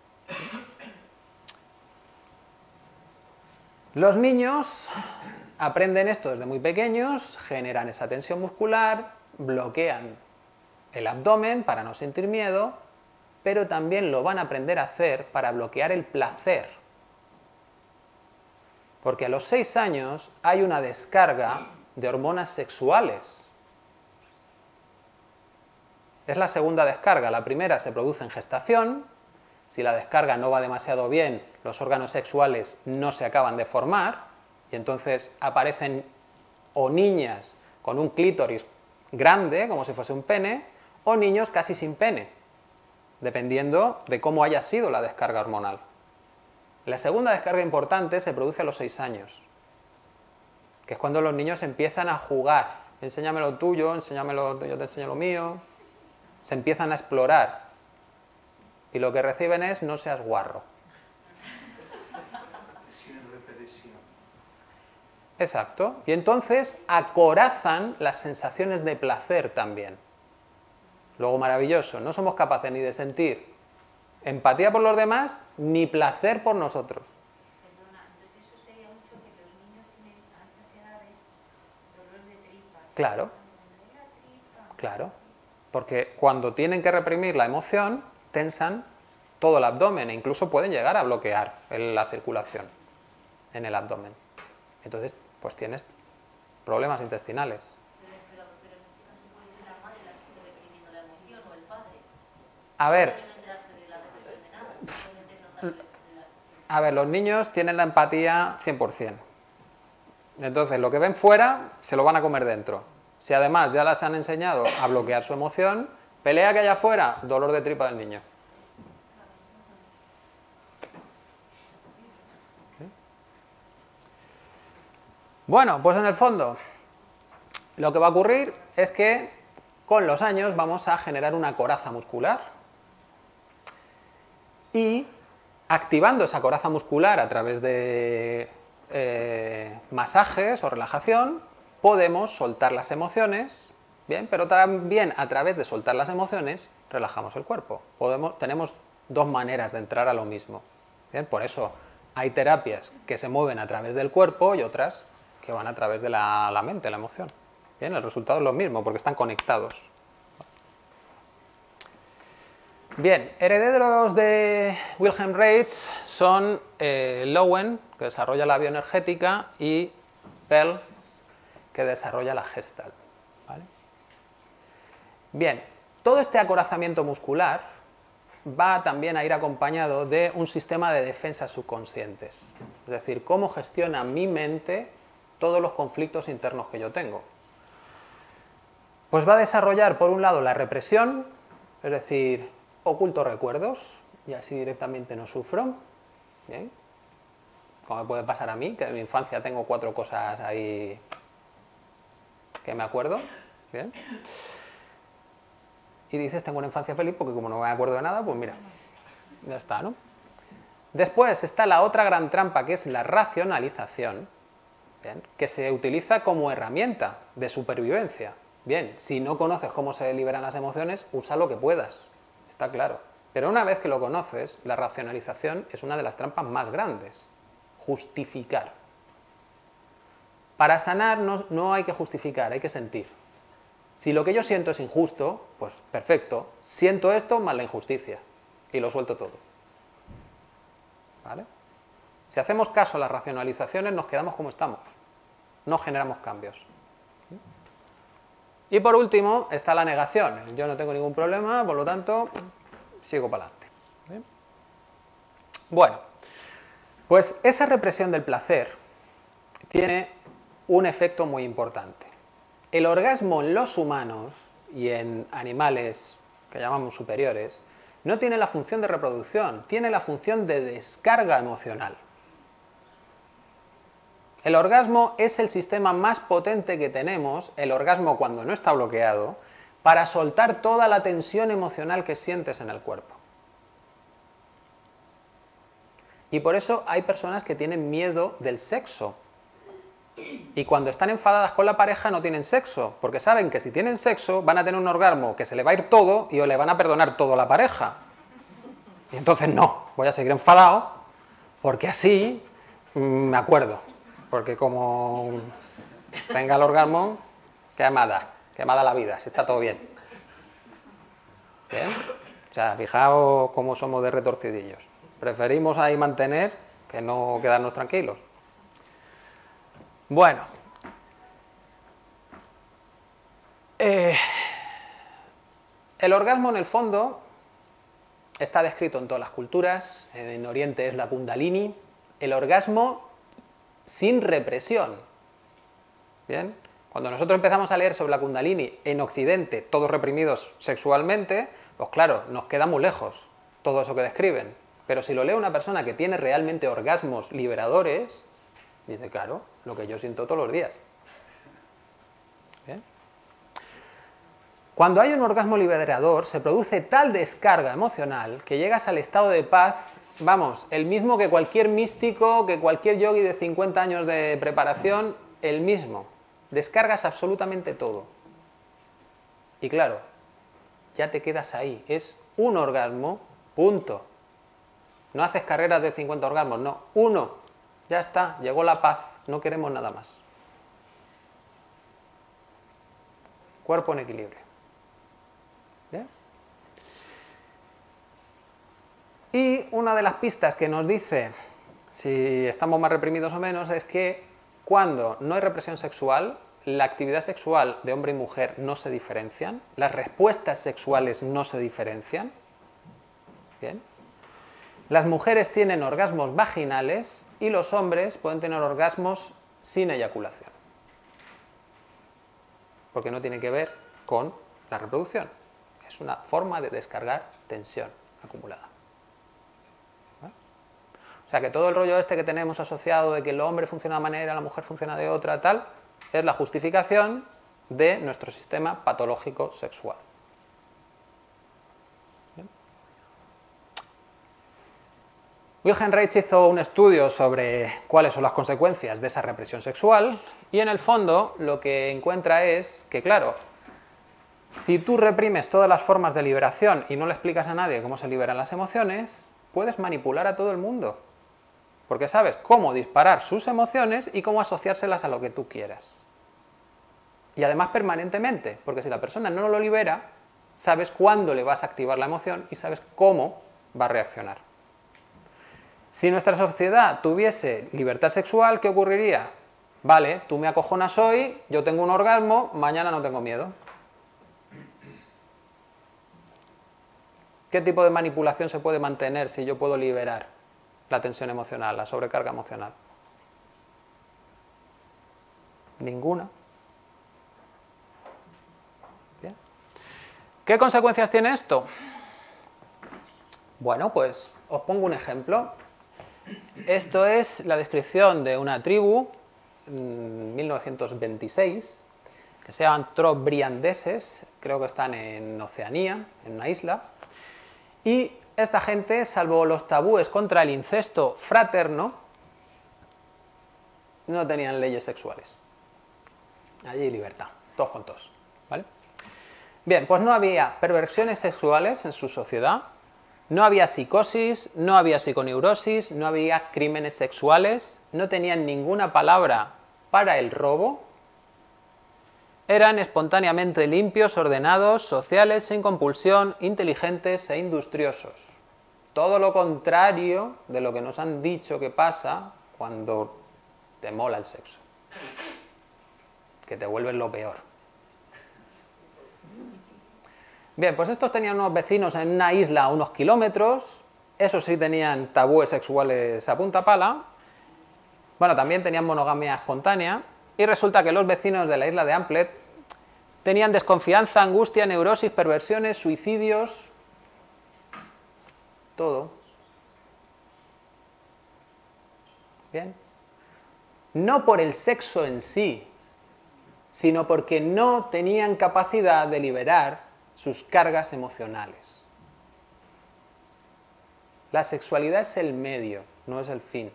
Los niños aprenden esto desde muy pequeños, generan esa tensión muscular, bloquean el abdomen para no sentir miedo, pero también lo van a aprender a hacer para bloquear el placer. Porque a los 6 años hay una descarga de hormonas sexuales. Es la segunda descarga. La primera se produce en gestación Si la descarga no va demasiado bien, los órganos sexuales no se acaban de formar y entonces aparecen o niñas con un clítoris grande, como si fuese un pene, o niños casi sin pene, dependiendo de cómo haya sido la descarga hormonal. La segunda descarga importante se produce a los 6 años, que es cuando los niños empiezan a jugar. Enséñame lo tuyo, yo te enseño lo mío. Se empiezan a explorar. Y lo que reciben es, no seas guarro. Sin repetición. Exacto. Y entonces acorazan las sensaciones de placer también. Luego, maravilloso, no somos capaces ni de sentir empatía por los demás, ni placer por nosotros. Perdona, entonces eso sería mucho que los niños tienen a esas edades dolores de tripas. Claro, claro. Porque cuando tienen que reprimir la emoción, tensan todo el abdomen e incluso pueden llegar a bloquear la circulación en el abdomen. Entonces, pues tienes problemas intestinales. Pero en este caso puede ser la madre la que esté reprimiendo la emoción o el padre. A ver, No pueden enterarse de la represión de nada, simplemente notar a ver, los niños tienen la empatía 100%. Entonces, lo que ven fuera, se lo van a comer dentro. Si además ya las han enseñado a bloquear su emoción, pelea que haya afuera, dolor de tripa del niño. Bueno, pues en el fondo, lo que va a ocurrir es que con los años vamos a generar una coraza muscular y activando esa coraza muscular a través de masajes o relajación, podemos soltar las emociones, bien, pero también a través de soltar las emociones relajamos el cuerpo. Tenemos dos maneras de entrar a lo mismo. Bien, por eso hay terapias que se mueven a través del cuerpo y otras que van a través de la mente, la emoción. Bien, el resultado es lo mismo porque están conectados. Bien, herederos de Wilhelm Reich son Lowen, que desarrolla la bioenergética, y Perls, que desarrolla la Gestalt. ¿Vale? Bien, todo este acorazamiento muscular va también a ir acompañado de un sistema de defensas subconscientes. Es decir, cómo gestiona mi mente todos los conflictos internos que yo tengo. Pues va a desarrollar, por un lado, la represión, es decir, oculto recuerdos y así directamente no sufro. ¿Bien? Como me puede pasar a mí, que en mi infancia tengo 4 cosas ahí que me acuerdo. ¿Bien? Y dices, tengo una infancia feliz porque como no me acuerdo de nada, pues mira, ya está, ¿no? Después está la otra gran trampa, que es la racionalización, ¿bien? Que se utiliza como herramienta de supervivencia. Bien, si no conoces cómo se liberan las emociones, usa lo que puedas, está claro. Pero una vez que lo conoces, la racionalización es una de las trampas más grandes. Justificar. Para sanar no hay que justificar, hay que sentir. Si lo que yo siento es injusto, pues perfecto, siento esto más la injusticia y lo suelto todo. ¿Vale? Si hacemos caso a las racionalizaciones, nos quedamos como estamos, no generamos cambios. Y por último está la negación. Yo no tengo ningún problema, por lo tanto, sigo para adelante. ¿Bien? Bueno, pues esa represión del placer tiene un efecto muy importante. El orgasmo en los humanos y en animales que llamamos superiores no tiene la función de reproducción, tiene la función de descarga emocional. El orgasmo es el sistema más potente que tenemos, el orgasmo cuando no está bloqueado, para soltar toda la tensión emocional que sientes en el cuerpo. Y por eso hay personas que tienen miedo del sexo. Y cuando están enfadadas con la pareja no tienen sexo, porque saben que si tienen sexo van a tener un orgasmo que se le va a ir todo y le van a perdonar todo a la pareja. Y entonces no, voy a seguir enfadado, porque así me acuerdo. Porque como tenga el orgasmo, quemada la vida, si está todo bien. ¿Bien? O sea, fijaos cómo somos de retorcidillos. Preferimos ahí mantener que no quedarnos tranquilos. Bueno. El orgasmo en el fondo está descrito en todas las culturas, en Oriente es la Kundalini, el orgasmo sin represión. ¿Bien? Cuando nosotros empezamos a leer sobre la Kundalini en Occidente, todos reprimidos sexualmente, pues claro, nos queda muy lejos todo eso que describen. Pero si lo lee una persona que tiene realmente orgasmos liberadores, dice, claro, lo que yo siento todos los días. ¿Bien? Cuando hay un orgasmo liberador, se produce tal descarga emocional que llegas al estado de paz, vamos, el mismo que cualquier místico, que cualquier yogui de 50 años de preparación, el mismo. Descargas absolutamente todo. Y claro, ya te quedas ahí. Es un orgasmo, punto. No haces carreras de 50 orgasmos, no. Uno. Ya está, llegó la paz. No queremos nada más. Cuerpo en equilibrio. ¿Bien? Y una de las pistas que nos dice si estamos más reprimidos o menos es que cuando no hay represión sexual, la actividad sexual de hombre y mujer no se diferencian, las respuestas sexuales no se diferencian. ¿Bien? Las mujeres tienen orgasmos vaginales y los hombres pueden tener orgasmos sin eyaculación. Porque no tiene que ver con la reproducción. Es una forma de descargar tensión acumulada. O sea que todo el rollo este que tenemos asociado de que el hombre funciona de una manera, la mujer funciona de otra, tal, es la justificación de nuestro sistema patológico sexual. ¿Bien? Wilhelm Reich hizo un estudio sobre cuáles son las consecuencias de esa represión sexual y en el fondo lo que encuentra es que, claro, si tú reprimes todas las formas de liberación y no le explicas a nadie cómo se liberan las emociones, puedes manipular a todo el mundo. Porque sabes cómo disparar sus emociones y cómo asociárselas a lo que tú quieras. Y además permanentemente, porque si la persona no lo libera, sabes cuándo le vas a activar la emoción y sabes cómo va a reaccionar. Si nuestra sociedad tuviese libertad sexual, ¿qué ocurriría? Vale, tú me acojonas hoy, yo tengo un orgasmo, mañana no tengo miedo. ¿Qué tipo de manipulación se puede mantener si yo puedo liberar la tensión emocional, la sobrecarga emocional? Ninguna. ¿Bien? ¿Qué consecuencias tiene esto? Bueno, pues os pongo un ejemplo. Esto es la descripción de una tribu en 1926 que se llaman trobriandeses, creo que están en Oceanía, en una isla, y esta gente, salvo los tabúes contra el incesto fraterno, no tenían leyes sexuales. Allí libertad, todos con todos, ¿vale? Bien, pues no había perversiones sexuales en su sociedad, no había psicosis, no había psiconeurosis, no había crímenes sexuales, no tenían ninguna palabra para el robo, eran espontáneamente limpios, ordenados, sociales, sin compulsión, inteligentes e industriosos. Todo lo contrario de lo que nos han dicho que pasa cuando te mola el sexo. Que te vuelves lo peor. Bien, pues estos tenían unos vecinos en una isla a unos kilómetros. Esos sí tenían tabúes sexuales a punta pala. Bueno, también tenían monogamia espontánea. Y resulta que los vecinos de la isla de Amplet tenían desconfianza, angustia, neurosis, perversiones, suicidios, todo. ¿Bien? No por el sexo en sí, sino porque no tenían capacidad de liberar sus cargas emocionales. La sexualidad es el medio, no es el fin.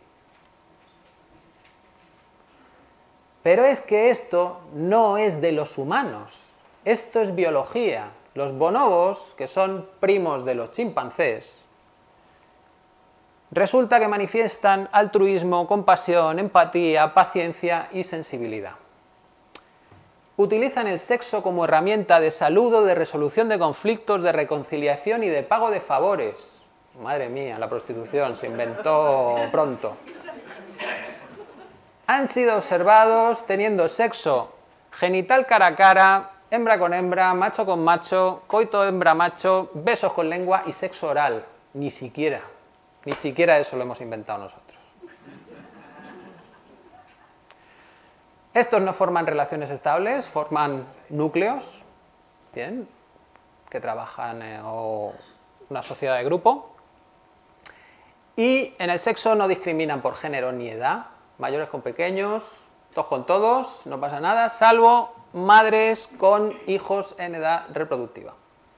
Pero es que esto no es de los humanos, esto es biología. Los bonobos, que son primos de los chimpancés, resulta que manifiestan altruismo, compasión, empatía, paciencia y sensibilidad. Utilizan el sexo como herramienta de saludo, de resolución de conflictos, de reconciliación y de pago de favores. Madre mía, la prostitución se inventó pronto. Han sido observados teniendo sexo genital cara a cara hembra con hembra, macho con macho, coito hembra-macho, besos con lengua y sexo oral. Ni siquiera eso lo hemos inventado nosotros. Estos no forman relaciones estables, forman núcleos, bien, que trabajan o una sociedad de grupo. Y en el sexo no discriminan por género ni edad, mayores con pequeños, todos con todos, no pasa nada, salvo madres con hijos en edad reproductiva.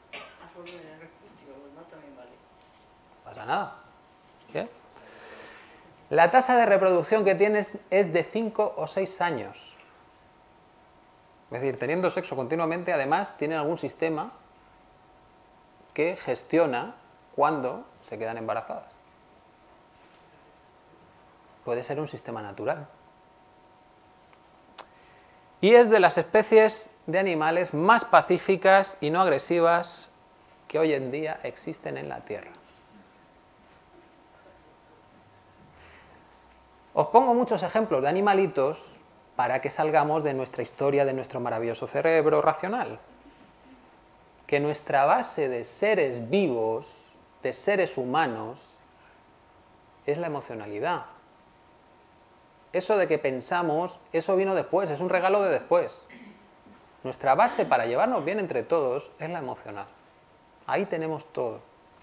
No pasa nada. ¿Bien? La tasa de reproducción que tienes es de 5 o 6 años. Es decir, teniendo sexo continuamente, además, tienen algún sistema que gestiona cuándo se quedan embarazadas. Puede ser un sistema natural. Y es de las especies de animales más pacíficas y no agresivas que hoy en día existen en la Tierra. Os pongo muchos ejemplos de animalitos para que salgamos de nuestra historia, de nuestro maravilloso cerebro racional. Que nuestra base de seres vivos, de seres humanos, es la emocionalidad. Eso de que pensamos, eso vino después, es un regalo de después. Nuestra base para llevarnos bien entre todos es la emocional. Ahí tenemos todo.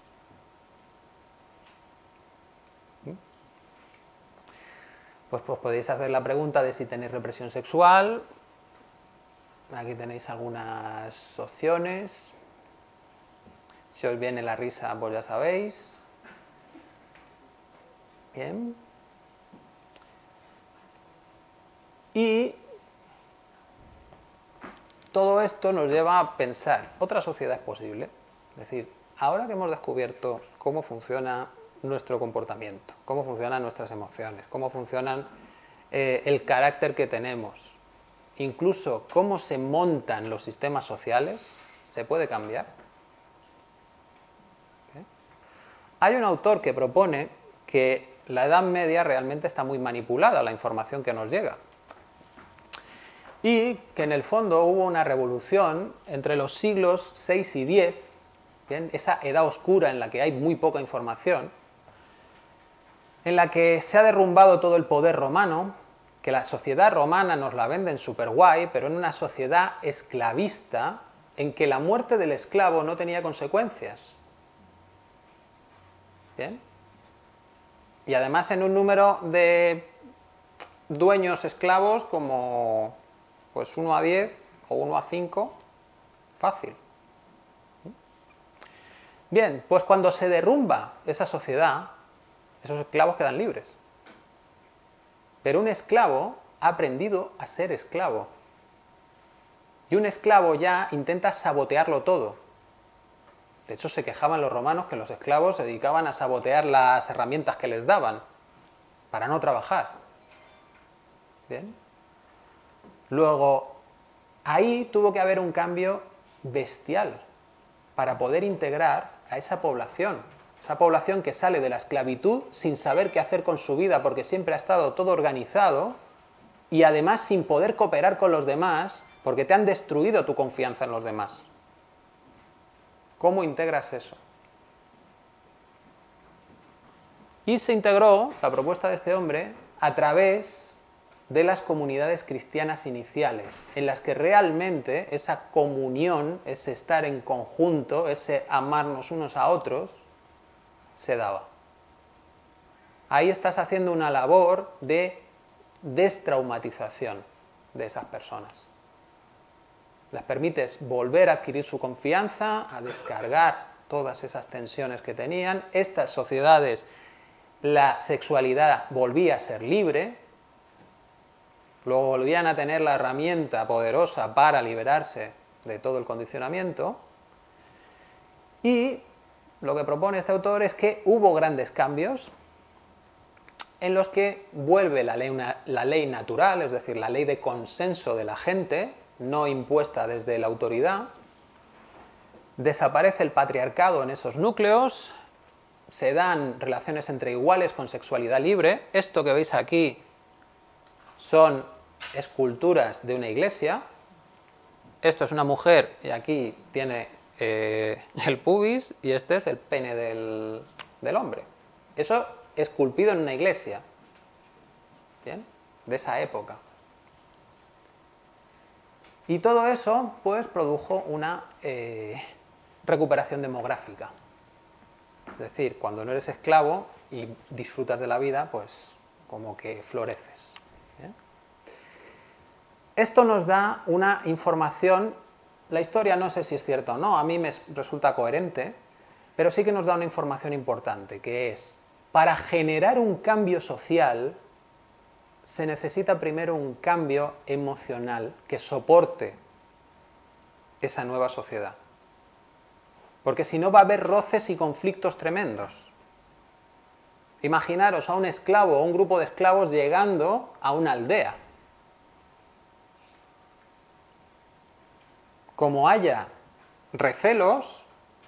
Pues podéis hacer la pregunta de si tenéis represión sexual. Aquí tenéis algunas opciones. Si os viene la risa, pues ya sabéis. Bien. Y todo esto nos lleva a pensar, ¿otra sociedad es posible? Es decir, ahora que hemos descubierto cómo funciona nuestro comportamiento, cómo funcionan nuestras emociones, cómo funcionan el carácter que tenemos, incluso cómo se montan los sistemas sociales, ¿se puede cambiar? ¿Okay? Hay un autor que propone que la Edad Media realmente está muy manipulada, la información que nos llega. Y que en el fondo hubo una revolución entre los siglos VI y X, ¿bien? Esa edad oscura en la que hay muy poca información, en la que se ha derrumbado todo el poder romano, que la sociedad romana nos la venden súper guay, pero en una sociedad esclavista en que la muerte del esclavo no tenía consecuencias. ¿Bien? Y además en un número de dueños esclavos como pues 1 a 10 o 1 a 5, fácil. Bien, pues cuando se derrumba esa sociedad, esos esclavos quedan libres. Pero un esclavo ha aprendido a ser esclavo. Y un esclavo ya intenta sabotearlo todo. De hecho, se quejaban los romanos que los esclavos se dedicaban a sabotear las herramientas que les daban para no trabajar. ¿Bien? Luego, ahí tuvo que haber un cambio bestial para poder integrar a esa población que sale de la esclavitud sin saber qué hacer con su vida porque siempre ha estado todo organizado y además sin poder cooperar con los demás porque te han destruido tu confianza en los demás. ¿Cómo integras eso? Y se integró la propuesta de este hombre a través de las comunidades cristianas iniciales, en las que realmente esa comunión, ese estar en conjunto, ese amarnos unos a otros, se daba. Ahí estás haciendo una labor de destraumatización de esas personas. Les permites volver a adquirir su confianza, a descargar todas esas tensiones que tenían. Estas sociedades, la sexualidad volvía a ser libre, luego volvían a tener la herramienta poderosa para liberarse de todo el condicionamiento. Y lo que propone este autor es que hubo grandes cambios en los que vuelve la ley natural, es decir, la ley de consenso de la gente, no impuesta desde la autoridad. Desaparece el patriarcado en esos núcleos, se dan relaciones entre iguales con sexualidad libre. Esto que veis aquí son esculturas de una iglesia, esto es una mujer y aquí tiene el pubis y este es el pene del hombre. Eso esculpido en una iglesia, ¿bien? De esa época. Y todo eso, pues, produjo una recuperación demográfica. Es decir, cuando no eres esclavo y disfrutas de la vida, pues, como que floreces. ¿Bien? Esto nos da una información, la historia no sé si es cierta o no, a mí me resulta coherente, pero sí que nos da una información importante, que es, para generar un cambio social, se necesita primero un cambio emocional que soporte esa nueva sociedad. Porque si no va a haber roces y conflictos tremendos. Imaginaros a un esclavo o un grupo de esclavos llegando a una aldea. Como haya recelos,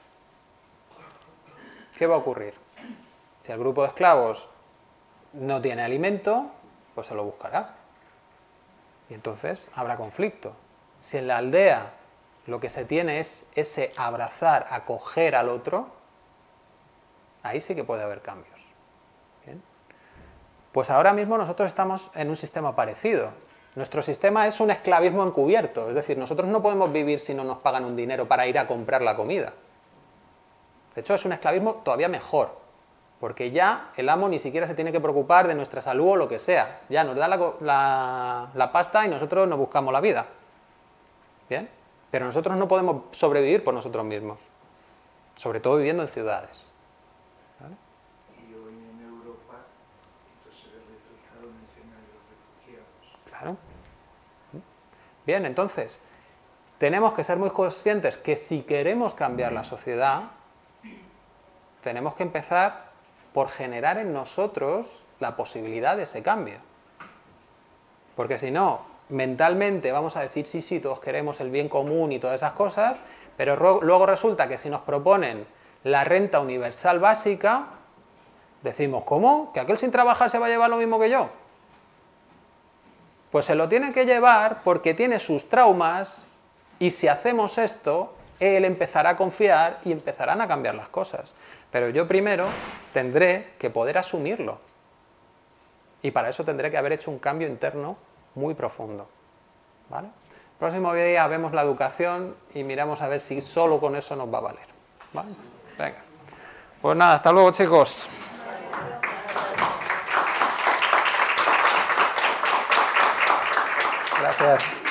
¿qué va a ocurrir? Si el grupo de esclavos no tiene alimento, pues se lo buscará. Y entonces habrá conflicto. Si en la aldea lo que se tiene es ese abrazar, acoger al otro, ahí sí que puede haber cambios. ¿Bien? Pues ahora mismo nosotros estamos en un sistema parecido. Nuestro sistema es un esclavismo encubierto, es decir, nosotros no podemos vivir si no nos pagan un dinero para ir a comprar la comida. De hecho, es un esclavismo todavía mejor, porque ya el amo ni siquiera se tiene que preocupar de nuestra salud o lo que sea. Ya nos da la pasta y nosotros nos buscamos la vida. ¿Bien? Pero nosotros no podemos sobrevivir por nosotros mismos, sobre todo viviendo en ciudades. ¿Vale? Y hoy en Europa esto se ve reflejado en el tema de los refugiados. Claro. Bien, entonces, tenemos que ser muy conscientes que si queremos cambiar la sociedad, tenemos que empezar por generar en nosotros la posibilidad de ese cambio. Porque si no, mentalmente vamos a decir, sí, todos queremos el bien común y todas esas cosas, pero luego resulta que si nos proponen la renta universal básica, decimos, ¿cómo? ¿Que aquel sin trabajar se va a llevar lo mismo que yo? Pues se lo tiene que llevar porque tiene sus traumas y si hacemos esto, él empezará a confiar y empezarán a cambiar las cosas. Pero yo primero tendré que poder asumirlo. Y para eso tendré que haber hecho un cambio interno muy profundo. ¿Vale? Próximo día vemos la educación y miramos a ver si solo con eso nos va a valer. ¿Vale? Venga. Pues nada, hasta luego, chicos. Gracias.